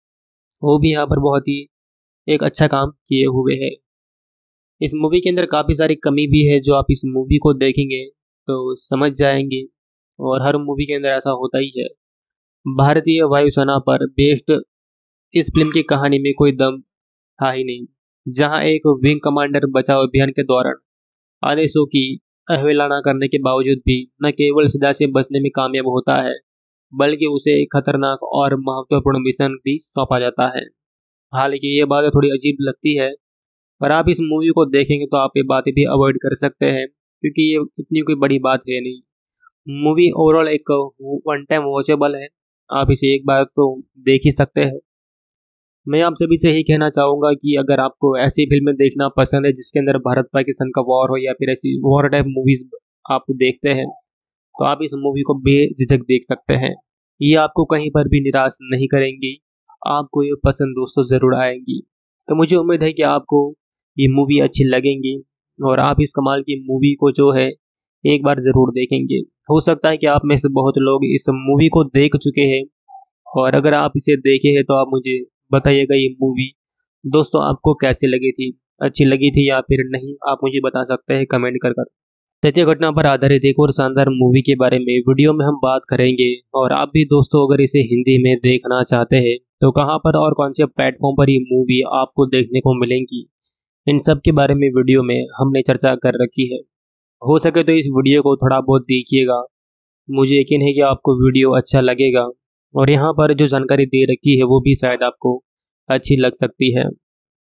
वो भी यहाँ पर बहुत ही एक अच्छा काम किए हुए है। इस मूवी के अंदर काफ़ी सारी कमी भी है जो आप इस मूवी को देखेंगे तो समझ जाएंगे और हर मूवी के अंदर ऐसा होता ही है। भारतीय वायुसेना पर बेस्ड इस फिल्म की कहानी में कोई दम था ही नहीं। जहां एक विंग कमांडर बचाव अभियान के दौरान आदेशों की अवहेलना करने के बावजूद भी न केवल सजा से बचने में कामयाब होता है बल्कि उसे एक खतरनाक और महत्वपूर्ण मिशन भी सौंपा जाता है। हालांकि ये बातें थोड़ी अजीब लगती है पर आप इस मूवी को देखेंगे तो आप ये बातें भी अवॉइड कर सकते हैं क्योंकि ये इतनी कोई बड़ी बात है नहीं। मूवी ओवरऑल एक वन टाइम वॉचेबल है। आप इसे एक बार तो देख ही सकते हैं। मैं आप सभी से यही कहना चाहूँगा कि अगर आपको ऐसी फिल्में देखना पसंद है जिसके अंदर भारत पाकिस्तान का वॉर हो या फिर ऐसी वॉर टाइप मूवीज आप देखते हैं तो आप इस मूवी को बेझिझक देख सकते हैं। ये आपको कहीं पर भी निराश नहीं करेंगी। आपको ये पसंद दोस्तों ज़रूर आएंगी। तो मुझे उम्मीद है कि आपको ये मूवी अच्छी लगेंगी और आप इस कमाल की मूवी को जो है एक बार ज़रूर देखेंगे। हो सकता है कि आप में से बहुत लोग इस मूवी को देख चुके हैं और अगर आप इसे देखे हैं तो आप मुझे बताइएगा ये मूवी दोस्तों आपको कैसे लगी थी, अच्छी लगी थी या फिर नहीं, आप मुझे बता सकते हैं कमेंट कर कर। सत्य घटना पर आधारित एक और शानदार मूवी के बारे में वीडियो में हम बात करेंगे और आप भी दोस्तों अगर इसे हिंदी में देखना चाहते हैं तो कहाँ पर और कौन से प्लेटफॉर्म पर ये मूवी आपको देखने को मिलेंगी, इन सब के बारे में वीडियो में हमने चर्चा कर रखी है। हो सके तो इस वीडियो को थोड़ा बहुत देखिएगा। मुझे यकीन है कि आपको वीडियो अच्छा लगेगा और यहाँ पर जो जानकारी दे रखी है वो भी शायद आपको अच्छी लग सकती है।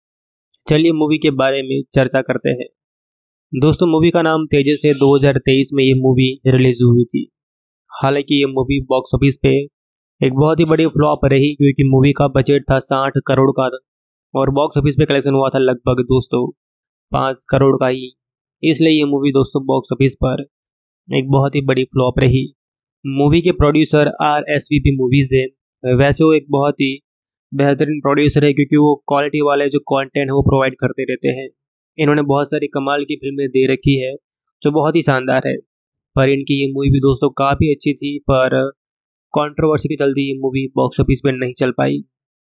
चलिए मूवी के बारे में चर्चा करते हैं। दोस्तों मूवी का नाम तेजस है। दो हज़ार तेईस में ये मूवी रिलीज हुई थी। हालांकि ये मूवी बॉक्स ऑफिस पे एक बहुत ही बड़ी फ्लॉप रही क्योंकि मूवी का बजट था साठ करोड़ का और बॉक्स ऑफिस पे कलेक्शन हुआ था लगभग दोस्तों पाँच करोड़ का ही। इसलिए ये मूवी दोस्तों बॉक्स ऑफिस पर एक बहुत ही बड़ी फ्लॉप रही। मूवी के producer R S V P movies है। वैसे वो एक बहुत ही बेहतरीन प्रोड्यूसर है क्योंकि वो क्वालिटी वाले जो कंटेंट है वो प्रोवाइड करते रहते हैं। इन्होंने बहुत सारी कमाल की फिल्में दे रखी है जो बहुत ही शानदार है। पर इनकी ये मूवी भी दोस्तों काफ़ी अच्छी थी पर कंट्रोवर्सी के चलते ये मूवी बॉक्स ऑफिस पे नहीं चल पाई।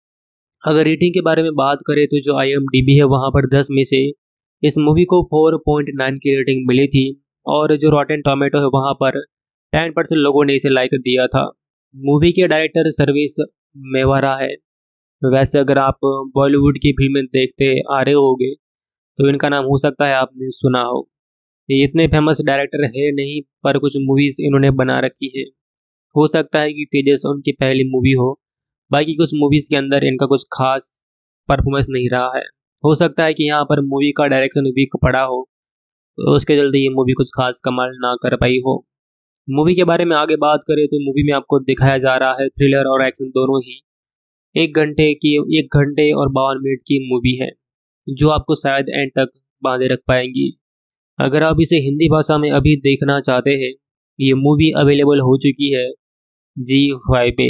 अगर रेटिंग के बारे में बात करें तो जो आई एम डी बी है वहाँ पर दस में से इस मूवी को चार पॉइंट नौ की रेटिंग मिली थी और जो रॉटेन टोमेटो है वहाँ पर दस परसेंट लोगों ने इसे लाइक दिया था। मूवी के डायरेक्टर सर्वेश मेवाड़ा है। वैसे अगर आप बॉलीवुड की फिल्में देखते आ रहे होगे तो इनका नाम हो सकता है आपने सुना हो। ये इतने फेमस डायरेक्टर है नहीं पर कुछ मूवीज इन्होंने बना रखी है। हो सकता है कि तेजस उनकी पहली मूवी हो, बाकी कुछ मूवीज के अंदर इनका कुछ खास परफॉर्मेंस नहीं रहा है। हो सकता है कि यहाँ पर मूवी का डायरेक्शन वीक पड़ा हो तो उसके चलते ये मूवी कुछ खास कमाल ना कर पाई हो। मूवी के बारे में आगे बात करें तो मूवी में आपको दिखाया जा रहा है थ्रिलर और एक्शन दोनों ही। एक घंटे की एक घंटे और बावन मिनट की मूवी है जो आपको शायद एंड तक बांधे रख पाएंगी। अगर आप इसे हिंदी भाषा में अभी देखना चाहते हैं ये मूवी अवेलेबल हो चुकी है जी फाइव पे।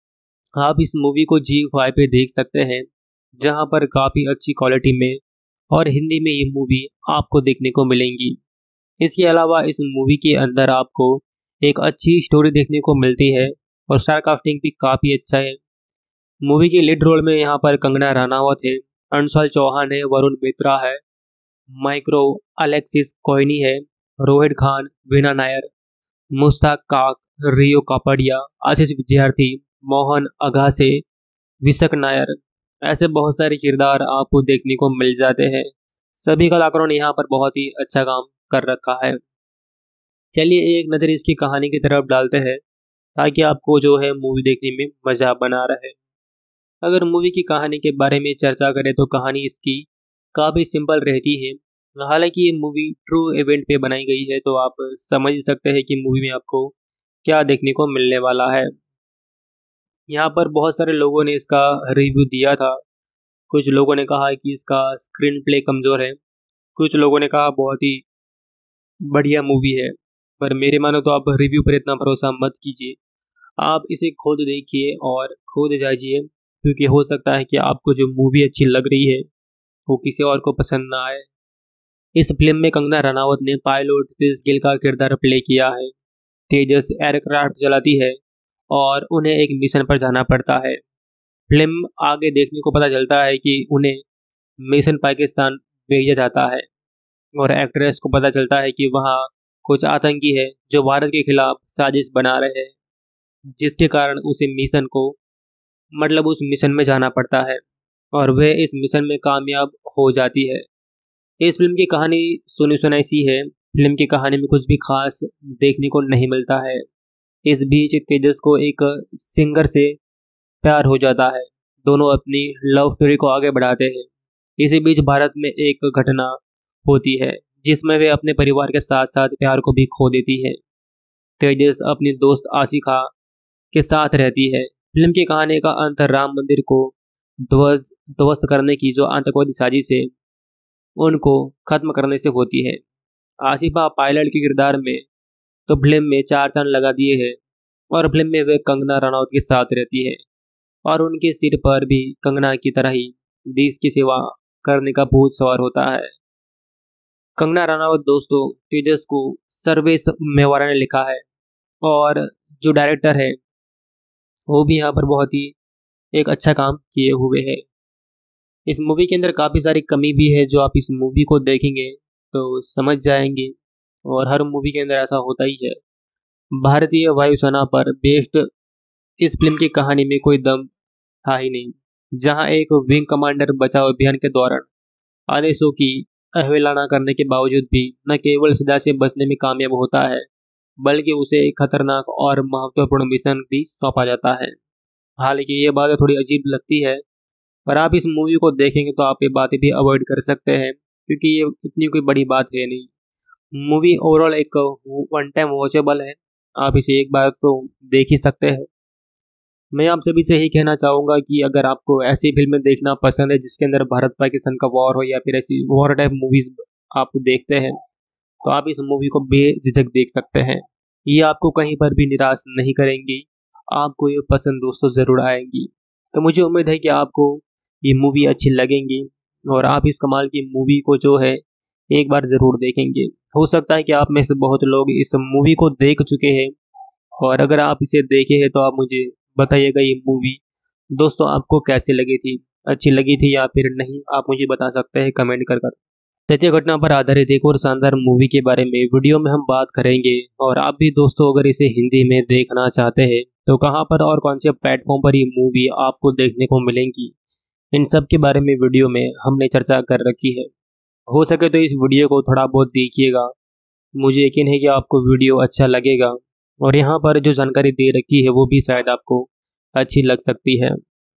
आप इस मूवी को जी फाइव पे देख सकते हैं जहां पर काफ़ी अच्छी क्वालिटी में और हिंदी में ये मूवी आपको देखने को मिलेंगी। इसके अलावा इस मूवी के अंदर आपको एक अच्छी स्टोरी देखने को मिलती है और स्टार कास्टिंग भी काफ़ी अच्छा है। मूवी के लीड रोल में यहाँ पर कंगना रनावत है, अंशुल चौहान है, वरुण मित्रा है, माइक्रो अलेक्सिस कोइनी है, रोहित खान, वीना नायर, मुश्ताक काक, रियो कापड़िया, आशीष विद्यार्थी, मोहन अगासे, विशक नायर, ऐसे बहुत सारे किरदार आपको देखने को मिल जाते हैं। सभी कलाकारों ने यहाँ पर बहुत ही अच्छा काम कर रखा है। चलिए एक नज़र इसकी कहानी की तरफ डालते हैं ताकि आपको जो है मूवी देखने में मज़ा बना रहे। अगर मूवी की कहानी के बारे में चर्चा करें तो कहानी इसकी काफ़ी सिंपल रहती है। हालांकि ये मूवी ट्रू इवेंट पे बनाई गई है तो आप समझ ही सकते हैं कि मूवी में आपको क्या देखने को मिलने वाला है। यहाँ पर बहुत सारे लोगों ने इसका रिव्यू दिया था। कुछ लोगों ने कहा कि इसका स्क्रीन प्ले कमज़ोर है, कुछ लोगों ने कहा बहुत ही बढ़िया मूवी है। पर मेरे मानो तो आप रिव्यू पर इतना भरोसा मत कीजिए। आप इसे खुद देखिए और खुद जांचिए, क्योंकि हो सकता है कि आपको जो मूवी अच्छी लग रही है वो किसी और को पसंद ना आए। इस फिल्म में कंगना रनावत ने पायलट क्रिस गिल का किरदार प्ले किया है। तेजस एयरक्राफ्ट चलाती है और उन्हें एक मिशन पर जाना पड़ता है। फिल्म आगे देखने को पता चलता है कि उन्हें मिशन पाकिस्तान भेजा जाता है और एक्ट्रेस को पता चलता है कि वहाँ कुछ आतंकी है जो भारत के खिलाफ साजिश बना रहे हैं, जिसके कारण उसे मिशन को मतलब उस मिशन में जाना पड़ता है और वह इस मिशन में कामयाब हो जाती है। इस फिल्म की कहानी सुनी सुनाई सी है। फिल्म की कहानी में कुछ भी खास देखने को नहीं मिलता है। इस बीच तेजस को एक सिंगर से प्यार हो जाता है। दोनों अपनी लव स्टोरी को आगे बढ़ाते हैं। इसी बीच भारत में एक घटना होती है जिसमें वे अपने परिवार के साथ साथ प्यार को भी खो देती है। तेजस अपनी दोस्त आशिका के साथ रहती है। फिल्म की कहानी का अंत राम मंदिर को ध्वस्त ध्वस्त करने की जो आतंकवादी साजिश है उनको खत्म करने से होती है। आसिफा पायलट के किरदार में तो फिल्म में चार चांद लगा दिए हैं और फिल्म में वे कंगना रनौत के साथ रहती है और उनके सिर पर भी कंगना की तरह ही देश की सेवा करने का भूत सवार होता है। कंगना रनावत दोस्तों तेजस को सर्वेश मेवाड़ा ने लिखा है और जो डायरेक्टर है वो भी यहाँ पर बहुत ही एक अच्छा काम किए हुए है। इस मूवी के अंदर काफ़ी सारी कमी भी है जो आप इस मूवी को देखेंगे तो समझ जाएंगे, और हर मूवी के अंदर ऐसा होता ही है। भारतीय वायुसेना पर बेस्ड इस फिल्म की कहानी में कोई दम था ही नहीं, जहां एक विंग कमांडर बचाव अभियान के दौरान आदेशों की अवहेलना करने के बावजूद भी न केवल सजा से बचने में कामयाब होता है, बल्कि उसे एक खतरनाक और महत्वपूर्ण मिशन भी सौंपा जाता है। हालांकि ये बातें थोड़ी अजीब लगती है, पर आप इस मूवी को देखेंगे तो आप ये बातें भी अवॉइड कर सकते हैं, क्योंकि ये इतनी कोई बड़ी बात है नहीं। मूवी ओवरऑल एक वन टाइम वॉचेबल है। आप इसे एक बार तो देख ही सकते हैं। मैं आप सभी से यही कहना चाहूँगा कि अगर आपको ऐसी फिल्में देखना पसंद है जिसके अंदर भारत पाकिस्तान का वॉर हो या फिर ऐसी वॉर टाइप मूवीज आप देखते हैं तो आप इस मूवी को बेझिझक देख सकते हैं। ये आपको कहीं पर भी निराश नहीं करेंगी, आपको ये पसंद दोस्तों ज़रूर आएंगी। तो मुझे उम्मीद है कि आपको ये मूवी अच्छी लगेंगी और आप इस कमाल की मूवी को जो है एक बार ज़रूर देखेंगे। हो सकता है कि आप में से बहुत लोग इस मूवी को देख चुके हैं, और अगर आप इसे देखे हैं तो आप मुझे बताइएगा ये मूवी दोस्तों आपको कैसे लगी थी, अच्छी लगी थी या फिर नहीं, आप मुझे बता सकते हैं कमेंट कर कर। सत्य घटना पर आधारित एक और शानदार मूवी के बारे में वीडियो में हम बात करेंगे, और आप भी दोस्तों अगर इसे हिंदी में देखना चाहते हैं तो कहाँ पर और कौन से प्लेटफॉर्म पर ये मूवी आपको देखने को मिलेंगी, इन सब के बारे में वीडियो में हमने चर्चा कर रखी है। हो सके तो इस वीडियो को थोड़ा बहुत देखिएगा, मुझे यकीन है कि आपको वीडियो अच्छा लगेगा और यहाँ पर जो जानकारी दे रखी है वो भी शायद आपको अच्छी लग सकती है।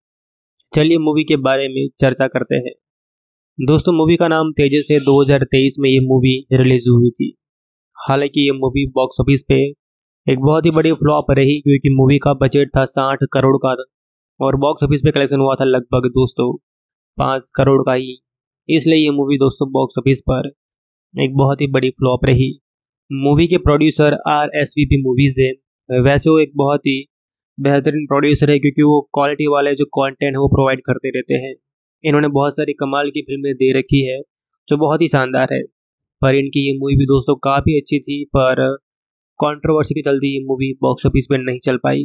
चलिए मूवी के बारे में चर्चा करते हैं। दोस्तों मूवी का नाम तेजस है। दो हज़ार तेईस में ये मूवी रिलीज हुई थी। हालांकि ये मूवी बॉक्स ऑफिस पे एक बहुत ही बड़ी फ्लॉप रही, क्योंकि मूवी का बजट था साठ करोड़ का और बॉक्स ऑफिस पे कलेक्शन हुआ था लगभग दोस्तों पाँच करोड़ का ही। इसलिए ये मूवी दोस्तों बॉक्स ऑफिस पर एक बहुत ही बड़ी फ्लॉप रही। मूवी के producer R S V P movies है। वैसे वो एक बहुत ही बेहतरीन प्रोड्यूसर है, क्योंकि वो क्वालिटी वाले जो कंटेंट है वो प्रोवाइड करते रहते हैं। इन्होंने बहुत सारी कमाल की फिल्में दे रखी है जो बहुत ही शानदार है। पर इनकी ये मूवी भी दोस्तों काफ़ी अच्छी थी, पर कंट्रोवर्सी के चलते ये मूवी बॉक्स ऑफिस पर नहीं चल पाई।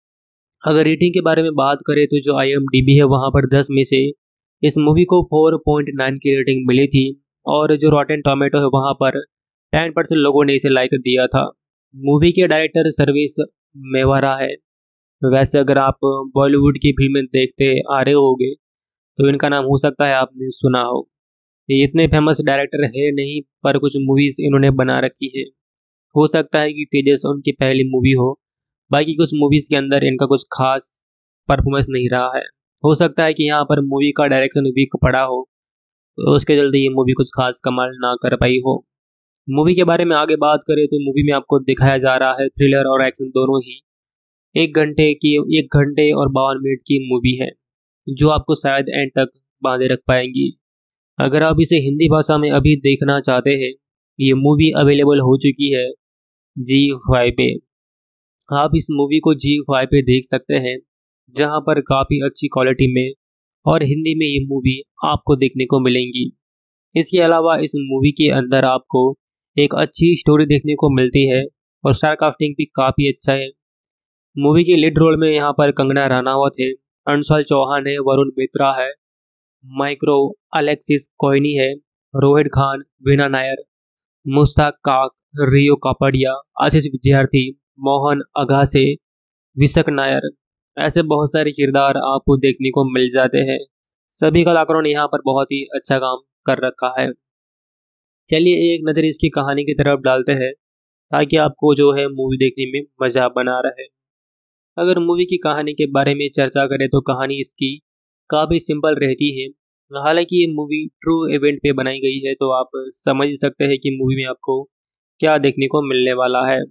अगर रेटिंग के बारे में बात करें तो जो आई एम डी बी है वहाँ पर दस में से इस मूवी को चार पॉइंट नौ की रेटिंग मिली थी, और जो रॉटेन टोमेटो है वहाँ पर दस परसेंट लोगों ने इसे लाइक दिया था। मूवी के डायरेक्टर सर्वेश मेवाड़ा है। वैसे अगर आप बॉलीवुड की फिल्में देखते आ रहे होंगे तो इनका नाम हो सकता है आपने सुना हो। ये इतने फेमस डायरेक्टर है नहीं, पर कुछ मूवीज इन्होंने बना रखी है। हो सकता है कि तेजस उनकी पहली मूवी हो, बाकी कुछ मूवीज के अंदर इनका कुछ खास परफॉर्मेंस नहीं रहा है। हो सकता है कि यहाँ पर मूवी का डायरेक्शन वीक पड़ा हो, तो उसके चलते ये मूवी कुछ खास कमाल ना कर पाई हो। मूवी के बारे में आगे बात करें तो मूवी में आपको दिखाया जा रहा है थ्रिलर और एक्शन दोनों ही। एक घंटे की एक घंटे और बावन मिनट की मूवी है, जो आपको शायद एंड तक बांधे रख पाएंगी। अगर आप इसे हिंदी भाषा में अभी देखना चाहते हैं, ये मूवी अवेलेबल हो चुकी है जी फाइव पे। आप इस मूवी को जी फाइव पे देख सकते हैं, जहां पर काफ़ी अच्छी क्वालिटी में और हिंदी में ये मूवी आपको देखने को मिलेंगी। इसके अलावा इस मूवी के अंदर आपको एक अच्छी स्टोरी देखने को मिलती है और स्टार कास्टिंग भी काफ़ी अच्छा है। मूवी के लीड रोल में यहाँ पर कंगना रनावत है, अंशुल चौहान है, वरुण मित्रा है, माइक्रो अलेक्सिस कोयनी है, रोहित खान, वीना नायर, मुश्ताक काक, रियो कापड़िया, आशीष विद्यार्थी, मोहन अगासे, विशक नायर, ऐसे बहुत सारे किरदार आपको देखने को मिल जाते हैं। सभी कलाकारों ने यहाँ पर बहुत ही अच्छा काम कर रखा है। चलिए एक नज़र इसकी कहानी की तरफ डालते हैं, ताकि आपको जो है मूवी देखने में मज़ा बना रहे। अगर मूवी की कहानी के बारे में चर्चा करें तो कहानी इसकी काफ़ी सिंपल रहती है। हालांकि ये मूवी ट्रू इवेंट पे बनाई गई है, तो आप समझ सकते हैं कि मूवी में आपको क्या देखने को मिलने वाला है।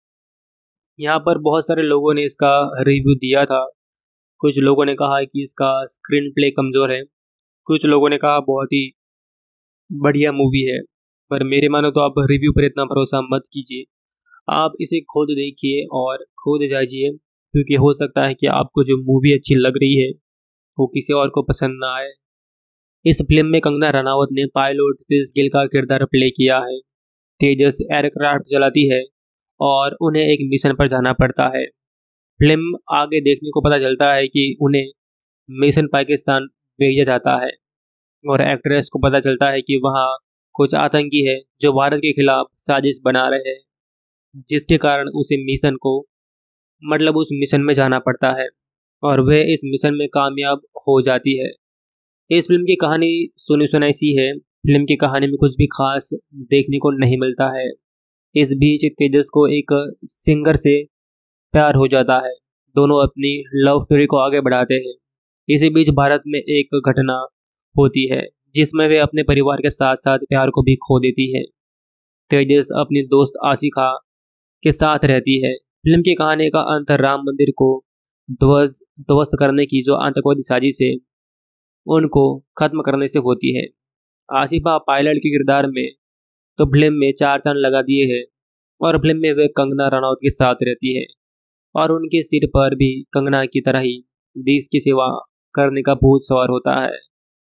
यहाँ पर बहुत सारे लोगों ने इसका रिव्यू दिया था। कुछ लोगों ने कहा है कि इसका स्क्रीन प्ले कमज़ोर है, कुछ लोगों ने कहा बहुत ही बढ़िया मूवी है। पर मेरे मानो तो आप रिव्यू पर इतना भरोसा मत कीजिए। आप इसे खुद देखिए और खुद जाइए, क्योंकि हो सकता है कि आपको जो मूवी अच्छी लग रही है वो किसी और को पसंद ना आए। इस फिल्म में कंगना रनावत ने पायलट क्रिस गिल का किरदार प्ले किया है। तेजस एयरक्राफ्ट चलाती है और उन्हें एक मिशन पर जाना पड़ता है। फिल्म आगे देखने को पता चलता है कि उन्हें मिशन पाकिस्तान भेजा जाता है और एक्ट्रेस को पता चलता है कि वहाँ कुछ आतंकी है जो भारत के खिलाफ साजिश बना रहे हैं, जिसके कारण उसे मिशन को मतलब उस मिशन में जाना पड़ता है और वह इस मिशन में कामयाब हो जाती है। इस फिल्म की कहानी सुनी सुनाई सी है। फिल्म की कहानी में कुछ भी खास देखने को नहीं मिलता है। इस बीच तेजस को एक सिंगर से प्यार हो जाता है। दोनों अपनी लव स्टोरी को आगे बढ़ाते हैं। इसी बीच भारत में एक घटना होती है, जिसमें वे अपने परिवार के साथ साथ प्यार को भी खो देती है। तेजस अपनी दोस्त आशिका के साथ रहती है। फिल्म की कहानी का अंत राम मंदिर को ध्वस्त ध्वस्त करने की जो आतंकवादी साजिश है, उनको खत्म करने से होती है। आसिफा पायलट के किरदार में तो फिल्म में चार चांद लगा दिए हैं और फिल्म में वे कंगना रनौत के साथ रहती है और उनके सिर पर भी कंगना की तरह ही देश की सेवा करने का भूत सवार होता है।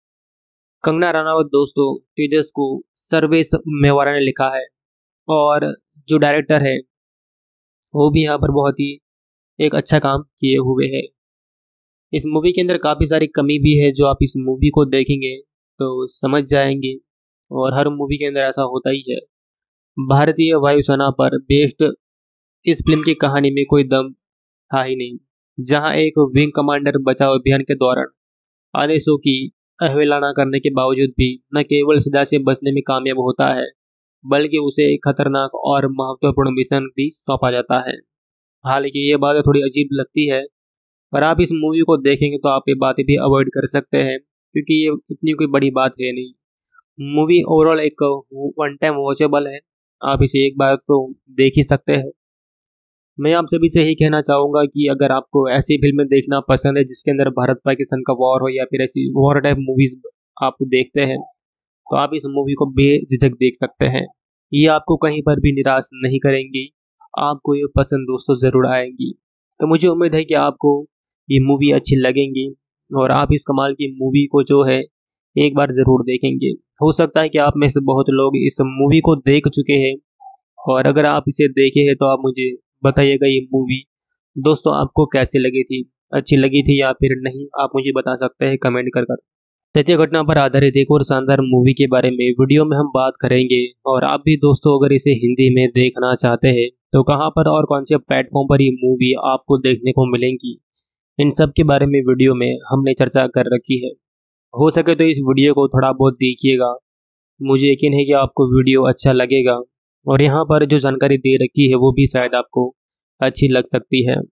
कंगना रनावत दोस्तों तेजस को सर्वेश मेवाड़ा ने लिखा है और जो डायरेक्टर है वो भी यहाँ पर बहुत ही एक अच्छा काम किए हुए है। इस मूवी के अंदर काफ़ी सारी कमी भी है, जो आप इस मूवी को देखेंगे तो समझ जाएंगे, और हर मूवी के अंदर ऐसा होता ही है। भारतीय वायुसेना पर बेस्ड इस फिल्म की कहानी में कोई दम था ही नहीं, जहां एक विंग कमांडर बचाव अभियान के दौरान आदेशों की अवहेलना करने के बावजूद भी न केवल सजा से बचने में कामयाब होता है, बल्कि उसे एक खतरनाक और महत्वपूर्ण मिशन भी सौंपा जाता है। हालांकि ये बातें थोड़ी अजीब लगती है, पर आप इस मूवी को देखेंगे तो आप ये बातें भी अवॉइड कर सकते हैं, क्योंकि ये इतनी कोई बड़ी बात है नहीं। मूवी ओवरऑल एक वन टाइम वॉचेबल है। आप इसे एक बार तो देख ही सकते हैं। मैं आप सभी से यही कहना चाहूँगा कि अगर आपको ऐसी फिल्में देखना पसंद है जिसके अंदर भारत पाकिस्तान का वॉर हो या फिर ऐसी वॉर टाइप मूवीज आप देखते हैं, तो आप इस मूवी को बेझिझक देख सकते हैं। ये आपको कहीं पर भी निराश नहीं करेंगी, आपको ये पसंद दोस्तों ज़रूर आएंगी। तो मुझे उम्मीद है कि आपको ये मूवी अच्छी लगेंगी और आप इस कमाल की मूवी को जो है एक बार ज़रूर देखेंगे। हो सकता है कि आप में से बहुत लोग इस मूवी को देख चुके हैं, और अगर आप इसे देखे हैं तो आप मुझे बताइएगा ये मूवी दोस्तों आपको कैसे लगी थी, अच्छी लगी थी या फिर नहीं, आप मुझे बता सकते हैं कमेंट कर कर। सत्य घटना पर आधारित एक और शानदार मूवी के बारे में वीडियो में हम बात करेंगे, और आप भी दोस्तों अगर इसे हिंदी में देखना चाहते हैं तो कहाँ पर और कौन से प्लेटफॉर्म पर ये मूवी आपको देखने को मिलेंगी, इन सब के बारे में वीडियो में हमने चर्चा कर रखी है। हो सके तो इस वीडियो को थोड़ा बहुत देखिएगा, मुझे यकीन है कि आपको वीडियो अच्छा लगेगा और यहाँ पर जो जानकारी दे रखी है वो भी शायद आपको अच्छी लग सकती है।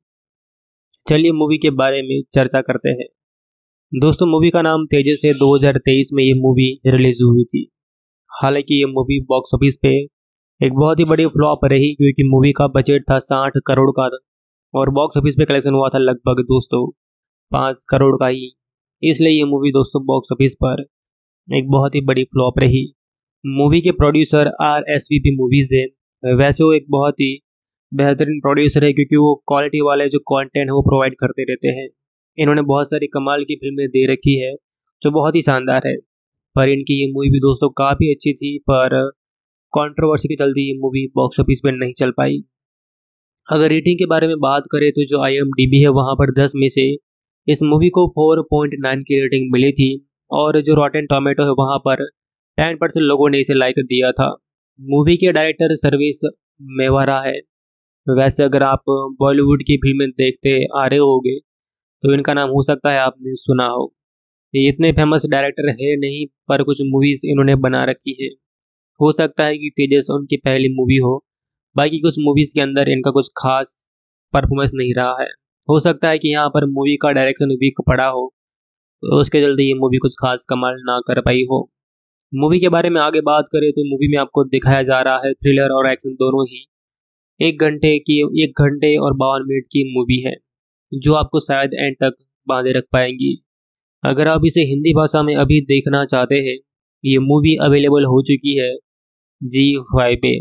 चलिए मूवी के बारे में चर्चा करते हैं। दोस्तों मूवी का नाम तेजस है। दो हज़ार तेईस में ये मूवी रिलीज हुई थी। हालांकि ये मूवी बॉक्स ऑफिस पे एक बहुत ही बड़ी फ्लॉप रही, क्योंकि मूवी का बजट था साठ करोड़ का और बॉक्स ऑफिस पे कलेक्शन हुआ था लगभग दोस्तों पाँच करोड़ का ही। इसलिए ये मूवी दोस्तों बॉक्स ऑफिस पर एक बहुत ही बड़ी फ्लॉप रही। मूवी के producer R S V P movies है। वैसे वो एक बहुत ही बेहतरीन प्रोड्यूसर है, क्योंकि वो क्वालिटी वाले जो कंटेंट है वो प्रोवाइड करते रहते हैं। इन्होंने बहुत सारी कमाल की फिल्में दे रखी है जो बहुत ही शानदार है। पर इनकी ये मूवी भी दोस्तों काफ़ी अच्छी थी, पर कंट्रोवर्सी के चलते ये मूवी बॉक्स ऑफिस पे नहीं चल पाई। अगर रेटिंग के बारे में बात करें तो जो आई एम डी बी है वहाँ पर दस में से इस मूवी को चार पॉइंट नौ की रेटिंग मिली थी और जो रॉटेन टोमेटो है वहाँ पर दस परसेंट लोगों ने इसे लाइक दिया था। मूवी के डायरेक्टर सर्विस मेवारा है। वैसे अगर आप बॉलीवुड की फिल्में देखते आ रहे होगे तो इनका नाम हो सकता है आपने सुना हो। ये इतने फेमस डायरेक्टर है नहीं, पर कुछ मूवीज इन्होंने बना रखी है। हो सकता है कि तेजस उनकी पहली मूवी हो, बाकी कुछ मूवीज के अंदर इनका कुछ खास परफॉर्मेंस नहीं रहा है। हो सकता है कि यहाँ पर मूवी का डायरेक्शन वीक पड़ा हो, तो उसके चलते ये मूवी कुछ खास कमाल ना कर पाई हो। मूवी के बारे में आगे बात करें तो मूवी में आपको दिखाया जा रहा है थ्रिलर और एक्शन दोनों ही। एक घंटे की एक घंटे और बावन मिनट की मूवी है जो आपको शायद एंड तक बांधे रख पाएंगी। अगर आप इसे हिंदी भाषा में अभी देखना चाहते हैं, ये मूवी अवेलेबल हो चुकी है जी फाइव पे।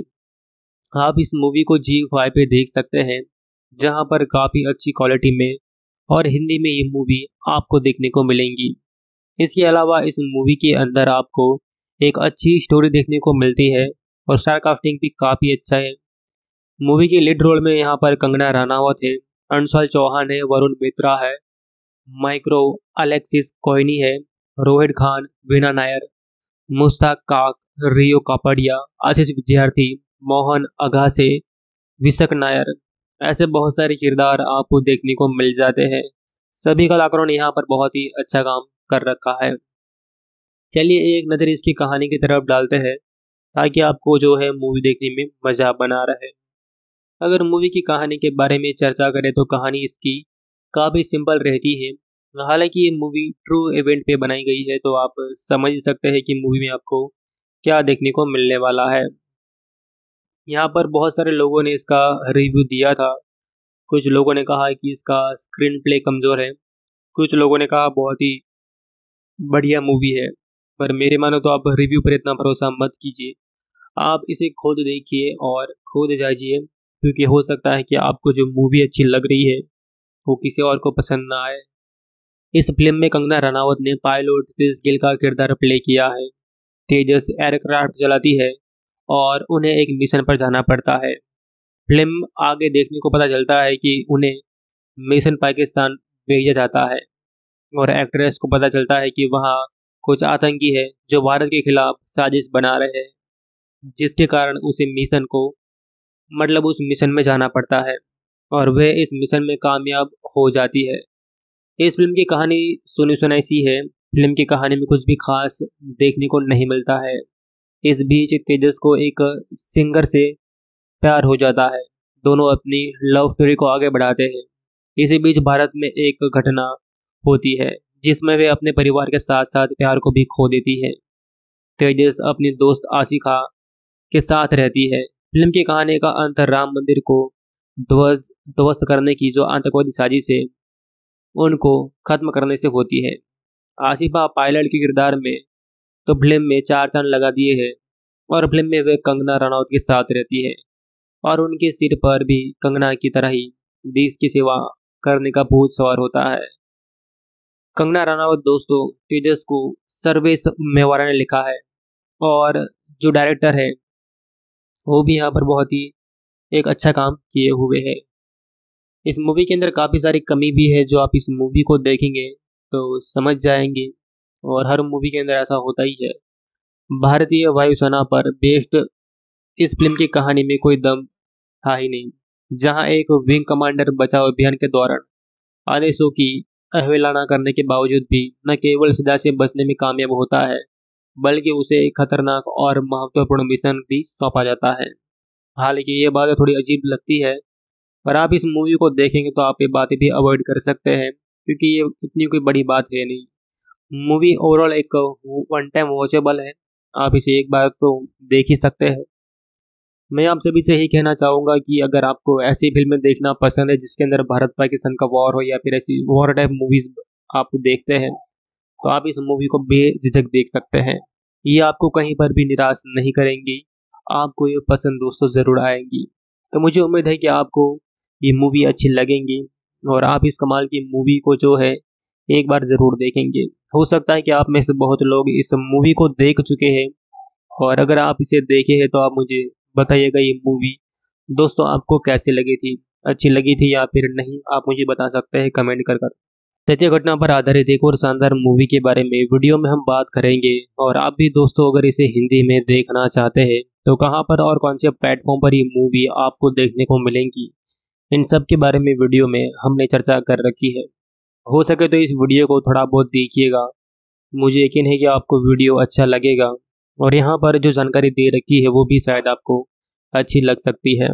आप इस मूवी को जी फाइव पे देख सकते हैं, जहां पर काफ़ी अच्छी क्वालिटी में और हिंदी में ये मूवी आपको देखने को मिलेंगी। इसके अलावा इस मूवी के अंदर आपको एक अच्छी स्टोरी देखने को मिलती है और स्टार कास्टिंग भी काफ़ी अच्छा है। मूवी के लीड रोल में यहाँ पर कंगना रनावत है, अंशुल चौहान है, वरुण मित्रा है, माइक्रो अलेक्सिस कोहनी है, रोहित खान, वीना नायर, मुश्ताक काक, रियो कापड़िया, आशीष विद्यार्थी, मोहन अगासे, विशक नायर। ऐसे बहुत सारे किरदार आपको देखने को मिल जाते हैं। सभी कलाकारों ने यहाँ पर बहुत ही अच्छा काम कर रखा है। चलिए एक नज़र इसकी कहानी की तरफ डालते हैं, ताकि आपको जो है मूवी देखने में मज़ा बना रहे। अगर मूवी की कहानी के बारे में चर्चा करें तो कहानी इसकी काफ़ी सिंपल रहती है। हालांकि ये मूवी ट्रू इवेंट पे बनाई गई है, तो आप समझ ही सकते हैं कि मूवी में आपको क्या देखने को मिलने वाला है। यहाँ पर बहुत सारे लोगों ने इसका रिव्यू दिया था। कुछ लोगों ने कहा कि इसका स्क्रीन प्ले कमज़ोर है, कुछ लोगों ने कहा बहुत ही बढ़िया मूवी है। पर मेरे मानो तो आप रिव्यू पर इतना भरोसा मत कीजिए। आप इसे खुद देखिए और खुद जाइए, क्योंकि हो सकता है कि आपको जो मूवी अच्छी लग रही है वो किसी और को पसंद ना आए। इस फिल्म में कंगना रनावत ने पायलट क्रिस गिल का किरदार प्ले किया है। तेजस एयरक्राफ्ट चलाती है और उन्हें एक मिशन पर जाना पड़ता है। फिल्म आगे देखने को पता चलता है कि उन्हें मिशन पाकिस्तान भेजा जाता है और एक्ट्रेस को पता चलता है कि वहाँ कुछ आतंकी है जो भारत के खिलाफ साजिश बना रहे हैं, जिसके कारण उसे मिशन को मतलब उस मिशन में जाना पड़ता है और वह इस मिशन में कामयाब हो जाती है। इस फिल्म की कहानी सुनी सुनाई सी है। फिल्म की कहानी में कुछ भी खास देखने को नहीं मिलता है। इस बीच तेजस को एक सिंगर से प्यार हो जाता है। दोनों अपनी लव स्टोरी को आगे बढ़ाते हैं। इसी बीच भारत में एक घटना होती है जिसमें वे अपने परिवार के साथ साथ प्यार को भी खो देती है। तेजस अपनी दोस्त आशिका के साथ रहती है। फिल्म की कहानी का अंत राम मंदिर को ध्वस्त ध्वस्त करने की जो आतंकवादी साजिश है उनको खत्म करने से होती है। आसिफा पायलट के किरदार में तो फिल्म में चार चांद लगा दिए हैं और फिल्म में वे कंगना रनौत के साथ रहती है और उनके सिर पर भी कंगना की तरह ही देश की सेवा करने का भूत सवार होता है। कंगना रनावत दोस्तों तेजस को सर्वेश मेवाड़ा ने लिखा है और जो डायरेक्टर है वो भी यहाँ पर बहुत ही एक अच्छा काम किए हुए है। इस मूवी के अंदर काफ़ी सारी कमी भी है जो आप इस मूवी को देखेंगे तो समझ जाएंगे, और हर मूवी के अंदर ऐसा होता ही है। भारतीय वायुसेना पर बेस्ड इस फिल्म की कहानी में कोई दम था ही नहीं, जहां एक विंग कमांडर बचाव अभियान के दौरान आदेशों की अवहेलना करने के बावजूद भी न केवल सजा से बचने में कामयाब होता है, बल्कि उसे एक खतरनाक और महत्वपूर्ण मिशन भी सौंपा जाता है। हालांकि ये बातें थोड़ी अजीब लगती है, पर आप इस मूवी को देखेंगे तो आप ये बातें भी अवॉइड कर सकते हैं, क्योंकि ये इतनी कोई बड़ी बात है नहीं। मूवी ओवरऑल एक वन टाइम वॉचेबल है, आप इसे एक बार तो देख ही सकते हैं। मैं आप सभी से यही कहना चाहूँगा कि अगर आपको ऐसी फिल्में देखना पसंद है जिसके अंदर भारत पाकिस्तान का वॉर हो या फिर ऐसी वॉर टाइप मूवीज आप देखते हैं, तो आप इस मूवी को बेझिझक देख सकते हैं। ये आपको कहीं पर भी निराश नहीं करेंगी, आपको ये पसंद दोस्तों ज़रूर आएंगी। तो मुझे उम्मीद है कि आपको ये मूवी अच्छी लगेंगी और आप इस कमाल की मूवी को जो है एक बार ज़रूर देखेंगे। हो सकता है कि आप में से बहुत लोग इस मूवी को देख चुके हैं, और अगर आप इसे देखे हैं तो आप मुझे बताइएगा ये मूवी दोस्तों आपको कैसी लगी थी, अच्छी लगी थी या फिर नहीं, आप मुझे बता सकते हैं कमेंट कर कर। सत्य घटना पर आधारित एक और शानदार मूवी के बारे में वीडियो में हम बात करेंगे, और आप भी दोस्तों अगर इसे हिंदी में देखना चाहते हैं तो कहां पर और कौन से प्लेटफॉर्म पर ये मूवी आपको देखने को मिलेंगी, इन सब के बारे में वीडियो में हमने चर्चा कर रखी है। हो सके तो इस वीडियो को थोड़ा बहुत देखिएगा, मुझे यकीन है कि आपको वीडियो अच्छा लगेगा, और यहाँ पर जो जानकारी दे रखी है वो भी शायद आपको अच्छी लग सकती है।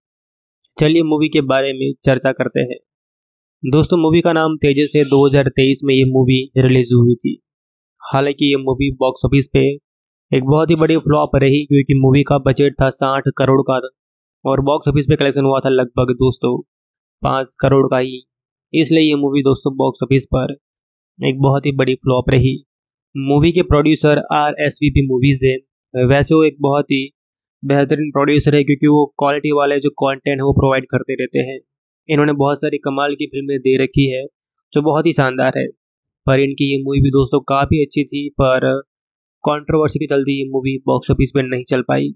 चलिए मूवी के बारे में चर्चा करते हैं। दोस्तों मूवी का नाम तेजस है। दो हज़ार तेईस में ये मूवी रिलीज हुई थी। हालांकि ये मूवी बॉक्स ऑफिस पे एक बहुत ही बड़ी फ्लॉप रही, क्योंकि मूवी का बजट था साठ करोड़ का और बॉक्स ऑफिस पे कलेक्शन हुआ था लगभग दोस्तों पाँच करोड़ का ही। इसलिए ये मूवी दोस्तों बॉक्स ऑफिस पर एक बहुत ही बड़ी फ्लॉप रही। मूवी के producer R S V P movies है। वैसे वो एक बहुत ही बेहतरीन प्रोड्यूसर है, क्योंकि वो क्वालिटी वाले जो कंटेंट है वो प्रोवाइड करते रहते हैं। इन्होंने बहुत सारी कमाल की फिल्में दे रखी है जो बहुत ही शानदार है। पर इनकी ये मूवी भी दोस्तों काफ़ी अच्छी थी, पर कंट्रोवर्सी के चलते ये मूवी बॉक्स ऑफिस पे नहीं चल पाई।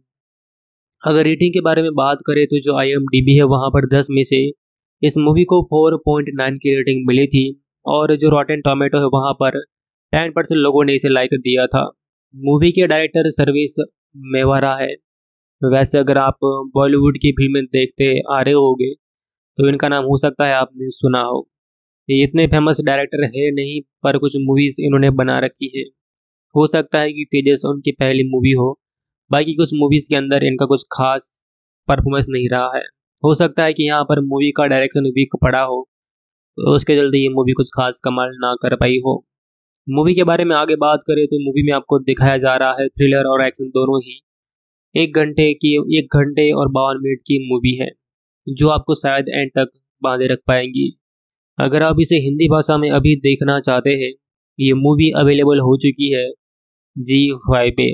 अगर रेटिंग के बारे में बात करें तो जो आई एम डी बी है वहाँ पर दस में से इस मूवी को चार पॉइंट नौ की रेटिंग मिली थी, और जो रॉटेन टोमेटो है वहाँ पर टेन परसेंट लोगों ने इसे लाइक दिया था। मूवी के डायरेक्टर सर्विस मेवारा है। वैसे अगर आप बॉलीवुड की फिल्में देखते आ रहे होंगे तो इनका नाम हो सकता है आपने सुना हो। ये इतने फेमस डायरेक्टर है नहीं, पर कुछ मूवीज इन्होंने बना रखी है। हो सकता है कि तेजस उनकी पहली मूवी हो, बाकी कुछ मूवीज के अंदर इनका कुछ खास परफॉर्मेंस नहीं रहा है। हो सकता है कि यहाँ पर मूवी का डायरेक्शन वीक पड़ा हो, तो उसके चलते ये मूवी कुछ खास कमाल ना कर पाई हो। मूवी के बारे में आगे बात करें तो मूवी में आपको दिखाया जा रहा है थ्रिलर और एक्शन दोनों ही। एक घंटे की एक घंटे और बावन मिनट की मूवी है, जो आपको शायद एंड तक बांधे रख पाएंगी। अगर आप इसे हिंदी भाषा में अभी देखना चाहते हैं, ये मूवी अवेलेबल हो चुकी है जी फाइव पे।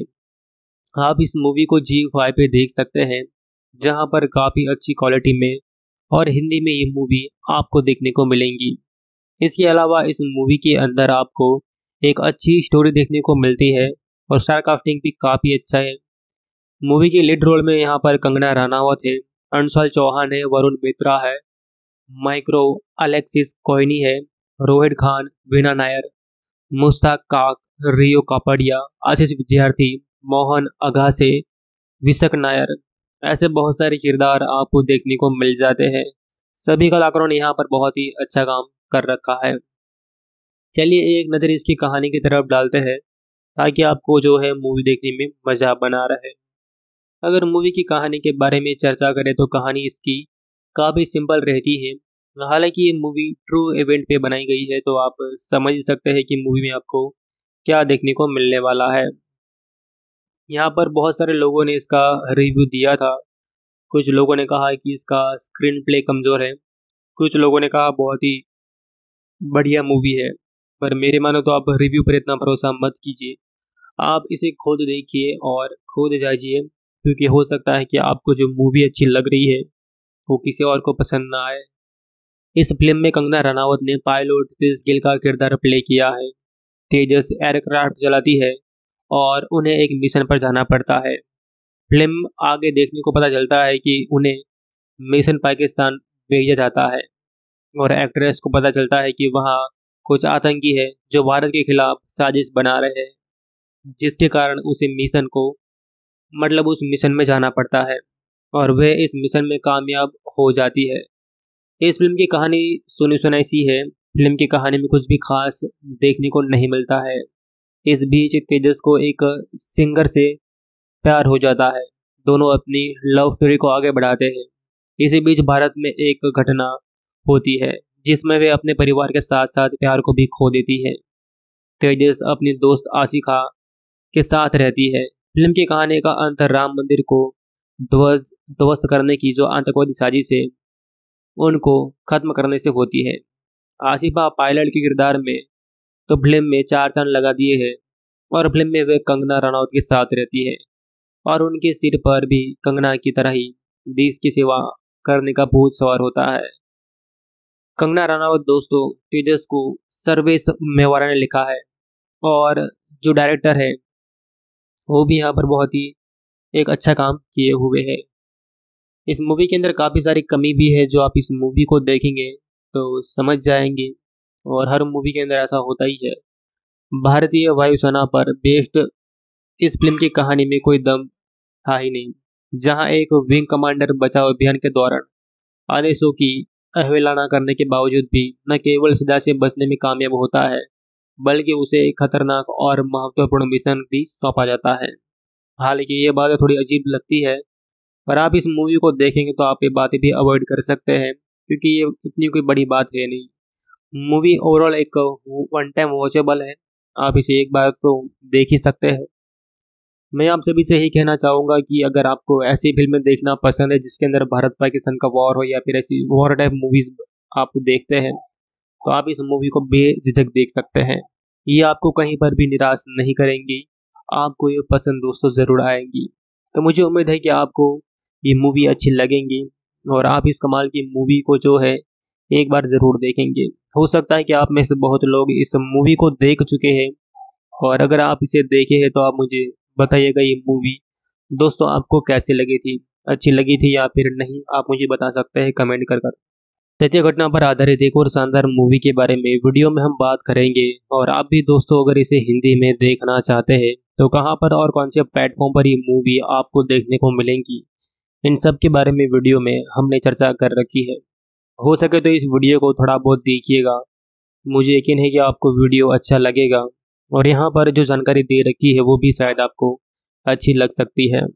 आप इस मूवी को जी फाइव पे देख सकते हैं, जहां पर काफ़ी अच्छी क्वालिटी में और हिंदी में ये मूवी आपको देखने को मिलेंगी। इसके अलावा इस मूवी के अंदर आपको एक अच्छी स्टोरी देखने को मिलती है, और स्टार कास्टिंग भी काफ़ी अच्छा है। मूवी के लीड रोल में यहाँ पर कंगना रनावत है, अंशुल चौहान है, वरुण मित्रा है, माइक्रो अलेक्सिस कोइनी है, रोहित खान, वीना नायर, मुश्ताक काक, रियो कापड़िया, आशीष विद्यार्थी, मोहन अगासे, विशक नायर, ऐसे बहुत सारे किरदार आपको देखने को मिल जाते हैं। सभी कलाकारों ने यहाँ पर बहुत ही अच्छा काम कर रखा है। चलिए एक नज़र इसकी कहानी की तरफ डालते हैं, ताकि आपको जो है मूवी देखने में मज़ा बना रहे। अगर मूवी की कहानी के बारे में चर्चा करें तो कहानी इसकी काफ़ी सिंपल रहती है। हालांकि ये मूवी ट्रू इवेंट पे बनाई गई है, तो आप समझ ही सकते हैं कि मूवी में आपको क्या देखने को मिलने वाला है। यहाँ पर बहुत सारे लोगों ने इसका रिव्यू दिया था। कुछ लोगों ने कहा है कि इसका स्क्रीन प्ले कमज़ोर है, कुछ लोगों ने कहा बहुत ही बढ़िया मूवी है। पर मेरे मानो तो आप रिव्यू पर इतना भरोसा मत कीजिए, आप इसे खुद देखिए और खुद जाइए, क्योंकि हो सकता है कि आपको जो मूवी अच्छी लग रही है वो किसी और को पसंद ना आए। इस फिल्म में कंगना रनावत ने पायलट क्रिस गिल का किरदार प्ले किया है। तेजस एयरक्राफ्ट चलाती है और उन्हें एक मिशन पर जाना पड़ता है। फिल्म आगे देखने को पता चलता है कि उन्हें मिशन पाकिस्तान भेजा जाता है, और एक्ट्रेस को पता चलता है कि वहाँ कुछ आतंकी है जो भारत के खिलाफ साजिश बना रहे हैं, जिसके कारण उसे मिशन को मतलब उस मिशन में जाना पड़ता है, और वह इस मिशन में कामयाब हो जाती है। इस फिल्म की कहानी सुनी सुनाई सी है। फिल्म की कहानी में कुछ भी खास देखने को नहीं मिलता है। इस बीच तेजस को एक सिंगर से प्यार हो जाता है। दोनों अपनी लव स्टोरी को आगे बढ़ाते हैं। इसी बीच भारत में एक घटना होती है जिसमें वे अपने परिवार के साथ साथ प्यार को भी खो देती है। तेजस अपनी दोस्त आशिका के साथ रहती है। फिल्म की कहानी का अंत राम मंदिर को ध्वस्त ध्वस्त करने की जो आतंकवादी साजिश है उनको खत्म करने से होती है। आसिफा पायलट के किरदार में तो फिल्म में चार चांद लगा दिए हैं और फिल्म में वे कंगना रनौत के साथ रहती है और उनके सिर पर भी कंगना की तरह ही देश की सेवा करने का भूत सवार होता है। कंगना रनौत दोस्तों तेजस को सर्वेश मेवाड़ा ने लिखा है और जो डायरेक्टर है वो भी यहाँ पर बहुत ही एक अच्छा काम किए हुए है। इस मूवी के अंदर काफ़ी सारी कमी भी है जो आप इस मूवी को देखेंगे तो समझ जाएंगे और हर मूवी के अंदर ऐसा होता ही है। भारतीय वायुसेना पर बेस्ड इस फिल्म की कहानी में कोई दम था ही नहीं, जहां एक विंग कमांडर बचाव अभियान के दौरान आदेशों की अवहेलना करने के बावजूद भी न केवल सजा से बचने में कामयाब होता है बल्कि उसे एक खतरनाक और महत्वपूर्ण मिशन भी सौंपा जाता है। हालांकि ये बातें थोड़ी अजीब लगती है पर आप इस मूवी को देखेंगे तो आप ये बातें भी अवॉइड कर सकते हैं क्योंकि ये इतनी कोई बड़ी बात है नहीं। मूवी ओवरऑल एक वन टाइम वॉचेबल है, आप इसे एक बार तो देख ही सकते हैं। मैं आप सभी से यही कहना चाहूँगा कि अगर आपको ऐसी फिल्में देखना पसंद है जिसके अंदर भारत पाकिस्तान का वॉर हो या फिर ऐसी वॉर टाइप मूवीज आप देखते हैं तो आप इस मूवी को बेझिझक देख सकते हैं। ये आपको कहीं पर भी निराश नहीं करेंगी, आपको ये पसंद दोस्तों ज़रूर आएंगी। तो मुझे उम्मीद है कि आपको ये मूवी अच्छी लगेंगी और आप इस कमाल की मूवी को जो है एक बार ज़रूर देखेंगे। हो सकता है कि आप में से बहुत लोग इस मूवी को देख चुके हैं और अगर आप इसे देखे हैं तो आप मुझे बताइएगा ये मूवी दोस्तों आपको कैसी लगी थी, अच्छी लगी थी या फिर नहीं, आप मुझे बता सकते हैं कमेंट कर कर। सत्य घटना पर आधारित एक और शानदार मूवी के बारे में वीडियो में हम बात करेंगे और आप भी दोस्तों अगर इसे हिंदी में देखना चाहते हैं तो कहां पर और कौन से प्लेटफॉर्म पर ये मूवी आपको देखने को मिलेंगी, इन सब के बारे में वीडियो में हमने चर्चा कर रखी है। हो सके तो इस वीडियो को थोड़ा बहुत देखिएगा, मुझे यकीन है कि आपको वीडियो अच्छा लगेगा और यहाँ पर जो जानकारी दे रखी है वो भी शायद आपको अच्छी लग सकती है।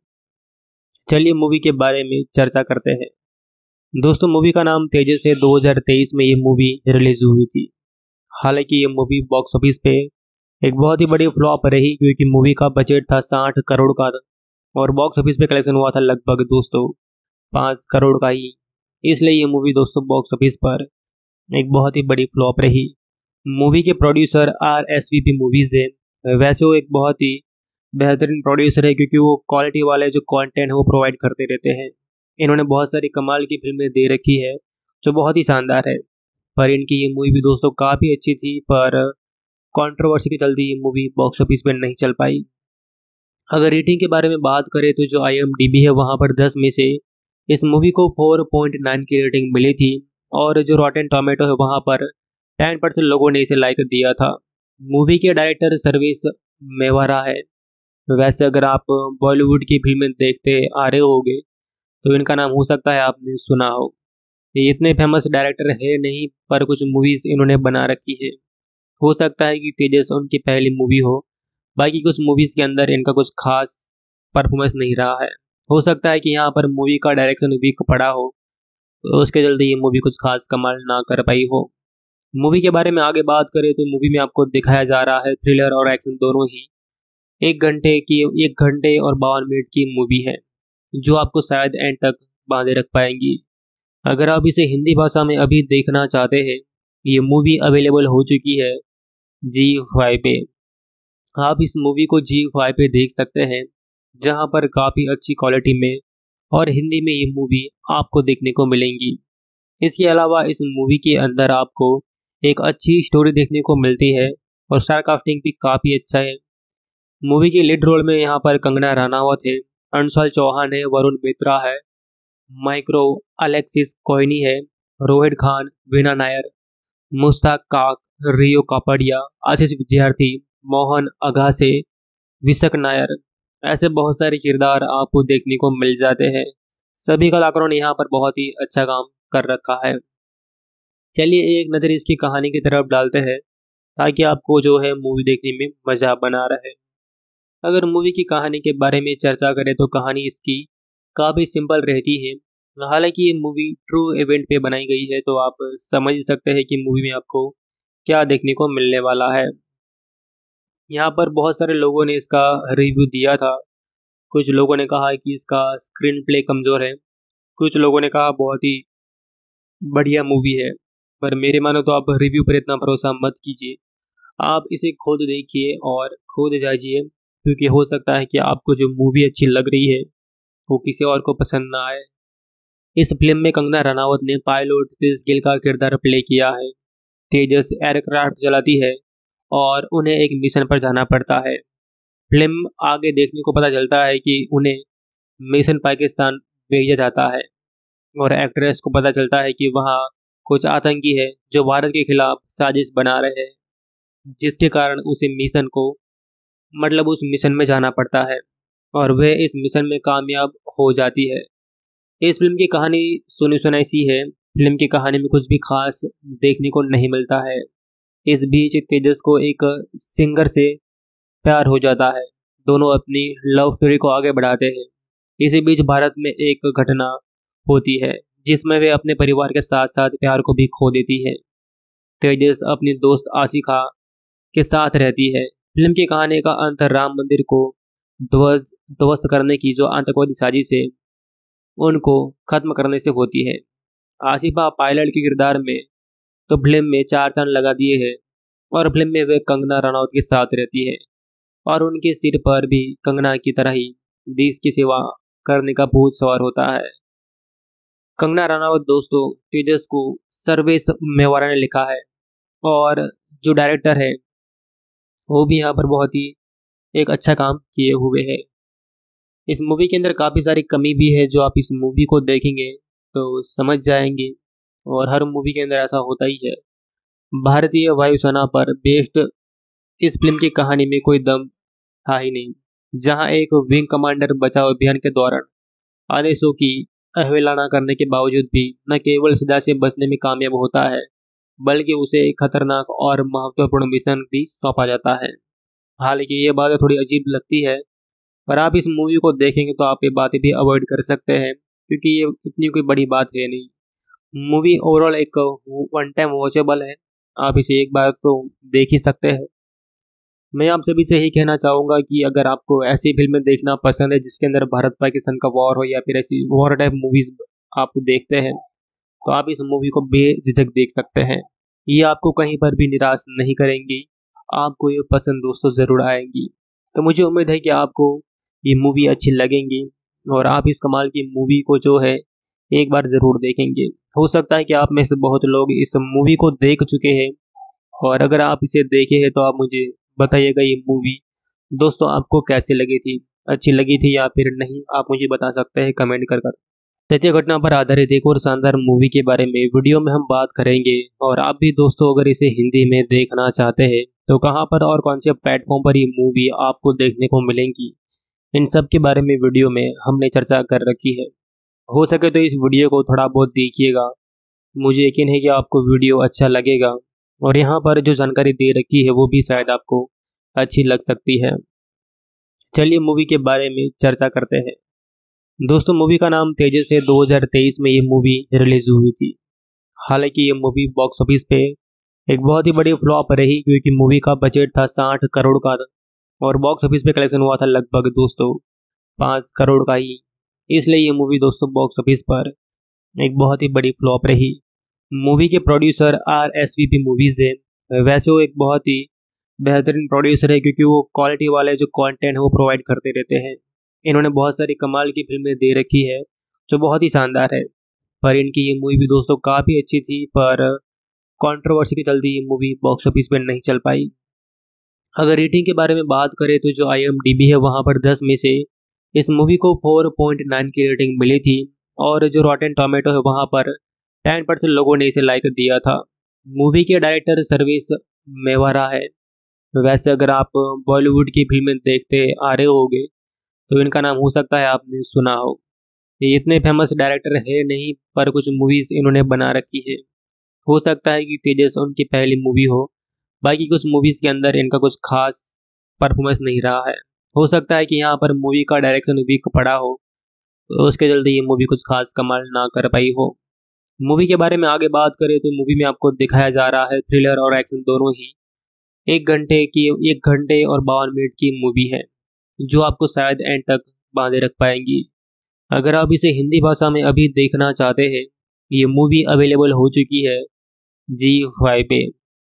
चलिए मूवी के बारे में चर्चा करते हैं। दोस्तों मूवी का नाम तेजस है। दो हज़ार तेईस में ये मूवी रिलीज हुई थी। हालांकि ये मूवी बॉक्स ऑफिस पे एक बहुत ही बड़ी फ्लॉप रही क्योंकि मूवी का बजट था साठ करोड़ का और बॉक्स ऑफिस पे कलेक्शन हुआ था लगभग दोस्तों पाँच करोड़ का ही। इसलिए ये मूवी दोस्तों बॉक्स ऑफिस पर एक बहुत ही बड़ी फ्लॉप रही। मूवी के producer R S V P movies है। वैसे वो एक बहुत ही बेहतरीन प्रोड्यूसर है क्योंकि वो क्वालिटी वाले जो कंटेंट है वो प्रोवाइड करते रहते हैं। इन्होंने बहुत सारी कमाल की फिल्में दे रखी है जो बहुत ही शानदार है। पर इनकी ये मूवी भी दोस्तों काफ़ी अच्छी थी पर कंट्रोवर्सी के चलते ये मूवी बॉक्स ऑफिस पे नहीं चल पाई। अगर रेटिंग के बारे में बात करें तो जो आई एम डी बी है वहाँ पर दस में से इस मूवी को चार पॉइंट नौ की रेटिंग मिली थी और जो रॉटेन टोमेटो है वहाँ पर दस परसेंट लोगों ने इसे लाइक दिया था। मूवी के डायरेक्टर सर्वेश मेवाड़ा है। वैसे अगर आप बॉलीवुड की फिल्में देखते आ रहे होंगे तो इनका नाम हो सकता है आपने सुना हो। ये इतने फेमस डायरेक्टर है नहीं पर कुछ मूवीज़ इन्होंने बना रखी है। हो सकता है कि तेजस उनकी पहली मूवी हो, बाकी कुछ मूवीज़ के अंदर इनका कुछ खास परफॉर्मेंस नहीं रहा है। हो सकता है कि यहाँ पर मूवी का डायरेक्शन वीक पड़ा हो तो उसके चलते ये मूवी कुछ खास कमाल ना कर पाई हो। मूवी के बारे में आगे बात करें तो मूवी में आपको दिखाया जा रहा है थ्रिलर और एक्शन दोनों ही। एक घंटे की एक घंटे और बावन मिनट की मूवी है जो आपको शायद एंड तक बांधे रख पाएंगी। अगर आप इसे हिंदी भाषा में अभी देखना चाहते हैं ये मूवी अवेलेबल हो चुकी है जी फाइव पे। आप इस मूवी को जी फाइव पे देख सकते हैं जहां पर काफ़ी अच्छी क्वालिटी में और हिंदी में ये मूवी आपको देखने को मिलेंगी। इसके अलावा इस मूवी के अंदर आपको एक अच्छी स्टोरी देखने को मिलती है और स्टार कास्टिंग भी काफ़ी अच्छा है। मूवी के लीड रोल में यहाँ पर कंगना रनावत है, अंशुल चौहान है, वरुण मित्रा है, माइक्रो अलेक्सिस कोहनी है, रोहित खान, वीना नायर, मुश्ताक काक, रियो कापड़िया, आशीष विद्यार्थी, मोहन अगासे, विशक नायर, ऐसे बहुत सारे किरदार आपको देखने को मिल जाते हैं। सभी कलाकारों ने यहाँ पर बहुत ही अच्छा काम कर रखा है। चलिए एक नज़र इसकी कहानी की तरफ डालते हैं ताकि आपको जो है मूवी देखने में मज़ा बना रहे। अगर मूवी की कहानी के बारे में चर्चा करें तो कहानी इसकी काफ़ी सिंपल रहती है। हालांकि ये मूवी ट्रू इवेंट पे बनाई गई है तो आप समझ ही सकते हैं कि मूवी में आपको क्या देखने को मिलने वाला है। यहाँ पर बहुत सारे लोगों ने इसका रिव्यू दिया था। कुछ लोगों ने कहा कि इसका स्क्रीन प्ले कमज़ोर है, कुछ लोगों ने कहा बहुत ही बढ़िया मूवी है। पर मेरे मानो तो आप रिव्यू पर इतना भरोसा मत कीजिए। आप इसे खुद देखिए और खुद जाजिए, क्योंकि हो सकता है कि आपको जो मूवी अच्छी लग रही है वो किसी और को पसंद ना आए। इस फिल्म में कंगना रनावत ने पायलट क्रिस गिल का किरदार प्ले किया है। तेजस एयरक्राफ्ट चलाती है और उन्हें एक मिशन पर जाना पड़ता है। फिल्म आगे देखने को पता चलता है कि उन्हें मिशन पाकिस्तान भेजा जाता है और एक्ट्रेस को पता चलता है कि वहाँ कुछ आतंकी है जो भारत के खिलाफ साजिश बना रहे हैं, जिसके कारण उसे मिशन को मतलब उस मिशन में जाना पड़ता है और वह इस मिशन में कामयाब हो जाती है। इस फिल्म की कहानी सुनी सुनाई सी है। फिल्म की कहानी में कुछ भी खास देखने को नहीं मिलता है। इस बीच तेजस को एक सिंगर से प्यार हो जाता है। दोनों अपनी लव स्टोरी को आगे बढ़ाते हैं। इसी बीच भारत में एक घटना होती है जिसमें वे अपने परिवार के साथ साथ प्यार को भी खो देती है। तेजस अपनी दोस्त आशिका के साथ रहती है। फिल्म की कहानी का अंत राम मंदिर को ध्वस्त ध्वस्त करने की जो आतंकवादी साजिश है उनको खत्म करने से होती है। आसिफा पायलट के किरदार में तो फिल्म में चार चांद लगा दिए हैं और फिल्म में वे कंगना रनौत के साथ रहती है और उनके सिर पर भी कंगना की तरह ही देश की सेवा करने का भूत सवार होता है। कंगना रनावत दोस्तों तेजस को सर्वेश मेवाड़ा ने लिखा है और जो डायरेक्टर है वो भी यहाँ पर बहुत ही एक अच्छा काम किए हुए है। इस मूवी के अंदर काफ़ी सारी कमी भी है जो आप इस मूवी को देखेंगे तो समझ जाएंगे, और हर मूवी के अंदर ऐसा होता ही है। भारतीय वायुसेना पर बेस्ड इस फिल्म की कहानी में कोई दम था ही नहीं, जहां एक विंग कमांडर बचाव अभियान के दौरान आदेशों की अवहेलना करने के बावजूद भी न केवल सजा से बचने में कामयाब होता है, बल्कि उसे एक खतरनाक और महत्वपूर्ण मिशन भी सौंपा जाता है। हालांकि ये बातें थोड़ी अजीब लगती है, पर आप इस मूवी को देखेंगे तो आप ये बातें भी अवॉइड कर सकते हैं, क्योंकि ये इतनी कोई बड़ी बात है नहीं। मूवी ओवरऑल एक वन टाइम वॉचेबल है। आप इसे एक बार तो देख ही सकते हैं। मैं आप सभी से यही कहना चाहूँगा कि अगर आपको ऐसी फिल्में देखना पसंद है जिसके अंदर भारत पाकिस्तान का वॉर हो या फिर ऐसी वॉर टाइप मूवीज आप देखते हैं तो आप इस मूवी को बेझिझक देख सकते हैं। ये आपको कहीं पर भी निराश नहीं करेंगी, आपको ये पसंद दोस्तों ज़रूर आएंगी। तो मुझे उम्मीद है कि आपको ये मूवी अच्छी लगेंगी और आप इस कमाल की मूवी को जो है एक बार ज़रूर देखेंगे। हो सकता है कि आप में से बहुत लोग इस मूवी को देख चुके हैं, और अगर आप इसे देखे हैं तो आप मुझे बताइएगा ये मूवी दोस्तों आपको कैसे लगी थी, अच्छी लगी थी या फिर नहीं, आप मुझे बता सकते हैं कमेंट कर कर। सत्य घटना पर आधारित एक और शानदार मूवी के बारे में वीडियो में हम बात करेंगे, और आप भी दोस्तों अगर इसे हिंदी में देखना चाहते हैं तो कहाँ पर और कौन से प्लेटफॉर्म पर ये मूवी आपको देखने को मिलेंगी, इन सब के बारे में वीडियो में हमने चर्चा कर रखी है। हो सके तो इस वीडियो को थोड़ा बहुत देखिएगा, मुझे यकीन है कि आपको वीडियो अच्छा लगेगा और यहाँ पर जो जानकारी दे रखी है वो भी शायद आपको अच्छी लग सकती है। चलिए मूवी के बारे में चर्चा करते हैं। दोस्तों मूवी का नाम तेजस है। दो हज़ार तेईस में ये मूवी रिलीज हुई थी। हालांकि ये मूवी बॉक्स ऑफिस पे एक बहुत ही बड़ी फ्लॉप रही, क्योंकि मूवी का बजट था साठ करोड़ का और बॉक्स ऑफिस पे कलेक्शन हुआ था लगभग दोस्तों पाँच करोड़ का ही। इसलिए ये मूवी दोस्तों बॉक्स ऑफिस पर एक बहुत ही बड़ी फ्लॉप रही। मूवी के producer R S V P movies है। वैसे वो एक बहुत ही बेहतरीन प्रोड्यूसर है, क्योंकि वो क्वालिटी वाले जो कंटेंट है वो प्रोवाइड करते रहते हैं। इन्होंने बहुत सारी कमाल की फिल्में दे रखी है जो बहुत ही शानदार है। पर इनकी ये मूवी भी दोस्तों काफ़ी अच्छी थी, पर कंट्रोवर्सी के चलते ये मूवी बॉक्स ऑफिस पे नहीं चल पाई। अगर रेटिंग के बारे में बात करें तो जो आई एम डी बी है वहाँ पर दस में से इस मूवी को चार पॉइंट नौ की रेटिंग मिली थी, और जो रॉटेन टोमेटो है वहाँ पर दस परसेंट लोगों ने इसे लाइक दिया था। मूवी के डायरेक्टर सर्वेश मेवाड़ा है। वैसे अगर आप बॉलीवुड की फिल्में देखते आ रहे होगे तो इनका नाम हो सकता है आपने सुना हो। ये इतने फेमस डायरेक्टर है नहीं, पर कुछ मूवीज इन्होंने बना रखी है। हो सकता है कि तेजस उनकी पहली मूवी हो, बाकी कुछ मूवीज़ के अंदर इनका कुछ खास परफॉर्मेंस नहीं रहा है। हो सकता है कि यहाँ पर मूवी का डायरेक्शन वीक पड़ा हो, तो उसके चलते ये मूवी कुछ खास कमाल ना कर पाई हो। मूवी के बारे में आगे बात करें तो मूवी में आपको दिखाया जा रहा है थ्रिलर और एक्शन दोनों ही। एक घंटे की एक घंटे और बावन मिनट की मूवी है, जो आपको शायद एंड तक बांधे रख पाएंगी। अगर आप इसे हिंदी भाषा में अभी देखना चाहते हैं, ये मूवी अवेलेबल हो चुकी है जी फाइव पे।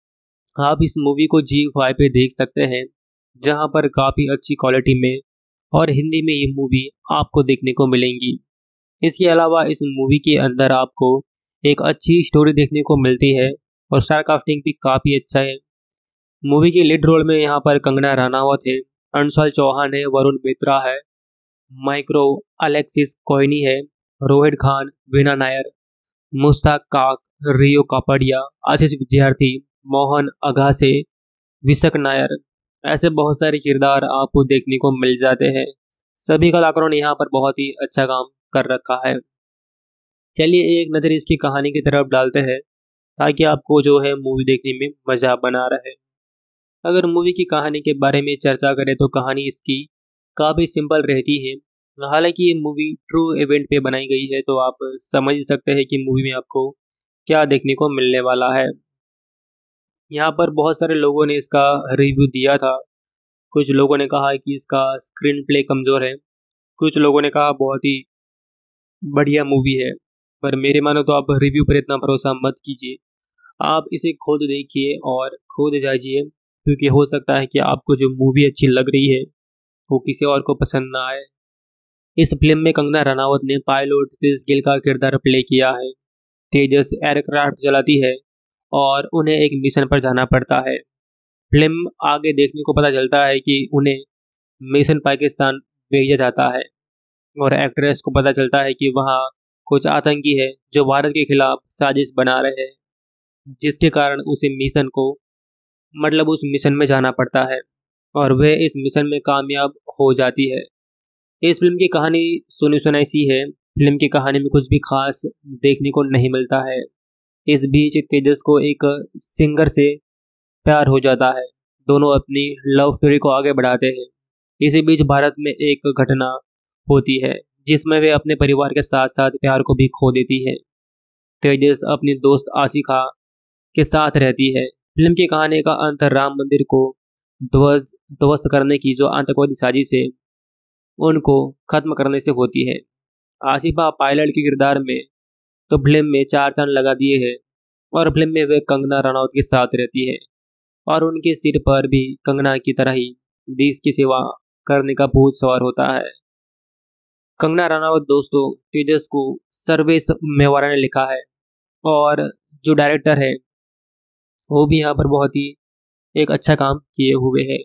आप इस मूवी को जी फाइव पे देख सकते हैं, जहां पर काफ़ी अच्छी क्वालिटी में और हिंदी में ये मूवी आपको देखने को मिलेंगी। इसके अलावा इस मूवी के अंदर आपको एक अच्छी स्टोरी देखने को मिलती है और स्टार कास्टिंग भी काफ़ी अच्छा है। मूवी के लीड रोल में यहाँ पर कंगना रनावत है, अंशुल चौहान है, वरुण मित्रा है, माइक्रो अलेक्सिस कोहनी है, रोहित खान, वीना नायर, मुश्ताक काक, रियो कापड़िया, आशीष विद्यार्थी, मोहन अगासे, विशक नायर, ऐसे बहुत सारे किरदार आपको देखने को मिल जाते हैं। सभी कलाकारों ने यहाँ पर बहुत ही अच्छा काम कर रखा है। चलिए एक नज़र इसकी कहानी की तरफ डालते हैं, ताकि आपको जो है मूवी देखने में मज़ा बना रहे। अगर मूवी की कहानी के बारे में चर्चा करें तो कहानी इसकी काफ़ी सिंपल रहती है। हालांकि ये मूवी ट्रू इवेंट पे बनाई गई है, तो आप समझ ही सकते हैं कि मूवी में आपको क्या देखने को मिलने वाला है। यहाँ पर बहुत सारे लोगों ने इसका रिव्यू दिया था। कुछ लोगों ने कहा कि इसका स्क्रीन प्ले कमज़ोर है, कुछ लोगों ने कहा बहुत ही बढ़िया मूवी है। पर मेरे मानो तो आप रिव्यू पर इतना भरोसा मत कीजिए। आप इसे खुद देखिए और खुद जाइए, क्योंकि हो सकता है कि आपको जो मूवी अच्छी लग रही है वो किसी और को पसंद ना आए। इस फिल्म में कंगना रनावत ने पायलट क्रिस गिल का किरदार प्ले किया है। तेजस एयरक्राफ्ट चलाती है और उन्हें एक मिशन पर जाना पड़ता है। फिल्म आगे देखने को पता चलता है कि उन्हें मिशन पाकिस्तान भेजा जाता है और एक्ट्रेस को पता चलता है कि वहाँ कुछ आतंकी है जो भारत के खिलाफ साजिश बना रहे हैं, जिसके कारण उसे मिशन को मतलब उस मिशन में जाना पड़ता है और वह इस मिशन में कामयाब हो जाती है। इस फिल्म की कहानी सुनी सुनाई सी है। फिल्म की कहानी में कुछ भी खास देखने को नहीं मिलता है। इस बीच तेजस को एक सिंगर से प्यार हो जाता है। दोनों अपनी लव स्टोरी को आगे बढ़ाते हैं। इसी बीच भारत में एक घटना होती है, जिसमें वे अपने परिवार के साथ साथ प्यार को भी खो देती है। तेजस अपनी दोस्त आशिका के साथ रहती है। फिल्म की कहानी का अंत राम मंदिर को ध्वस्त ध्वस्त करने की जो आतंकवादी साजिश है, उनको खत्म करने से होती है। आसिफा पायलट के किरदार में तो फिल्म में चार चांद लगा दिए हैं और फिल्म में वे कंगना रनौत के साथ रहती है और उनके सिर पर भी कंगना की तरह ही देश की सेवा करने का भूत सवार होता है। कंगना रनावत दोस्तों तेजस को सर्वेश मेवाड़ा ने लिखा है और जो डायरेक्टर है वो भी यहाँ पर बहुत ही एक अच्छा काम किए हुए है।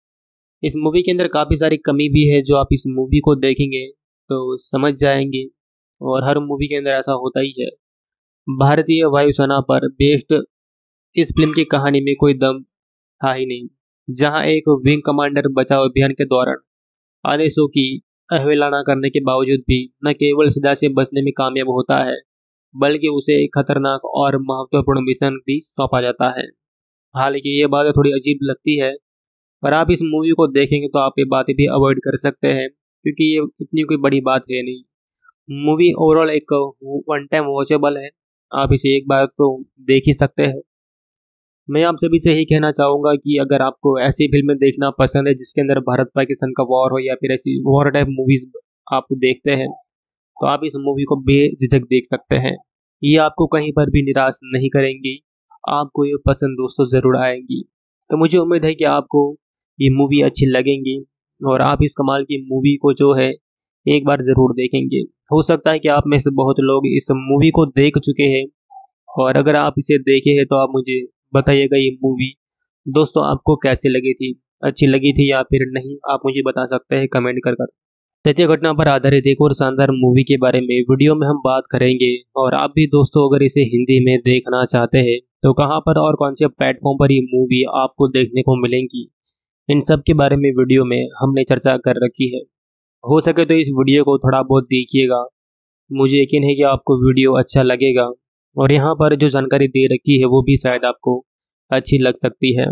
इस मूवी के अंदर काफ़ी सारी कमी भी है, जो आप इस मूवी को देखेंगे तो समझ जाएंगे और हर मूवी के अंदर ऐसा होता ही है। भारतीय वायुसेना पर बेस्ड इस फिल्म की कहानी में कोई दम था ही नहीं, जहां एक विंग कमांडर बचाव अभियान के दौरान आदेशों की अवहेलना करने के बावजूद भी न केवल सजा से बचने में कामयाब होता है, बल्कि उसे एक खतरनाक और महत्वपूर्ण मिशन भी सौंपा जाता है। हालांकि ये बातें थोड़ी अजीब लगती है, पर आप इस मूवी को देखेंगे तो आप ये बातें भी अवॉइड कर सकते हैं, क्योंकि ये इतनी कोई बड़ी बात है नहीं। मूवी ओवरऑल एक वन टाइम वॉचेबल है। आप इसे एक बार तो देख ही सकते हैं। मैं आप सभी से यही कहना चाहूँगा कि अगर आपको ऐसी फिल्में देखना पसंद है जिसके अंदर भारत पाकिस्तान का वॉर हो या फिर ऐसी वॉर टाइप मूवीज आप देखते हैं, तो आप इस मूवी को बेझिझक देख सकते हैं। ये आपको कहीं पर भी निराश नहीं करेंगी। आपको ये पसंद दोस्तों ज़रूर आएंगी। तो मुझे उम्मीद है कि आपको ये मूवी अच्छी लगेंगी और आप इस कमाल की मूवी को जो है एक बार ज़रूर देखेंगे। हो सकता है कि आप में से बहुत लोग इस मूवी को देख चुके हैं, और अगर आप इसे देखे हैं तो आप मुझे बताइएगा ये मूवी दोस्तों आपको कैसे लगी थी, अच्छी लगी थी या फिर नहीं, आप मुझे बता सकते हैं कमेंट कर कर। सत्य घटना पर आधारित एक और शानदार मूवी के बारे में वीडियो में हम बात करेंगे, और आप भी दोस्तों अगर इसे हिंदी में देखना चाहते हैं तो कहां पर और कौन से प्लेटफॉर्म पर ये मूवी आपको देखने को मिलेंगी, इन सब के बारे में वीडियो में हमने चर्चा कर रखी है। हो सके तो इस वीडियो को थोड़ा बहुत देखिएगा, मुझे यकीन है कि आपको वीडियो अच्छा लगेगा और यहाँ पर जो जानकारी दे रखी है वो भी शायद आपको अच्छी लग सकती है।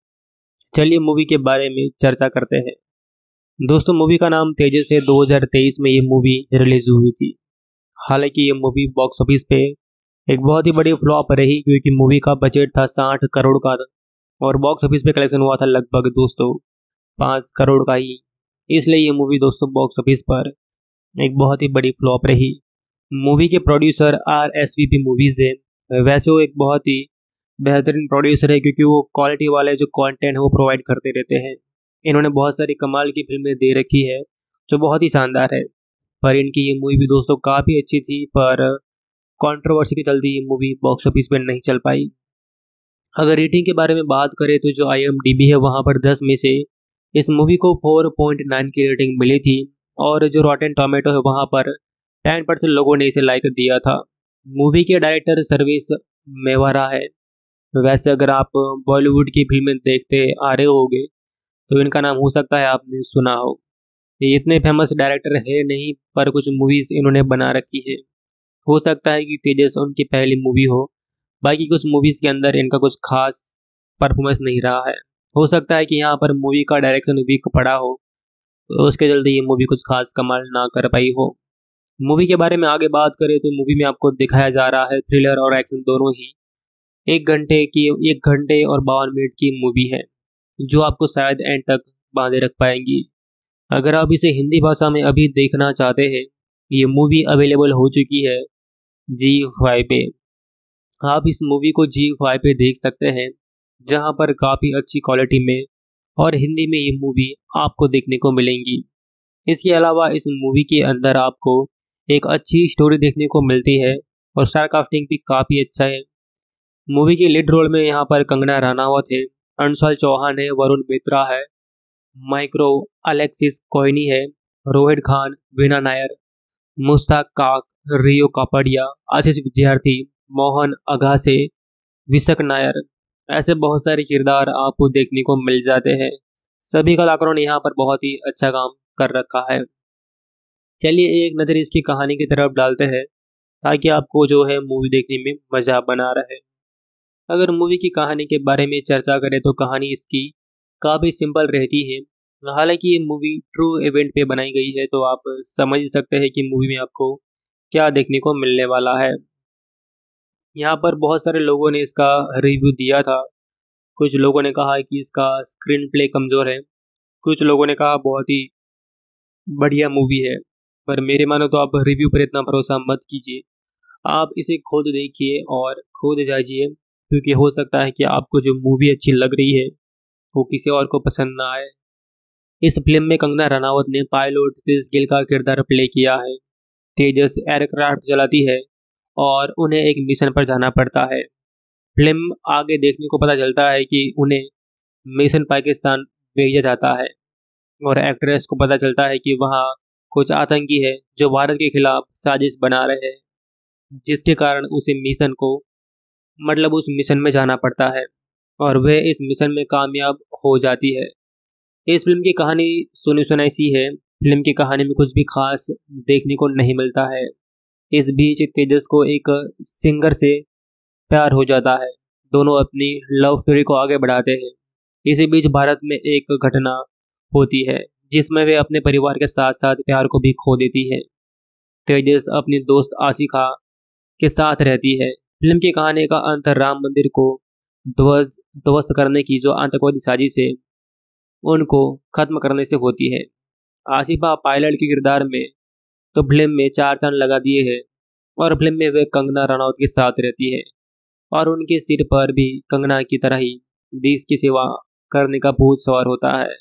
चलिए मूवी के बारे में चर्चा करते हैं। दोस्तों मूवी का नाम तेजस है। दो हज़ार तेईस में ये मूवी रिलीज हुई थी। हालांकि ये मूवी बॉक्स ऑफिस पे एक बहुत ही बड़ी फ्लॉप रही, क्योंकि मूवी का बजट था साठ करोड़ का और बॉक्स ऑफिस पे कलेक्शन हुआ था लगभग दोस्तों पाँच करोड़ का ही। इसलिए ये मूवी दोस्तों बॉक्स ऑफिस पर एक बहुत ही बड़ी फ्लॉप रही। मूवी के producer R S V P movies है। वैसे वो एक बहुत ही बेहतरीन प्रोड्यूसर है, क्योंकि वो क्वालिटी वाले जो कंटेंट है वो प्रोवाइड करते रहते हैं। इन्होंने बहुत सारी कमाल की फिल्में दे रखी है जो बहुत ही शानदार है। पर इनकी ये मूवी भी दोस्तों काफ़ी अच्छी थी, पर कंट्रोवर्सी के चलते ये मूवी बॉक्स ऑफिस पे नहीं चल पाई। अगर रेटिंग के बारे में बात करें तो जो आई एम डी बी है वहाँ पर दस में से इस मूवी को चार पॉइंट नौ की रेटिंग मिली थी, और जो रॉटेन टोमेटो है वहाँ पर दस परसेंट लोगों ने इसे लाइक दिया था। मूवी के डायरेक्टर सर्विस मेवारा है। वैसे अगर आप बॉलीवुड की फिल्में देखते आ रहे होगे तो इनका नाम हो सकता है आपने सुना हो। ये इतने फेमस डायरेक्टर है नहीं, पर कुछ मूवीज इन्होंने बना रखी है। हो सकता है कि तेजस उनकी पहली मूवी हो, बाकी कुछ मूवीज के अंदर इनका कुछ खास परफॉर्मेंस नहीं रहा है। हो सकता है कि यहाँ पर मूवी का डायरेक्शन वीक पड़ा हो, तो उसके चलते ये मूवी कुछ खास कमाल ना कर पाई हो। मूवी के बारे में आगे बात करें तो मूवी में आपको दिखाया जा रहा है थ्रिलर और एक्शन दोनों ही। एक घंटे की एक घंटे और बावन मिनट की मूवी है, जो आपको शायद एंड तक बांधे रख पाएंगी। अगर आप इसे हिंदी भाषा में अभी देखना चाहते हैं, ये मूवी अवेलेबल हो चुकी है जी फाइव पे। आप इस मूवी को जी फाइव पे देख सकते हैं, जहां पर काफ़ी अच्छी क्वालिटी में और हिंदी में ये मूवी आपको देखने को मिलेंगी। इसके अलावा इस मूवी के अंदर आपको एक अच्छी स्टोरी देखने को मिलती है और स्टार कास्टिंग भी काफ़ी अच्छा है। मूवी के लीड रोल में यहाँ पर कंगना रनावत है, अंशुल चौहान है, वरुण मित्रा है, माइक्रो अलेक्सिस कोयनी है, रोहित खान, वीना नायर, मुश्ताक काक, रियो कापड़िया, आशीष विद्यार्थी, मोहन अगासे, विशक नायर, ऐसे बहुत सारे किरदार आपको देखने को मिल जाते हैं। सभी कलाकारों ने यहाँ पर बहुत ही अच्छा काम कर रखा है। चलिए एक नज़र इसकी कहानी की तरफ डालते हैं, ताकि आपको जो है मूवी देखने में मज़ा बना रहे। अगर मूवी की कहानी के बारे में चर्चा करें तो कहानी इसकी काफ़ी सिंपल रहती है। हालांकि ये मूवी ट्रू इवेंट पे बनाई गई है, तो आप समझ सकते हैं कि मूवी में आपको क्या देखने को मिलने वाला है। यहाँ पर बहुत सारे लोगों ने इसका रिव्यू दिया था। कुछ लोगों ने कहा कि इसका स्क्रीन प्ले कमज़ोर है, कुछ लोगों ने कहा बहुत ही बढ़िया मूवी है। पर मेरे मानो तो आप रिव्यू पर इतना भरोसा मत कीजिए। आप इसे खुद देखिए और खुद जाइए, क्योंकि हो सकता है कि आपको जो मूवी अच्छी लग रही है वो किसी और को पसंद ना आए। इस फिल्म में कंगना रनावत ने पायलट क्रिस गिल का किरदार प्ले किया है। तेजस एयरक्राफ्ट चलाती है और उन्हें एक मिशन पर जाना पड़ता है। फिल्म आगे देखने को पता चलता है कि उन्हें मिशन पाकिस्तान भेजा जाता है और एक्ट्रेस को पता चलता है कि वहाँ कुछ आतंकी है जो भारत के खिलाफ साजिश बना रहे हैं, जिसके कारण उसे मिशन को मतलब उस मिशन में जाना पड़ता है और वह इस मिशन में कामयाब हो जाती है। इस फिल्म की कहानी सुनी सुनाई सी है। फिल्म की कहानी में कुछ भी खास देखने को नहीं मिलता है। इस बीच तेजस को एक सिंगर से प्यार हो जाता है। दोनों अपनी लव स्टोरी को आगे बढ़ाते हैं। इसी बीच भारत में एक घटना होती है जिसमें वे अपने परिवार के साथ साथ प्यार को भी खो देती है। तेजस अपनी दोस्त आशिका के साथ रहती है। फिल्म की कहानी का अंत राम मंदिर को ध्वस्त ध्वस्त करने की जो आतंकवादी साजिश है उनको खत्म करने से होती है। आसिफा पायलट के किरदार में तो फिल्म में चार चांद लगा दिए हैं, और फिल्म में वे कंगना रनौत के साथ रहती है और उनके सिर पर भी कंगना की तरह ही देश की सेवा करने का भूत सवार होता है।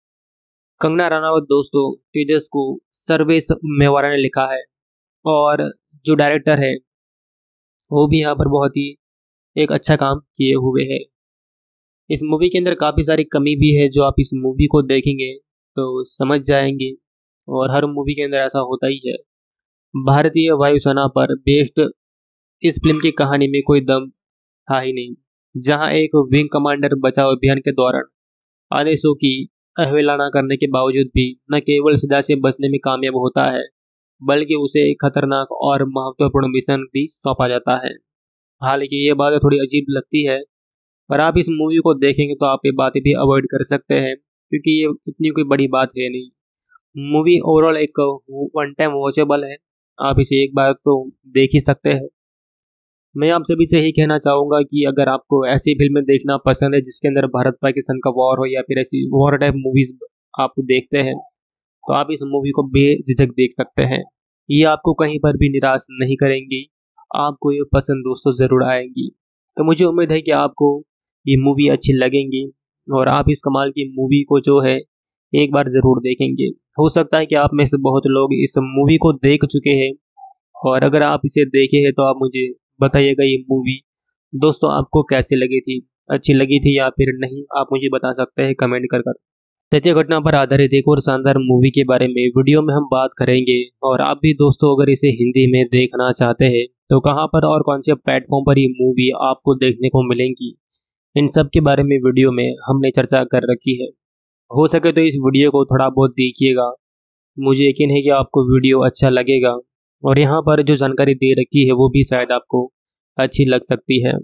कंगना रनावत दोस्तों तेजस को सर्वेश मेवाड़ा ने लिखा है, और जो डायरेक्टर है वो भी यहाँ पर बहुत ही एक अच्छा काम किए हुए है। इस मूवी के अंदर काफ़ी सारी कमी भी है, जो आप इस मूवी को देखेंगे तो समझ जाएंगे, और हर मूवी के अंदर ऐसा होता ही है। भारतीय वायुसेना पर बेस्ड इस फिल्म की कहानी में कोई दम था ही नहीं, जहां एक विंग कमांडर बचाव अभियान के दौरान आदेशों की अवहेलना करने के बावजूद भी न केवल सजा से बचने में कामयाब होता है, बल्कि उसे एक खतरनाक और महत्वपूर्ण मिशन भी सौंपा जाता है। हालांकि ये बात थोड़ी अजीब लगती है, और आप इस मूवी को देखेंगे तो आप ये बातें भी अवॉइड कर सकते हैं, क्योंकि ये इतनी कोई बड़ी बात है नहीं। मूवी ओवरऑल एक वन टाइम वॉचेबल है, आप इसे एक बार तो देख ही सकते हैं। मैं आप सभी से यही कहना चाहूँगा कि अगर आपको ऐसी फिल्में देखना पसंद है जिसके अंदर भारत पाकिस्तान का वॉर हो या फिर ऐसी वॉर टाइप मूवीज आप देखते हैं, तो आप इस मूवी को बेझिझक देख सकते हैं। ये आपको कहीं पर भी निराश नहीं करेंगी, आपको ये पसंद दोस्तों ज़रूर आएंगी। तो मुझे उम्मीद है कि आपको ये मूवी अच्छी लगेंगी और आप इस कमाल की मूवी को जो है एक बार ज़रूर देखेंगे। हो सकता है कि आप में से बहुत लोग इस मूवी को देख चुके हैं, और अगर आप इसे देखे हैं तो आप मुझे बताइएगा ये मूवी दोस्तों आपको कैसे लगी थी, अच्छी लगी थी या फिर नहीं, आप मुझे बता सकते हैं कमेंट कर कर। सत्य घटना पर आधारित एक और शानदार मूवी के बारे में वीडियो में हम बात करेंगे, और आप भी दोस्तों अगर इसे हिंदी में देखना चाहते हैं तो कहां पर और कौन से प्लेटफॉर्म पर ये मूवी आपको देखने को मिलेंगी, इन सब के बारे में वीडियो में हमने चर्चा कर रखी है। हो सके तो इस वीडियो को थोड़ा बहुत देखिएगा, मुझे यकीन है कि आपको वीडियो अच्छा लगेगा, और यहाँ पर जो जानकारी दे रखी है वो भी शायद आपको अच्छी लग सकती है।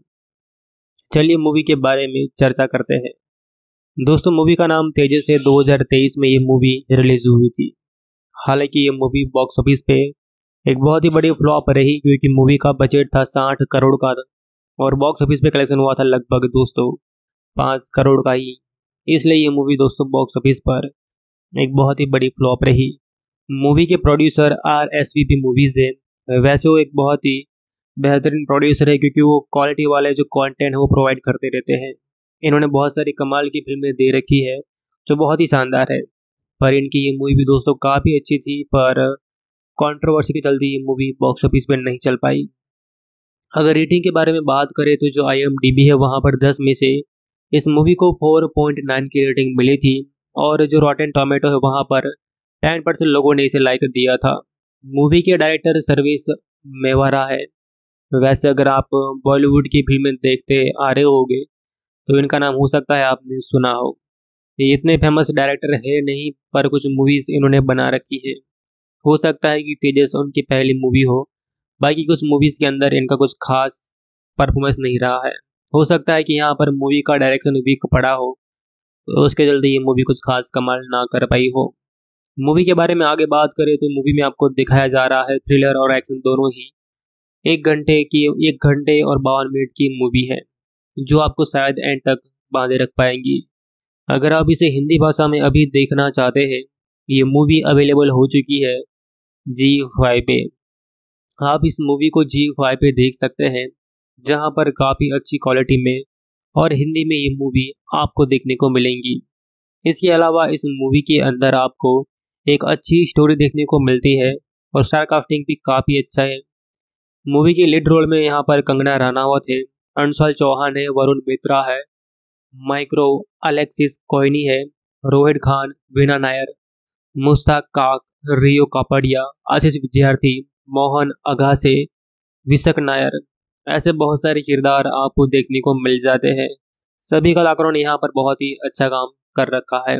चलिए मूवी के बारे में चर्चा करते हैं। दोस्तों मूवी का नाम तेजस है। दो हज़ार तेईस में ये मूवी रिलीज हुई थी। हालांकि ये मूवी बॉक्स ऑफिस पे एक बहुत ही बड़ी फ्लॉप रही, क्योंकि मूवी का बजट था साठ करोड़ का और बॉक्स ऑफिस पे कलेक्शन हुआ था लगभग दोस्तों पाँच करोड़ का ही। इसलिए ये मूवी दोस्तों बॉक्स ऑफिस पर एक बहुत ही बड़ी फ्लॉप रही। मूवी के producer R S V P movies है। वैसे वो एक बहुत ही बेहतरीन प्रोड्यूसर है, क्योंकि वो क्वालिटी वाले जो कंटेंट है वो प्रोवाइड करते रहते हैं। इन्होंने बहुत सारी कमाल की फिल्में दे रखी है जो बहुत ही शानदार है। पर इनकी ये मूवी भी दोस्तों काफ़ी अच्छी थी, पर कंट्रोवर्सी के चलते ये मूवी बॉक्स ऑफिस पे नहीं चल पाई। अगर रेटिंग के बारे में बात करें तो जो आई एम डी बी है वहाँ पर दस में से इस मूवी को चार पॉइंट नौ की रेटिंग मिली थी, और जो रॉटेन टोमेटो है वहाँ पर दस परसेंट लोगों ने इसे लाइक दिया था। मूवी के डायरेक्टर सर्विस मेवारा है। वैसे अगर आप बॉलीवुड की फिल्में देखते आ रहे होगे तो इनका नाम हो सकता है आपने सुना हो। ये इतने फेमस डायरेक्टर है नहीं, पर कुछ मूवीज़ इन्होंने बना रखी है। हो सकता है कि तेजस उनकी पहली मूवी हो, बाकी कुछ मूवीज़ के अंदर इनका कुछ खास परफॉर्मेंस नहीं रहा है। हो सकता है कि यहाँ पर मूवी का डायरेक्शन वीक पड़ा हो, तो उसके चलते ये मूवी कुछ खास कमाल ना कर पाई हो। मूवी के बारे में आगे बात करें तो मूवी में आपको दिखाया जा रहा है थ्रिलर और एक्शन दोनों ही। एक घंटे की एक घंटे और बावन मिनट की मूवी है, जो आपको शायद एंड तक बांधे रख पाएंगी। अगर आप इसे हिंदी भाषा में अभी देखना चाहते हैं, ये मूवी अवेलेबल हो चुकी है जी फाइव पे। आप इस मूवी को जी फाइव पे देख सकते हैं, जहां पर काफ़ी अच्छी क्वालिटी में और हिंदी में ये मूवी आपको देखने को मिलेंगी। इसके अलावा इस मूवी के अंदर आपको एक अच्छी स्टोरी देखने को मिलती है, और स्टार कास्टिंग भी काफ़ी अच्छा है। मूवी के लीड रोल में यहाँ पर कंगना रनावत है, अंशुल चौहान है, वरुण मित्रा है, माइक्रो अलेक्सिस कोहनी है, रोहित खान, वीना नायर, मुश्ताक काक, रियो कापड़िया, आशीष विद्यार्थी, मोहन अगासे, विशक नायर, ऐसे बहुत सारे किरदार आपको देखने को मिल जाते हैं। सभी कलाकारों ने यहाँ पर बहुत ही अच्छा काम कर रखा है।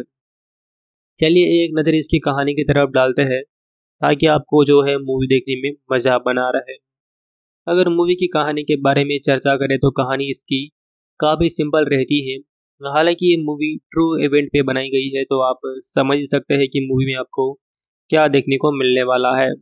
चलिए एक नज़र इसकी कहानी की तरफ डालते हैं, ताकि आपको जो है मूवी देखने में मज़ा बना रहे। अगर मूवी की कहानी के बारे में चर्चा करें तो कहानी इसकी काफ़ी सिंपल रहती है। हालांकि ये मूवी ट्रू इवेंट पे बनाई गई है, तो आप समझ ही सकते हैं कि मूवी में आपको क्या देखने को मिलने वाला है।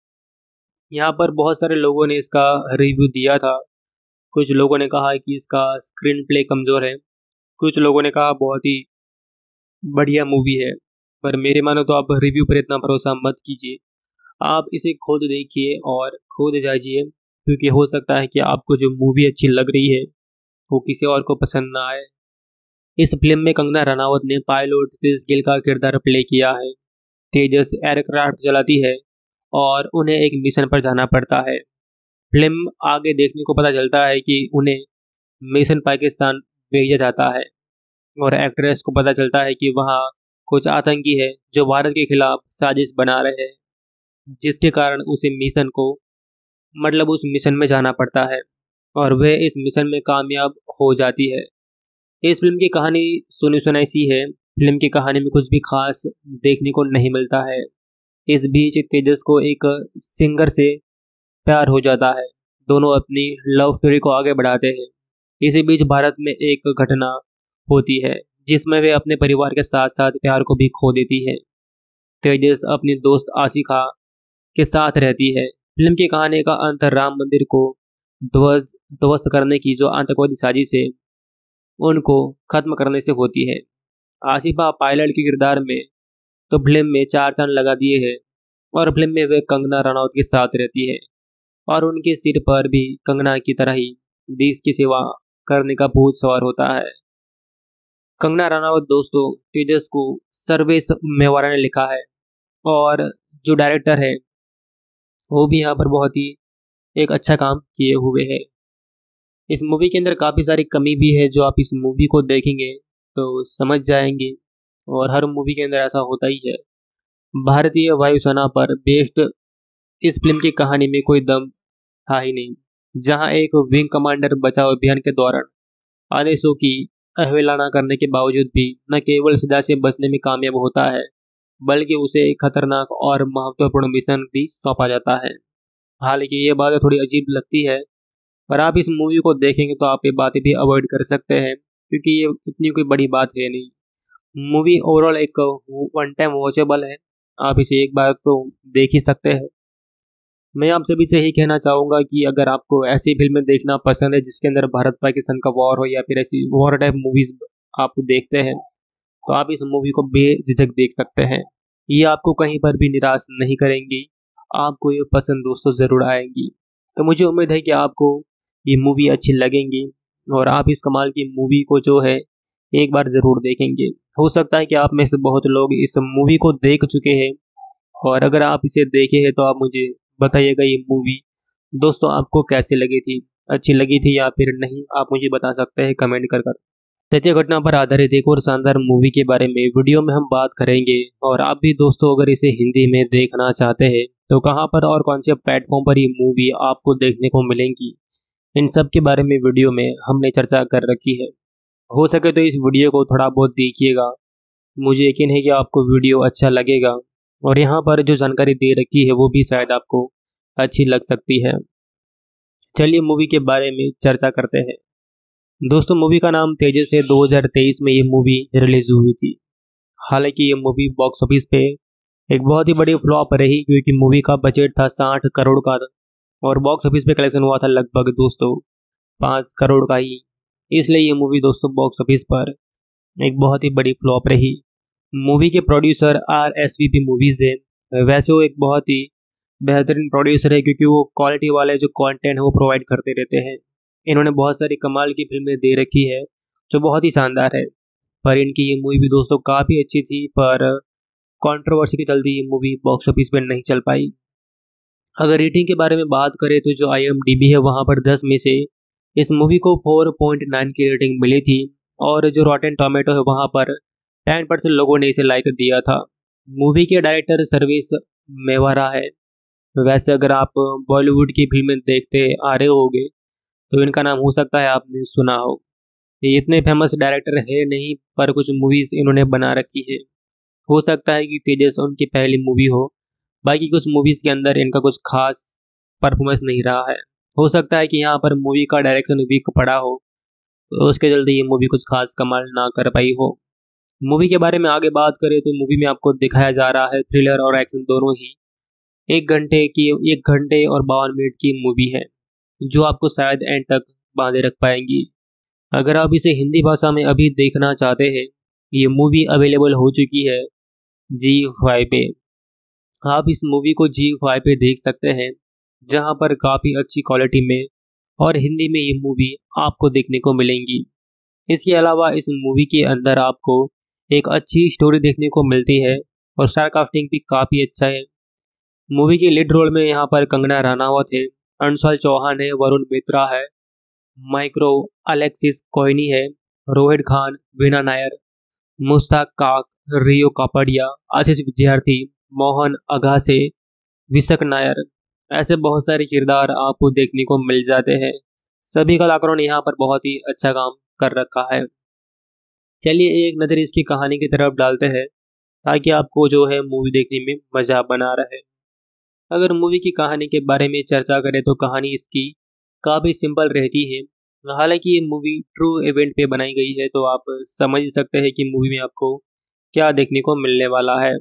यहाँ पर बहुत सारे लोगों ने इसका रिव्यू दिया था। कुछ लोगों ने कहा कि इसका स्क्रीन प्ले कमज़ोर है, कुछ लोगों ने कहा बहुत ही बढ़िया मूवी है। पर मेरे मानो तो आप रिव्यू पर इतना भरोसा मत कीजिए, आप इसे खुद देखिए और खुद जाइए, क्योंकि हो सकता है कि आपको जो मूवी अच्छी लग रही है वो किसी और को पसंद ना आए। इस फिल्म में कंगना रनावत ने पायलट क्रिस गिल का किरदार प्ले किया है। तेजस एयरक्राफ्ट चलाती है और उन्हें एक मिशन पर जाना पड़ता है। फिल्म आगे देखने को पता चलता है कि उन्हें मिशन पाकिस्तान भेजा जाता है, और एक्ट्रेस को पता चलता है कि वहाँ कुछ आतंकी है जो भारत के खिलाफ साजिश बना रहे हैं, जिसके कारण उसे मिशन को मतलब उस मिशन में जाना पड़ता है, और वह इस मिशन में कामयाब हो जाती है। इस फिल्म की कहानी सुनी सुनाई सी है। फिल्म की कहानी में कुछ भी खास देखने को नहीं मिलता है। इस बीच तेजस को एक सिंगर से प्यार हो जाता है। दोनों अपनी लव स्टोरी को आगे बढ़ाते हैं। इसी बीच भारत में एक घटना होती है जिसमें वे अपने परिवार के साथ साथ प्यार को भी खो देती है। तेजस अपनी दोस्त आशिका के साथ रहती है। फिल्म की कहानी का अंत राम मंदिर को ध्वस्त ध्वस्त करने की जो आतंकवादी साजिश है उनको खत्म करने से होती है। आसिफा पायलट के किरदार में तो फिल्म में चार चांद लगा दिए हैं और फिल्म में वे कंगना रनौत के साथ रहती है और उनके सिर पर भी कंगना की तरह ही देश की सेवा करने का भूत सवार होता है। कंगना रनौत दोस्तों तेजस को सर्वेश मेवाड़ा ने लिखा है और जो डायरेक्टर है वो भी यहाँ पर बहुत ही एक अच्छा काम किए हुए है। इस मूवी के अंदर काफ़ी सारी कमी भी है जो आप इस मूवी को देखेंगे तो समझ जाएंगे और हर मूवी के अंदर ऐसा होता ही है। भारतीय वायुसेना पर बेस्ड इस फिल्म की कहानी में कोई दम था ही नहीं, जहां एक विंग कमांडर बचाव अभियान के दौरान आदेशों की अवहेलना करने के बावजूद भी न केवल सजा से बचने में कामयाब होता है बल्कि उसे एक खतरनाक और महत्वपूर्ण मिशन भी सौंपा जाता है। हालांकि ये बातें थोड़ी अजीब लगती है पर आप इस मूवी को देखेंगे तो आप ये बातें भी अवॉइड कर सकते हैं क्योंकि ये इतनी कोई बड़ी बात है नहीं। मूवी ओवरऑल एक वन टाइम वॉचेबल है, आप इसे एक बार तो देख ही सकते हैं। मैं आप सभी से यही कहना चाहूँगा कि अगर आपको ऐसी फिल्में देखना पसंद है जिसके अंदर भारत पाकिस्तान का वॉर हो या फिर ऐसी वॉर टाइप मूवीज आप देखते हैं तो आप इस मूवी को बेझिझक देख सकते हैं। ये आपको कहीं पर भी निराश नहीं करेंगी, आपको ये पसंद दोस्तों ज़रूर आएंगी। तो मुझे उम्मीद है कि आपको ये मूवी अच्छी लगेंगी और आप इस कमाल की मूवी को जो है एक बार ज़रूर देखेंगे। हो सकता है कि आप में से बहुत लोग इस मूवी को देख चुके हैं और अगर आप इसे देखे हैं तो आप मुझे बताइएगा ये मूवी दोस्तों आपको कैसे लगी थी, अच्छी लगी थी या फिर नहीं, आप मुझे बता सकते हैं कमेंट कर कर। सत्य घटना पर आधारित एक और शानदार मूवी के बारे में वीडियो में हम बात करेंगे और आप भी दोस्तों अगर इसे हिंदी में देखना चाहते हैं तो कहां पर और कौन से प्लेटफॉर्म पर ये मूवी आपको देखने को मिलेंगी, इन सब के बारे में वीडियो में हमने चर्चा कर रखी है। हो सके तो इस वीडियो को थोड़ा बहुत देखिएगा, मुझे यकीन है कि आपको वीडियो अच्छा लगेगा और यहाँ पर जो जानकारी दे रखी है वो भी शायद आपको अच्छी लग सकती है। चलिए मूवी के बारे में चर्चा करते हैं। दोस्तों मूवी का नाम तेजस है। दो हज़ार तेईस में ये मूवी रिलीज हुई थी। हालांकि ये मूवी बॉक्स ऑफिस पे एक बहुत ही बड़ी फ्लॉप रही क्योंकि मूवी का बजट था साठ करोड़ का और बॉक्स ऑफिस पे कलेक्शन हुआ था लगभग दोस्तों पाँच करोड़ का ही। इसलिए ये मूवी दोस्तों बॉक्स ऑफिस पर एक बहुत ही बड़ी फ्लॉप रही। मूवी के producer R S V P movies है। वैसे वो एक बहुत ही बेहतरीन प्रोड्यूसर है क्योंकि वो क्वालिटी वाले जो कंटेंट है वो प्रोवाइड करते रहते हैं। इन्होंने बहुत सारी कमाल की फिल्में दे रखी है जो बहुत ही शानदार है। पर इनकी ये मूवी भी दोस्तों काफ़ी अच्छी थी पर कंट्रोवर्सी के चलते ये मूवी बॉक्स ऑफिस पे नहीं चल पाई। अगर रेटिंग के बारे में बात करें तो जो आई एम डी बी है वहाँ पर दस में से इस मूवी को चार पॉइंट नौ की रेटिंग मिली थी और जो रॉटेन टोमेटो है वहाँ पर दस परसेंट लोगों ने इसे लाइक दिया था। मूवी के डायरेक्टर सर्वेश मेवाड़ा है। वैसे अगर आप बॉलीवुड की फिल्में देखते आ रहे होंगे तो इनका नाम हो सकता है आपने सुना हो। ये इतने फेमस डायरेक्टर है नहीं पर कुछ मूवीज इन्होंने बना रखी है। हो सकता है कि तेजस उनकी पहली मूवी हो, बाकी कुछ मूवीज के अंदर इनका कुछ खास परफॉर्मेंस नहीं रहा है। हो सकता है कि यहाँ पर मूवी का डायरेक्शन वीक पड़ा हो तो उसके चलते ये मूवी कुछ खास कमाल ना कर पाई हो। मूवी के बारे में आगे बात करें तो मूवी में आपको दिखाया जा रहा है थ्रिलर और एक्शन दोनों ही। एक घंटे की एक घंटे और बावन मिनट की मूवी है जो आपको शायद एंड तक बांधे रख पाएंगी। अगर आप इसे हिंदी भाषा में अभी देखना चाहते हैं ये मूवी अवेलेबल हो चुकी है जी फाइव पे। आप इस मूवी को जी फाइव पे देख सकते हैं जहां पर काफ़ी अच्छी क्वालिटी में और हिंदी में ये मूवी आपको देखने को मिलेंगी। इसके अलावा इस मूवी के अंदर आपको एक अच्छी स्टोरी देखने को मिलती है और स्टार कास्टिंग भी काफ़ी अच्छा है। मूवी के लीड रोल में यहाँ पर कंगना रनावत है, अंशुल चौहान है, वरुण मित्रा है, माइक्रो अलेक्सिस कोइनी है, रोहित खान, वीना नायर, मुश्ताक काक, रियो कापड़िया, आशीष विद्यार्थी, मोहन अगासे, विशक नायर, ऐसे बहुत सारे किरदार आपको देखने को मिल जाते हैं। सभी कलाकारों ने यहाँ पर बहुत ही अच्छा काम कर रखा है। चलिए एक नज़र इसकी कहानी की तरफ डालते हैं ताकि आपको जो है मूवी देखने में मज़ा बना रहे। अगर मूवी की कहानी के बारे में चर्चा करें तो कहानी इसकी काफ़ी सिंपल रहती है। हालांकि ये मूवी ट्रू इवेंट पे बनाई गई है, तो आप समझ ही सकते हैं कि मूवी में आपको क्या देखने को मिलने वाला है।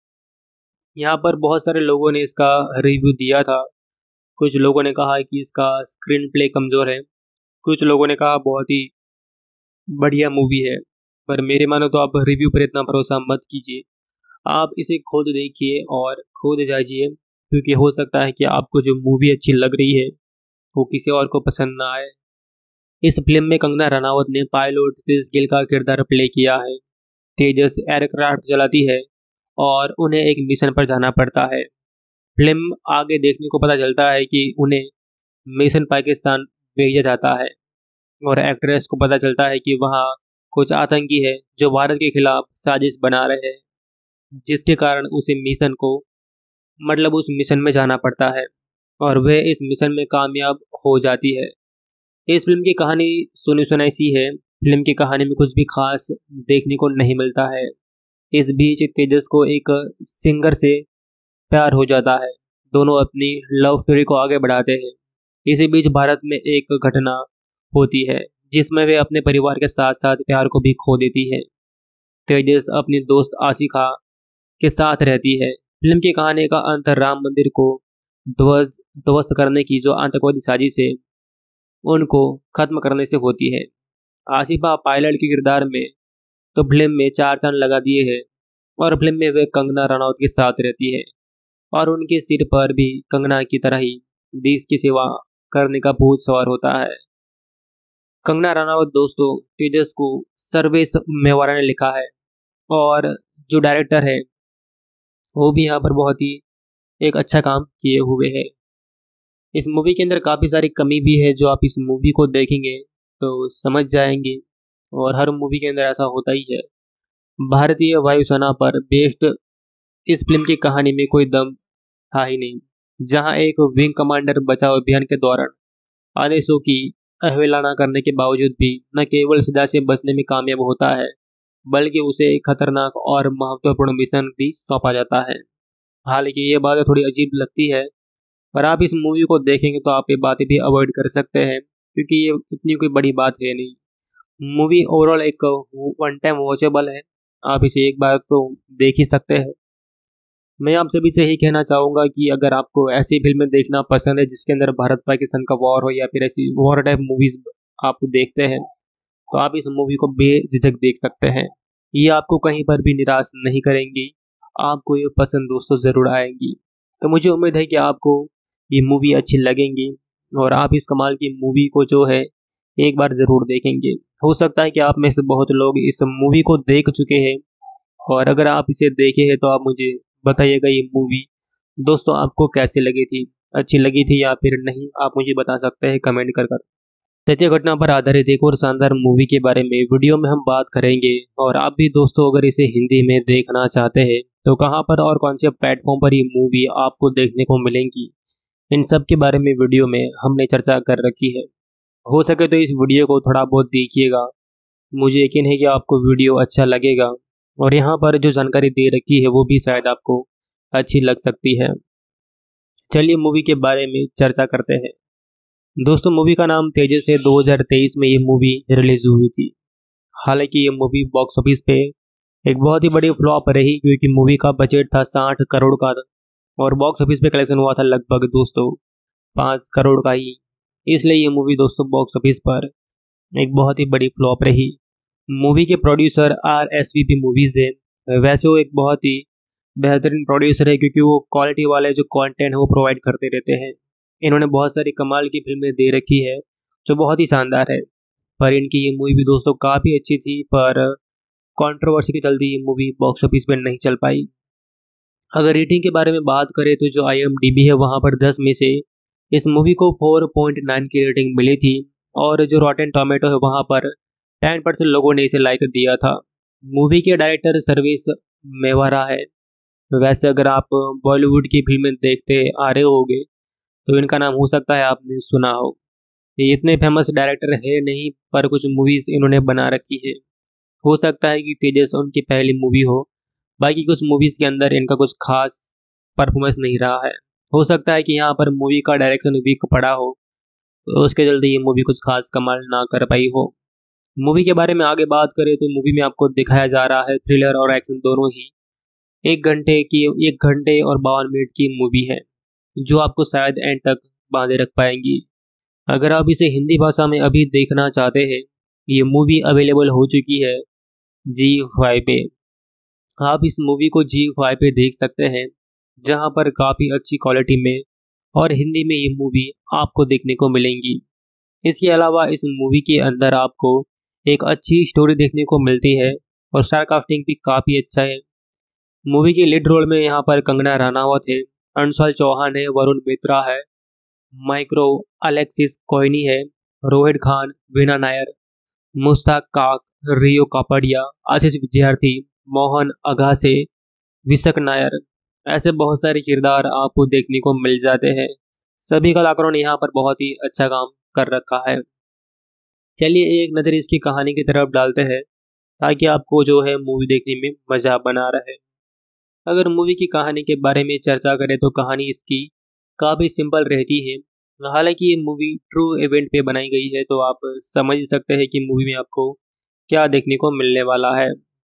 यहाँ पर बहुत सारे लोगों ने इसका रिव्यू दिया था। कुछ लोगों ने कहा कि इसका स्क्रीन प्ले कमज़ोर है, कुछ लोगों ने कहा बहुत ही बढ़िया मूवी है। पर मेरे मानो तो आप रिव्यू पर इतना भरोसा मत कीजिए। आप इसे खुद देखिए और खुद जांचिए, क्योंकि हो सकता है कि आपको जो मूवी अच्छी लग रही है वो किसी और को पसंद ना आए। इस फिल्म में कंगना रनावत ने पायलट क्रिस गिल का किरदार प्ले किया है। तेजस एयरक्राफ्ट चलाती है और उन्हें एक मिशन पर जाना पड़ता है। फिल्म आगे देखने को पता चलता है कि उन्हें मिशन पाकिस्तान भेजा जाता है और एक्ट्रेस को पता चलता है कि वहाँ कुछ आतंकी है जो भारत के खिलाफ साजिश बना रहे हैं, जिसके कारण उसे मिशन को मतलब उस मिशन में जाना पड़ता है और वह इस मिशन में कामयाब हो जाती है। इस फिल्म की कहानी सुनी सुनाई सी है। फिल्म की कहानी में कुछ भी खास देखने को नहीं मिलता है। इस बीच तेजस को एक सिंगर से प्यार हो जाता है। दोनों अपनी लव स्टोरी को आगे बढ़ाते हैं। इसी बीच भारत में एक घटना होती है जिसमें वे अपने परिवार के साथ साथ प्यार को भी खो देती है। तेजस अपनी दोस्त आशिका के साथ रहती है। फिल्म की कहानी का अंत राम मंदिर को ध्वस्त ध्वस्त करने की जो आतंकवादी साजिश है उनको खत्म करने से होती है। आसिफा पायलट के किरदार में तो फिल्म में चार चांद लगा दिए हैं और फिल्म में वे कंगना रनौत के साथ रहती है और उनके सिर पर भी कंगना की तरह ही देश की सेवा करने का भूत सवार होता है। कंगना रनावत दोस्तों तेजस को सर्वेश मेवाड़ा ने लिखा है और जो डायरेक्टर है वो भी यहाँ पर बहुत ही एक अच्छा काम किए हुए है। इस मूवी के अंदर काफ़ी सारी कमी भी है जो आप इस मूवी को देखेंगे तो समझ जाएंगे, और हर मूवी के अंदर ऐसा होता ही है। भारतीय वायुसेना पर बेस्ड इस फिल्म की कहानी में कोई दम था ही नहीं, जहां एक विंग कमांडर बचाव अभियान के दौरान आदेशों की अवहेलना करने के बावजूद भी न केवल सजा से बचने में कामयाब होता है, बल्कि उसे एक खतरनाक और महत्वपूर्ण मिशन भी सौंपा जाता है। हालांकि ये बातें थोड़ी अजीब लगती है, पर आप इस मूवी को देखेंगे तो आप ये बातें भी अवॉइड कर सकते हैं, क्योंकि ये इतनी कोई बड़ी बात है नहीं। मूवी ओवरऑल एक वन टाइम वॉचेबल है। आप इसे एक बार तो देख ही सकते हैं। मैं आप सभी से यही कहना चाहूँगा कि अगर आपको ऐसी फिल्में देखना पसंद है जिसके अंदर भारत पाकिस्तान का वॉर हो या फिर ऐसी वॉर टाइप मूवीज आप देखते हैं, तो आप इस मूवी को बेझिझक देख सकते हैं। ये आपको कहीं पर भी निराश नहीं करेंगी। आपको ये पसंद दोस्तों ज़रूर आएंगी। तो मुझे उम्मीद है कि आपको ये मूवी अच्छी लगेंगी और आप इस कमाल की मूवी को जो है एक बार ज़रूर देखेंगे। हो सकता है कि आप में से बहुत लोग इस मूवी को देख चुके हैं, और अगर आप इसे देखे हैं तो आप मुझे बताइएगा ये मूवी दोस्तों आपको कैसी लगी थी, अच्छी लगी थी या फिर नहीं, आप मुझे बता सकते हैं कमेंट कर कर। सत्य घटना पर आधारित एक और शानदार मूवी के बारे में वीडियो में हम बात करेंगे, और आप भी दोस्तों अगर इसे हिंदी में देखना चाहते हैं तो कहाँ पर और कौन से प्लेटफॉर्म पर ये मूवी आपको देखने को मिलेंगी, इन सब के बारे में वीडियो में हमने चर्चा कर रखी है। हो सके तो इस वीडियो को थोड़ा बहुत देखिएगा। मुझे यकीन है कि आपको वीडियो अच्छा लगेगा और यहाँ पर जो जानकारी दे रखी है वो भी शायद आपको अच्छी लग सकती है। चलिए मूवी के बारे में चर्चा करते हैं। दोस्तों मूवी का नाम तेजस है। दो हज़ार तेईस में ये मूवी रिलीज हुई थी। हालांकि ये मूवी बॉक्स ऑफिस पे एक बहुत ही बड़ी फ्लॉप रही, क्योंकि मूवी का बजट था साठ करोड़ का और बॉक्स ऑफिस पे कलेक्शन हुआ था लगभग दोस्तों पाँच करोड़ का ही। इसलिए ये मूवी दोस्तों बॉक्स ऑफिस पर एक बहुत ही बड़ी फ्लॉप रही। मूवी के producer R S V P movies है। वैसे वो एक बहुत ही बेहतरीन प्रोड्यूसर है, क्योंकि वो क्वालिटी वाले जो कंटेंट है वो प्रोवाइड करते रहते हैं। इन्होंने बहुत सारी कमाल की फिल्में दे रखी है जो बहुत ही शानदार है। पर इनकी ये मूवी भी दोस्तों काफ़ी अच्छी थी, पर कंट्रोवर्सी के चलते ये मूवी बॉक्स ऑफिस पर नहीं चल पाई। अगर रेटिंग के बारे में बात करें तो जो आई एम डी बी है वहाँ पर दस में से इस मूवी को चार पॉइंट नौ की रेटिंग मिली थी, और जो रॉटेन टोमेटो है वहाँ पर दस परसेंट लोगों ने इसे लाइक दिया था। मूवी के डायरेक्टर सर्वेश मेवाड़ा है। वैसे अगर आप बॉलीवुड की फिल्में देखते आ रहे होगे तो इनका नाम हो सकता है आपने सुना हो। ये इतने फेमस डायरेक्टर है नहीं, पर कुछ मूवीज़ इन्होंने बना रखी है। हो सकता है कि तेजस उनकी पहली मूवी हो, बाकी कुछ मूवीज़ के अंदर इनका कुछ खास परफॉर्मेंस नहीं रहा है। हो सकता है कि यहाँ पर मूवी का डायरेक्शन वीक पड़ा हो, तो उसके चलते ये मूवी कुछ खास कमाल ना कर पाई हो। मूवी के बारे में आगे बात करें तो मूवी में आपको दिखाया जा रहा है थ्रिलर और एक्शन दोनों ही। एक घंटे की एक घंटे और बावन मिनट की मूवी है जो आपको शायद एंड तक बांधे रख पाएंगी। अगर आप इसे हिंदी भाषा में अभी देखना चाहते हैं, ये मूवी अवेलेबल हो चुकी है जी फाइव पे। आप इस मूवी को जी फाइव पे देख सकते हैं, जहां पर काफ़ी अच्छी क्वालिटी में और हिंदी में ये मूवी आपको देखने को मिलेंगी। इसके अलावा इस मूवी के अंदर आपको एक अच्छी स्टोरी देखने को मिलती है और स्टार कास्टिंग भी काफ़ी अच्छा है। मूवी के लीड रोल में यहाँ पर कंगना रनावत है, अंशुल चौहान है, वरुण मित्रा है, माइक्रो अलेक्सिस कोयनी है, रोहित खान, वीना नायर, मुश्ताक काक, रियो कापड़िया, आशीष विद्यार्थी, मोहन अगासे, विशक नायर, ऐसे बहुत सारे किरदार आपको देखने को मिल जाते हैं। सभी कलाकारों ने यहाँ पर बहुत ही अच्छा काम कर रखा है। चलिए एक नज़र इसकी कहानी की तरफ डालते हैं ताकि आपको जो है मूवी देखने में मज़ा बना रहे। अगर मूवी की कहानी के बारे में चर्चा करें तो कहानी इसकी काफ़ी सिंपल रहती है। हालांकि ये मूवी ट्रू इवेंट पे बनाई गई है तो आप समझ ही सकते हैं कि मूवी में आपको क्या देखने को मिलने वाला है।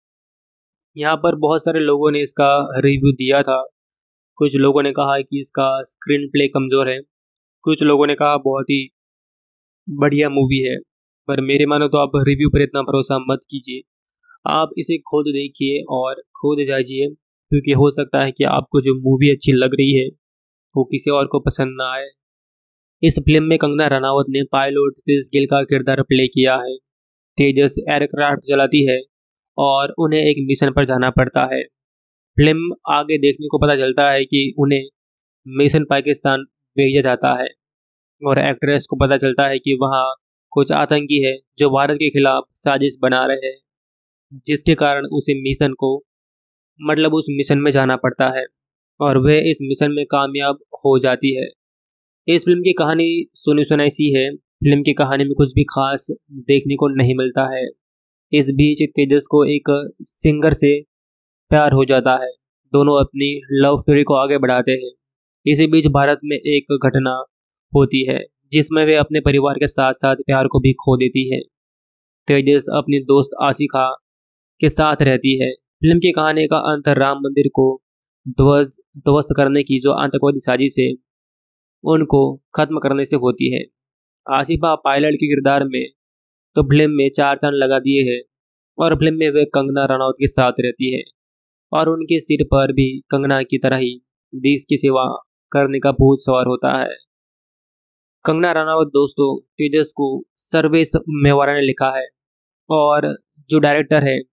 यहाँ पर बहुत सारे लोगों ने इसका रिव्यू दिया था। कुछ लोगों ने कहा कि इसका स्क्रीन प्ले कमज़ोर है, कुछ लोगों ने कहा बहुत ही बढ़िया मूवी है। पर मेरे मानो तो आप रिव्यू पर इतना भरोसा मत कीजिए, आप इसे खुद देखिए और खुद जाइए, क्योंकि हो सकता है कि आपको जो मूवी अच्छी लग रही है वो किसी और को पसंद ना आए। इस फिल्म में कंगना रनावत ने पायलट तेज गिल का किरदार प्ले किया है। तेजस एयरक्राफ्ट चलाती है और उन्हें एक मिशन पर जाना पड़ता है। फिल्म आगे देखने को पता चलता है कि उन्हें मिशन पाकिस्तान भेजा जाता है और एक्ट्रेस को पता चलता है कि वहाँ कुछ आतंकी है जो भारत के खिलाफ साजिश बना रहे हैं, जिसके कारण उसे मिशन को मतलब उस मिशन में जाना पड़ता है और वह इस मिशन में कामयाब हो जाती है। इस फिल्म की कहानी सुनी सुनाई सी है। फिल्म की कहानी में कुछ भी खास देखने को नहीं मिलता है। इस बीच तेजस को एक सिंगर से प्यार हो जाता है। दोनों अपनी लव स्टोरी को आगे बढ़ाते हैं। इसी बीच भारत में एक घटना होती है जिसमें वे अपने परिवार के साथ साथ प्यार को भी खो देती है। तेजस अपनी दोस्त आशिका के साथ रहती है। फिल्म की कहानी का अंत राम मंदिर को ध्वस्त ध्वस्त करने की जो आतंकवादी साजिश है उनको खत्म करने से होती है। आसिफा पायलट के किरदार में तो फिल्म में चार चांद लगा दिए हैं और फिल्म में वे कंगना रनौत के साथ रहती है और उनके सिर पर भी कंगना की तरह ही देश की सेवा करने का भूत सवार होता है। कंगना रनावत दोस्तों तेजस को सर्वेश मेवाड़ा ने लिखा है और जो डायरेक्टर है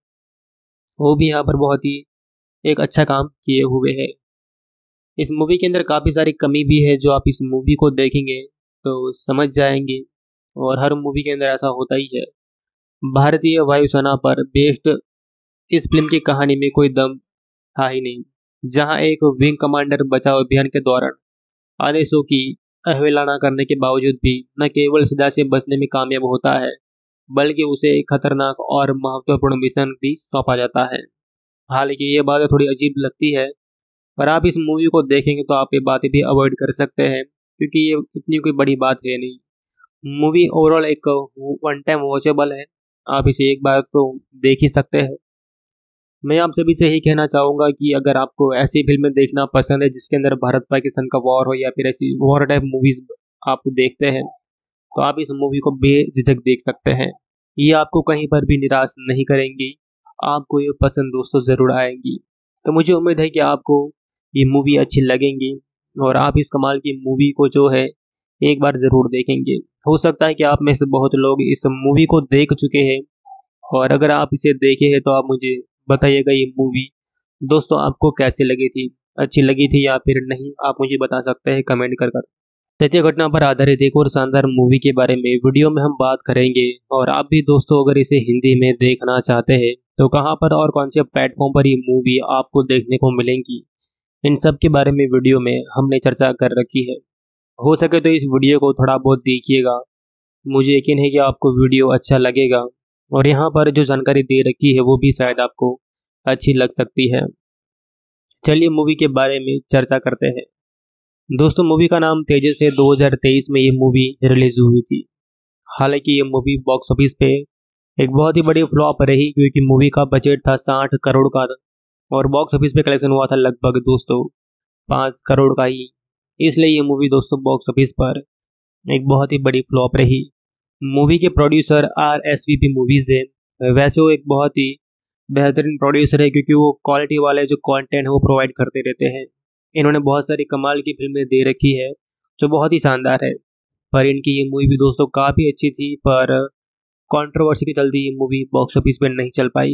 वो भी यहाँ पर बहुत ही एक अच्छा काम किए हुए है। इस मूवी के अंदर काफ़ी सारी कमी भी है जो आप इस मूवी को देखेंगे तो समझ जाएंगे, और हर मूवी के अंदर ऐसा होता ही है। भारतीय वायुसेना पर बेस्ड इस फिल्म की कहानी में कोई दम था ही नहीं, जहां एक विंग कमांडर बचाव अभियान के दौरान आदेशों की अवहेलना करने के बावजूद भी न केवल सजा से बचने में कामयाब होता है, बल्कि उसे एक खतरनाक और महत्वपूर्ण मिशन भी सौंपा जाता है। हालांकि ये बातें थोड़ी अजीब लगती है, पर आप इस मूवी को देखेंगे तो आप ये बातें भी अवॉइड कर सकते हैं, क्योंकि ये इतनी कोई बड़ी बात है नहीं। मूवी ओवरऑल एक वन टाइम वॉचेबल है, आप इसे एक बार तो देख ही सकते हैं। मैं आप सभी से यही कहना चाहूँगा कि अगर आपको ऐसी फिल्में देखना पसंद है जिसके अंदर भारत पाकिस्तान का वॉर हो या फिर ऐसी वॉर टाइप मूवीज आप देखते हैं, तो आप इस मूवी को बेझिझक देख सकते हैं। ये आपको कहीं पर भी निराश नहीं करेंगी, आपको ये पसंद दोस्तों ज़रूर आएंगी। तो मुझे उम्मीद है कि आपको ये मूवी अच्छी लगेंगी और आप इस कमाल की मूवी को जो है एक बार ज़रूर देखेंगे। हो सकता है कि आप में से बहुत लोग इस मूवी को देख चुके हैं, और अगर आप इसे देखे हैं तो आप मुझे बताइएगा ये मूवी दोस्तों आपको कैसे लगी थी, अच्छी लगी थी या फिर नहीं, आप मुझे बता सकते हैं कमेंट कर कर। सत्य घटना पर आधारित एक और शानदार मूवी के बारे में वीडियो में हम बात करेंगे, और आप भी दोस्तों अगर इसे हिंदी में देखना चाहते हैं तो कहाँ पर और कौन से प्लेटफॉर्म पर ये मूवी आपको देखने को मिलेंगी, इन सब के बारे में वीडियो में हमने चर्चा कर रखी है। हो सके तो इस वीडियो को थोड़ा बहुत देखिएगा, मुझे यकीन है कि आपको वीडियो अच्छा लगेगा और यहाँ पर जो जानकारी दे रखी है वो भी शायद आपको अच्छी लग सकती है। चलिए मूवी के बारे में चर्चा करते हैं। दोस्तों मूवी का नाम तेजस है। दो हज़ार तेईस में ये मूवी रिलीज हुई थी। हालांकि ये मूवी बॉक्स ऑफिस पे एक बहुत ही बड़ी फ्लॉप रही, क्योंकि मूवी का बजट था साठ करोड़ का और बॉक्स ऑफिस पे कलेक्शन हुआ था लगभग दोस्तों पाँच करोड़ का ही। इसलिए ये मूवी दोस्तों बॉक्स ऑफिस पर एक बहुत ही बड़ी फ्लॉप रही। मूवी के producer R S V P movies है। वैसे वो एक बहुत ही बेहतरीन प्रोड्यूसर है, क्योंकि वो क्वालिटी वाले जो कंटेंट है वो प्रोवाइड करते रहते हैं। इन्होंने बहुत सारी कमाल की फिल्में दे रखी है जो बहुत ही शानदार है। पर इनकी ये मूवी भी दोस्तों काफ़ी अच्छी थी, पर कंट्रोवर्सी के चलते ये मूवी बॉक्स ऑफिस पे नहीं चल पाई।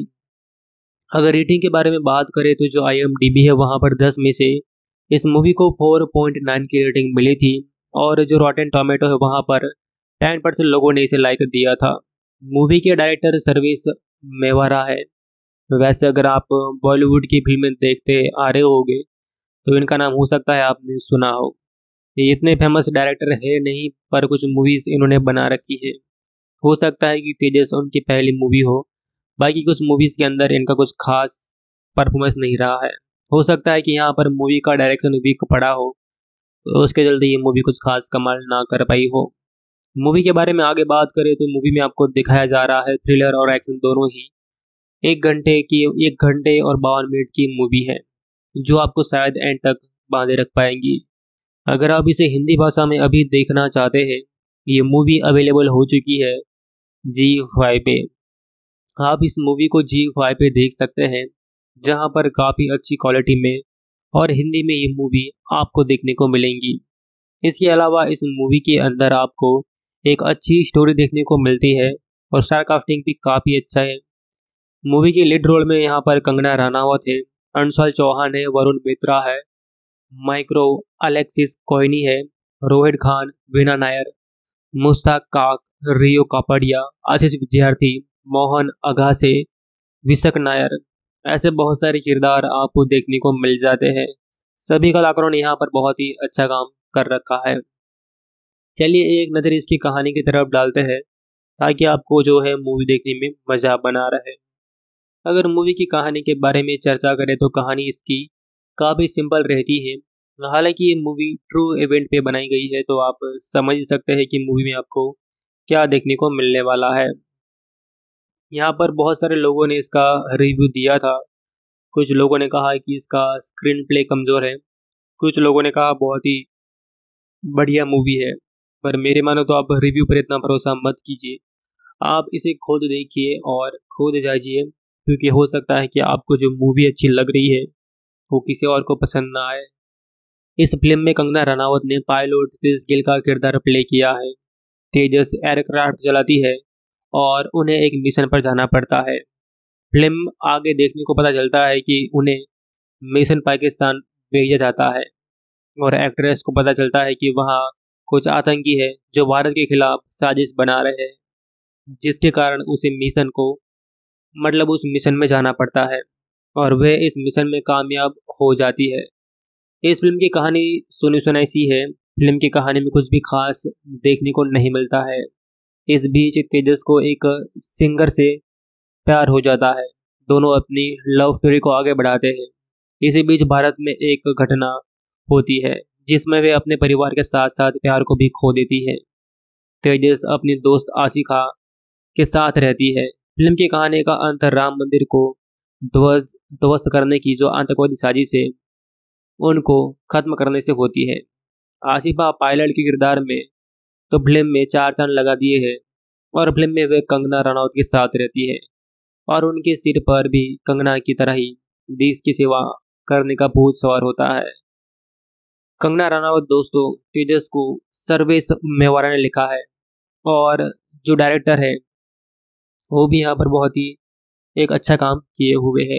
अगर रेटिंग के बारे में बात करें तो जो आई एम डी बी है वहाँ पर दस में से इस मूवी को चार पॉइंट नौ की रेटिंग मिली थी। और जो रॉटेन टोमेटो है वहाँ पर दस परसेंट लोगों ने इसे लाइक दिया था। मूवी के डायरेक्टर सर्विस मेवारा है। वैसे अगर आप बॉलीवुड की फिल्में देखते आ रहे होगे तो इनका नाम हो सकता है आपने सुना हो। ये इतने फेमस डायरेक्टर है नहीं, पर कुछ मूवीज इन्होंने बना रखी है। हो सकता है कि तेजस उनकी पहली मूवी हो, बाकी कुछ मूवीज के अंदर इनका कुछ खास परफॉर्मेंस नहीं रहा है। हो सकता है कि यहाँ पर मूवी का डायरेक्शन वीक पड़ा हो, तो उसके चलते ये मूवी कुछ खास कमाल ना कर पाई हो। मूवी के बारे में आगे बात करें तो मूवी में आपको दिखाया जा रहा है थ्रिलर और एक्शन दोनों ही। एक घंटे की एक घंटे और बावन मिनट की मूवी है, जो आपको शायद एंड तक बांधे रख पाएंगी। अगर आप इसे हिंदी भाषा में अभी देखना चाहते हैं, ये मूवी अवेलेबल हो चुकी है जी फाइव पे। आप इस मूवी को जी फाइव पे देख सकते हैं, जहां पर काफ़ी अच्छी क्वालिटी में और हिंदी में ये मूवी आपको देखने को मिलेंगी। इसके अलावा इस मूवी के अंदर आपको एक अच्छी स्टोरी देखने को मिलती है और स्टार कास्टिंग भी काफ़ी अच्छा है। मूवी के लीड रोल में यहाँ पर कंगना रनावत है, अंशुल चौहान है, वरुण मित्रा है, माइक्रो अलेक्सिस कोहनी है, रोहित खान, वीना नायर, मुश्ताक काक, रियो कापड़िया, आशीष विद्यार्थी, मोहन अगासे, विशक नायर। ऐसे बहुत सारे किरदार आपको देखने को मिल जाते हैं। सभी कलाकारों ने यहाँ पर बहुत ही अच्छा काम कर रखा है। चलिए एक नज़र इसकी कहानी की तरफ डालते हैं, ताकि आपको जो है मूवी देखने में मज़ा बना रहे। अगर मूवी की कहानी के बारे में चर्चा करें तो कहानी इसकी काफ़ी सिंपल रहती है। हालांकि ये मूवी ट्रू इवेंट पे बनाई गई है, तो आप समझ ही सकते हैं कि मूवी में आपको क्या देखने को मिलने वाला है। यहाँ पर बहुत सारे लोगों ने इसका रिव्यू दिया था। कुछ लोगों ने कहा कि इसका स्क्रीन प्ले कमज़ोर है, कुछ लोगों ने कहा बहुत ही बढ़िया मूवी है। पर मेरे मानो तो आप रिव्यू पर इतना भरोसा मत कीजिए। आप इसे खुद देखिए और खुद जाइए, क्योंकि हो सकता है कि आपको जो मूवी अच्छी लग रही है वो किसी और को पसंद ना आए। इस फिल्म में कंगना रनावत ने पायलट क्रिस गिल का किरदार प्ले किया है। तेजस एयरक्राफ्ट चलाती है और उन्हें एक मिशन पर जाना पड़ता है। फिल्म आगे देखने को पता चलता है कि उन्हें मिशन पाकिस्तान भेजा जाता है और एक्ट्रेस को पता चलता है कि वहाँ कुछ आतंकी है जो भारत के खिलाफ साजिश बना रहे हैं, जिसके कारण उसे मिशन को मतलब उस मिशन में जाना पड़ता है और वह इस मिशन में कामयाब हो जाती है। इस फिल्म की कहानी सुनी सुनाई सी है। फिल्म की कहानी में कुछ भी खास देखने को नहीं मिलता है। इस बीच तेजस को एक सिंगर से प्यार हो जाता है। दोनों अपनी लव स्टोरी को आगे बढ़ाते हैं। इसी बीच भारत में एक घटना होती है जिसमें वे अपने परिवार के साथ साथ प्यार को भी खो देती है। तेजस अपनी दोस्त आशिका के साथ रहती है। फिल्म की कहानी का अंत राम मंदिर को ध्वस्त ध्वस्त करने की जो आतंकवादी साजिश है उनको खत्म करने से होती है। आसिफा पायलट के किरदार में तो फिल्म में चार चांद लगा दिए हैं और फिल्म में वे कंगना रनौत के साथ रहती है और उनके सिर पर भी कंगना की तरह ही देश की सेवा करने का भूत सवार होता है। कंगना रनावत दोस्तों तेजस को सर्वेश मेवाड़ा ने लिखा है और जो डायरेक्टर है वो भी यहाँ पर बहुत ही एक अच्छा काम किए हुए है।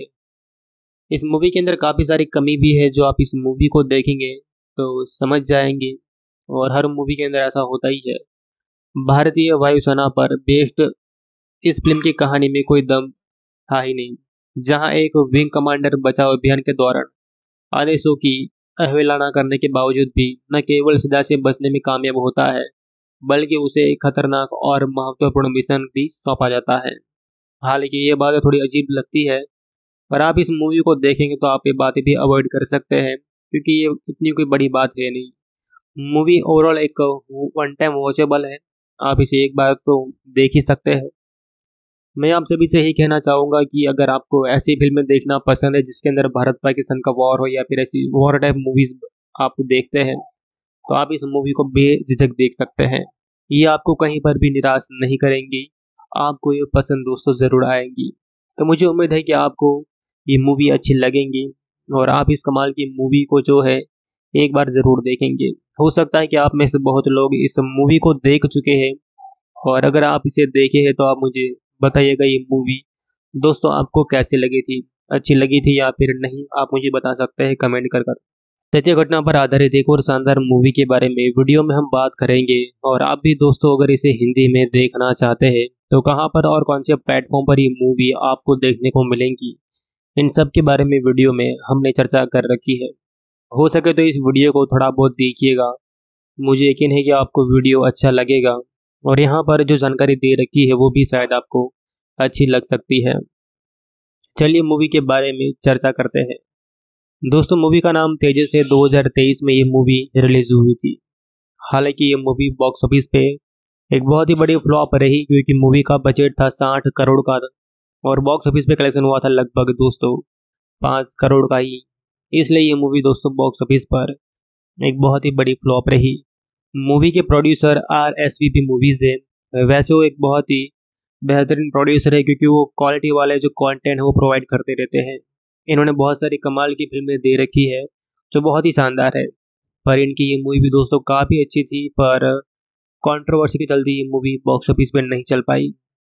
इस मूवी के अंदर काफ़ी सारी कमी भी है, जो आप इस मूवी को देखेंगे तो समझ जाएंगे और हर मूवी के अंदर ऐसा होता ही है। भारतीय वायुसेना पर बेस्ड इस फिल्म की कहानी में कोई दम था ही नहीं, जहां एक विंग कमांडर बचाव अभियान के दौरान आदेशों की अवहेलना करने के बावजूद भी न केवल सजा से बचने में कामयाब होता है, बल्कि उसे एक खतरनाक और महत्वपूर्ण मिशन भी सौंपा जाता है। हालांकि ये बातें थोड़ी अजीब लगती है, पर आप इस मूवी को देखेंगे तो आप ये बातें भी अवॉइड कर सकते हैं, क्योंकि ये इतनी कोई बड़ी बात है नहीं। मूवी ओवरऑल एक वन टाइम वॉचेबल है। आप इसे एक बार तो देख ही सकते हैं। मैं आप सभी से यही कहना चाहूँगा कि अगर आपको ऐसी फिल्में देखना पसंद है जिसके अंदर भारत पाकिस्तान का वॉर हो या फिर ऐसी वॉर टाइप मूवीज आप देखते हैं, तो आप इस मूवी को बेझिझक देख सकते हैं। ये आपको कहीं पर भी निराश नहीं करेंगी। आपको ये पसंद दोस्तों ज़रूर आएंगी। तो मुझे उम्मीद है कि आपको ये मूवी अच्छी लगेंगी और आप इस कमाल की मूवी को जो है एक बार ज़रूर देखेंगे। हो सकता है कि आप में से बहुत लोग इस मूवी को देख चुके हैं, और अगर आप इसे देखे हैं तो आप मुझे बताइएगा ये मूवी दोस्तों आपको कैसी लगी थी, अच्छी लगी थी या फिर नहीं, आप मुझे बता सकते हैं कमेंट कर कर। सत्य घटना पर आधारित एक और शानदार मूवी के बारे में वीडियो में हम बात करेंगे, और आप भी दोस्तों अगर इसे हिंदी में देखना चाहते हैं तो कहां पर और कौन से प्लेटफॉर्म पर ये मूवी आपको देखने को मिलेंगी, इन सब के बारे में वीडियो में हमने चर्चा कर रखी है। हो सके तो इस वीडियो को थोड़ा बहुत देखिएगा, मुझे यकीन है कि आपको वीडियो अच्छा लगेगा और यहाँ पर जो जानकारी दे रखी है वो भी शायद आपको अच्छी लग सकती है। चलिए मूवी के बारे में चर्चा करते हैं। दोस्तों मूवी का नाम तेजस है। दो हज़ार तेईस में ये मूवी रिलीज हुई थी। हालांकि ये मूवी बॉक्स ऑफिस पे एक बहुत ही बड़ी फ्लॉप रही, क्योंकि मूवी का बजट था साठ करोड़ का और बॉक्स ऑफिस पे कलेक्शन हुआ था लगभग दोस्तों पाँच करोड़ का ही। इसलिए ये मूवी दोस्तों बॉक्स ऑफिस पर एक बहुत ही बड़ी फ्लॉप रही। मूवी के producer R S V P movies है। वैसे वो एक बहुत ही बेहतरीन प्रोड्यूसर है, क्योंकि वो क्वालिटी वाले जो कंटेंट है वो प्रोवाइड करते रहते हैं। इन्होंने बहुत सारी कमाल की फिल्में दे रखी है जो बहुत ही शानदार है। पर इनकी ये मूवी भी दोस्तों काफ़ी अच्छी थी, पर कंट्रोवर्सी के चलते ये मूवी बॉक्स ऑफिस पे नहीं चल पाई।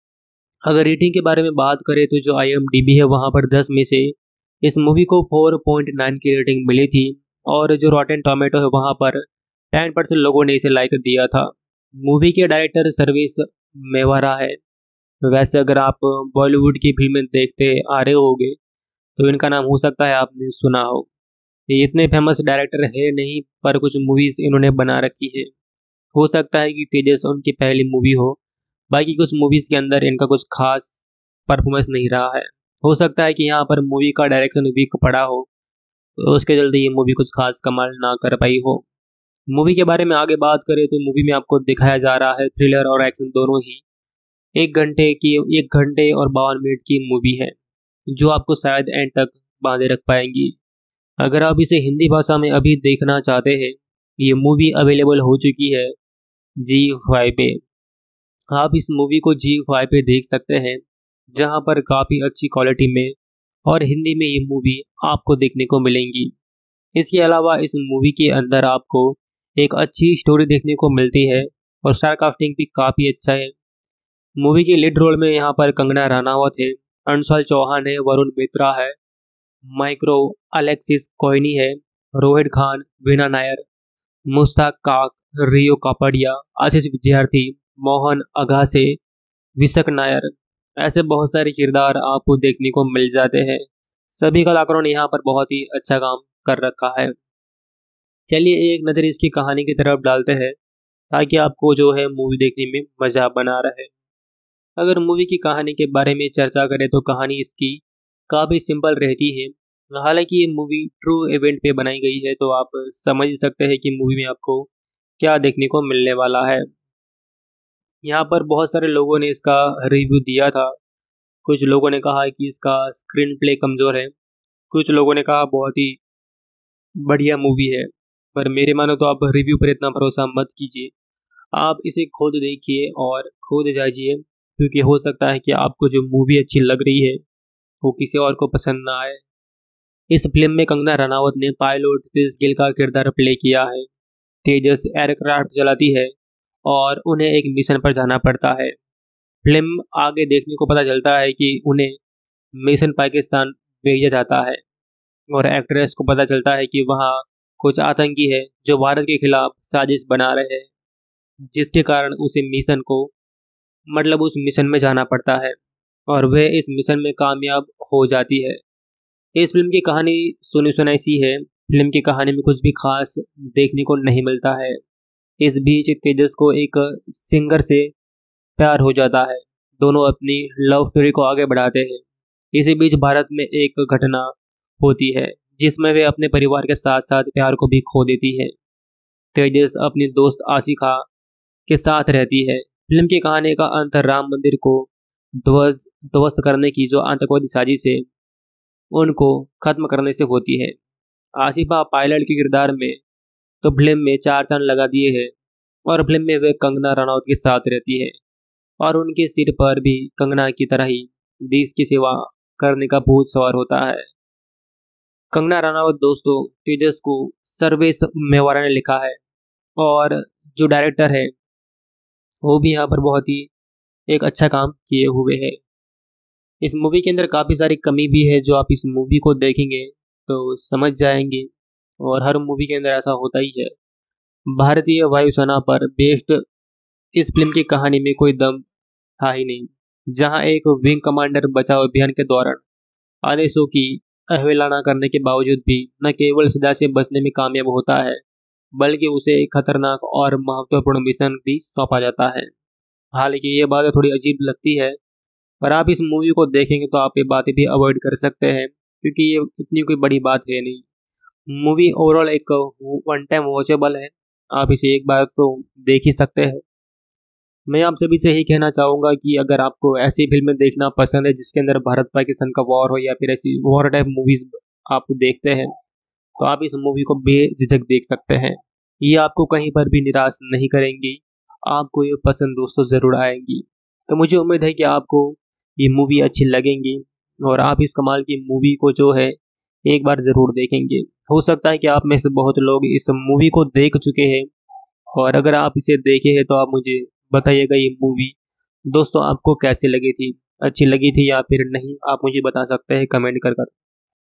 अगर रेटिंग के बारे में बात करें तो जो आई एम डी बी है वहाँ पर दस में से इस मूवी को चार पॉइंट नौ की रेटिंग मिली थी, और जो रॉटेन टोमेटो है वहाँ पर दस परसेंट लोगों ने इसे लाइक दिया था। मूवी के डायरेक्टर सर्विस मेवारा है। वैसे अगर आप बॉलीवुड की फिल्में देखते आ रहे होंगे तो इनका नाम हो सकता है आपने सुना हो। ये इतने फेमस डायरेक्टर है नहीं, पर कुछ मूवीज इन्होंने बना रखी है। हो सकता है कि तेजस उनकी पहली मूवी हो, बाकी कुछ मूवीज के अंदर इनका कुछ खास परफॉर्मेंस नहीं रहा है। हो सकता है कि यहाँ पर मूवी का डायरेक्शन वीक पड़ा हो, तो उसके चलते ये मूवी कुछ खास कमाल ना कर पाई हो। मूवी के बारे में आगे बात करें तो मूवी में आपको दिखाया जा रहा है थ्रिलर और एक्शन दोनों ही। एक घंटे की एक घंटे और बावन मिनट की मूवी है जो आपको शायद एंड तक बांधे रख पाएंगी। अगर आप इसे हिंदी भाषा में अभी देखना चाहते हैं, ये मूवी अवेलेबल हो चुकी है जी फाइव पे। आप इस मूवी को जी फाइव पे देख सकते हैं, जहां पर काफ़ी अच्छी क्वालिटी में और हिंदी में ये मूवी आपको देखने को मिलेंगी। इसके अलावा इस मूवी के अंदर आपको एक अच्छी स्टोरी देखने को मिलती है और स्टार कास्टिंग भी काफ़ी अच्छा है। मूवी के लीड रोल में यहाँ पर कंगना रनावत है, अंशुल चौहान है, वरुण मित्रा है, माइक्रो अलेक्सिस कोयनी है, रोहित खान, वीना नायर, मुश्ताक काक, रियो कापड़िया, आशीष विद्यार्थी, मोहन अगासे, विशक नायर, ऐसे बहुत सारे किरदार आपको देखने को मिल जाते हैं। सभी कलाकारों ने यहाँ पर बहुत ही अच्छा काम कर रखा है। चलिए एक नज़र इसकी कहानी की तरफ डालते हैं, ताकि आपको जो है मूवी देखने में मज़ा बना रहे। अगर मूवी की कहानी के बारे में चर्चा करें तो कहानी इसकी काफ़ी सिंपल रहती है। हालांकि ये मूवी ट्रू इवेंट पे बनाई गई है, तो आप समझ सकते हैं कि मूवी में आपको क्या देखने को मिलने वाला है। यहाँ पर बहुत सारे लोगों ने इसका रिव्यू दिया था। कुछ लोगों ने कहा कि इसका स्क्रीन प्ले कमज़ोर है, कुछ लोगों ने कहा बहुत ही बढ़िया मूवी है। पर मेरे मानो तो आप रिव्यू पर इतना भरोसा मत कीजिए। आप इसे खुद देखिए और खुद जाइए, क्योंकि हो सकता है कि आपको जो मूवी अच्छी लग रही है वो किसी और को पसंद ना आए। इस फिल्म में कंगना रनावत ने पायलट क्रिस गिल का किरदार प्ले किया है। तेजस एयरक्राफ्ट चलाती है और उन्हें एक मिशन पर जाना पड़ता है। फिल्म आगे देखने को पता चलता है कि उन्हें मिशन पाकिस्तान भेजा जाता है, और एक्ट्रेस को पता चलता है कि वहाँ कुछ आतंकी है जो भारत के खिलाफ साजिश बना रहे हैं, जिसके कारण उसे मिशन को मतलब उस मिशन में जाना पड़ता है और वह इस मिशन में कामयाब हो जाती है। इस फिल्म की कहानी सुनी सुनाई सी है। फिल्म की कहानी में कुछ भी खास देखने को नहीं मिलता है। इस बीच तेजस को एक सिंगर से प्यार हो जाता है। दोनों अपनी लव स्टोरी को आगे बढ़ाते हैं। इसी बीच भारत में एक घटना होती है जिसमें वे अपने परिवार के साथ साथ प्यार को भी खो देती है। तेजस अपनी दोस्त आशिका के साथ रहती है। फिल्म की कहानी का अंत राम मंदिर को ध्वस्त ध्वस्त करने की जो आतंकवादी साजिश है उनको खत्म करने से होती है। आसिफा पायलट के किरदार में तो फिल्म में चार चांद लगा दिए हैं और फिल्म में वे कंगना रनौत के साथ रहती है और उनके सिर पर भी कंगना की तरह ही देश की सेवा करने का भूत सवार होता है। कंगना रनावत दोस्तों तेजस को सर्वेश मेवाड़ा ने लिखा है और जो डायरेक्टर है वो भी यहाँ पर बहुत ही एक अच्छा काम किए हुए है। इस मूवी के अंदर काफ़ी सारी कमी भी है जो आप इस मूवी को देखेंगे तो समझ जाएंगे और हर मूवी के अंदर ऐसा होता ही है। भारतीय वायुसेना पर बेस्ड इस फिल्म की कहानी में कोई दम था ही नहीं, जहां एक विंग कमांडर बचाव अभियान के दौरान आदेशों की अवहेलना करने के बावजूद भी न केवल सजा से बचने में कामयाब होता है बल्कि उसे एक खतरनाक और महत्वपूर्ण मिशन भी सौंपा जाता है। हालांकि ये बातें थोड़ी अजीब लगती है पर आप इस मूवी को देखेंगे तो आप ये बातें भी अवॉइड कर सकते हैं क्योंकि ये इतनी कोई बड़ी बात है नहीं। मूवी ओवरऑल एक वन टाइम वॉचेबल है, आप इसे एक बार तो देख ही सकते हैं। मैं आप सभी से यही कहना चाहूँगा कि अगर आपको ऐसी फिल्में देखना पसंद है जिसके अंदर भारत पाकिस्तान का वॉर हो या फिर ऐसी वॉर टाइप मूवीज आप देखते हैं तो आप इस मूवी को बेझिझक देख सकते हैं। ये आपको कहीं पर भी निराश नहीं करेंगी, आपको ये पसंद दोस्तों ज़रूर आएंगी। तो मुझे उम्मीद है कि आपको ये मूवी अच्छी लगेंगी और आप इस कमाल की मूवी को जो है एक बार ज़रूर देखेंगे। हो सकता है कि आप में से बहुत लोग इस मूवी को देख चुके हैं और अगर आप इसे देखे हैं तो आप मुझे बताइएगा ये मूवी दोस्तों आपको कैसे लगी थी, अच्छी लगी थी या फिर नहीं, आप मुझे बता सकते हैं कमेंट कर कर।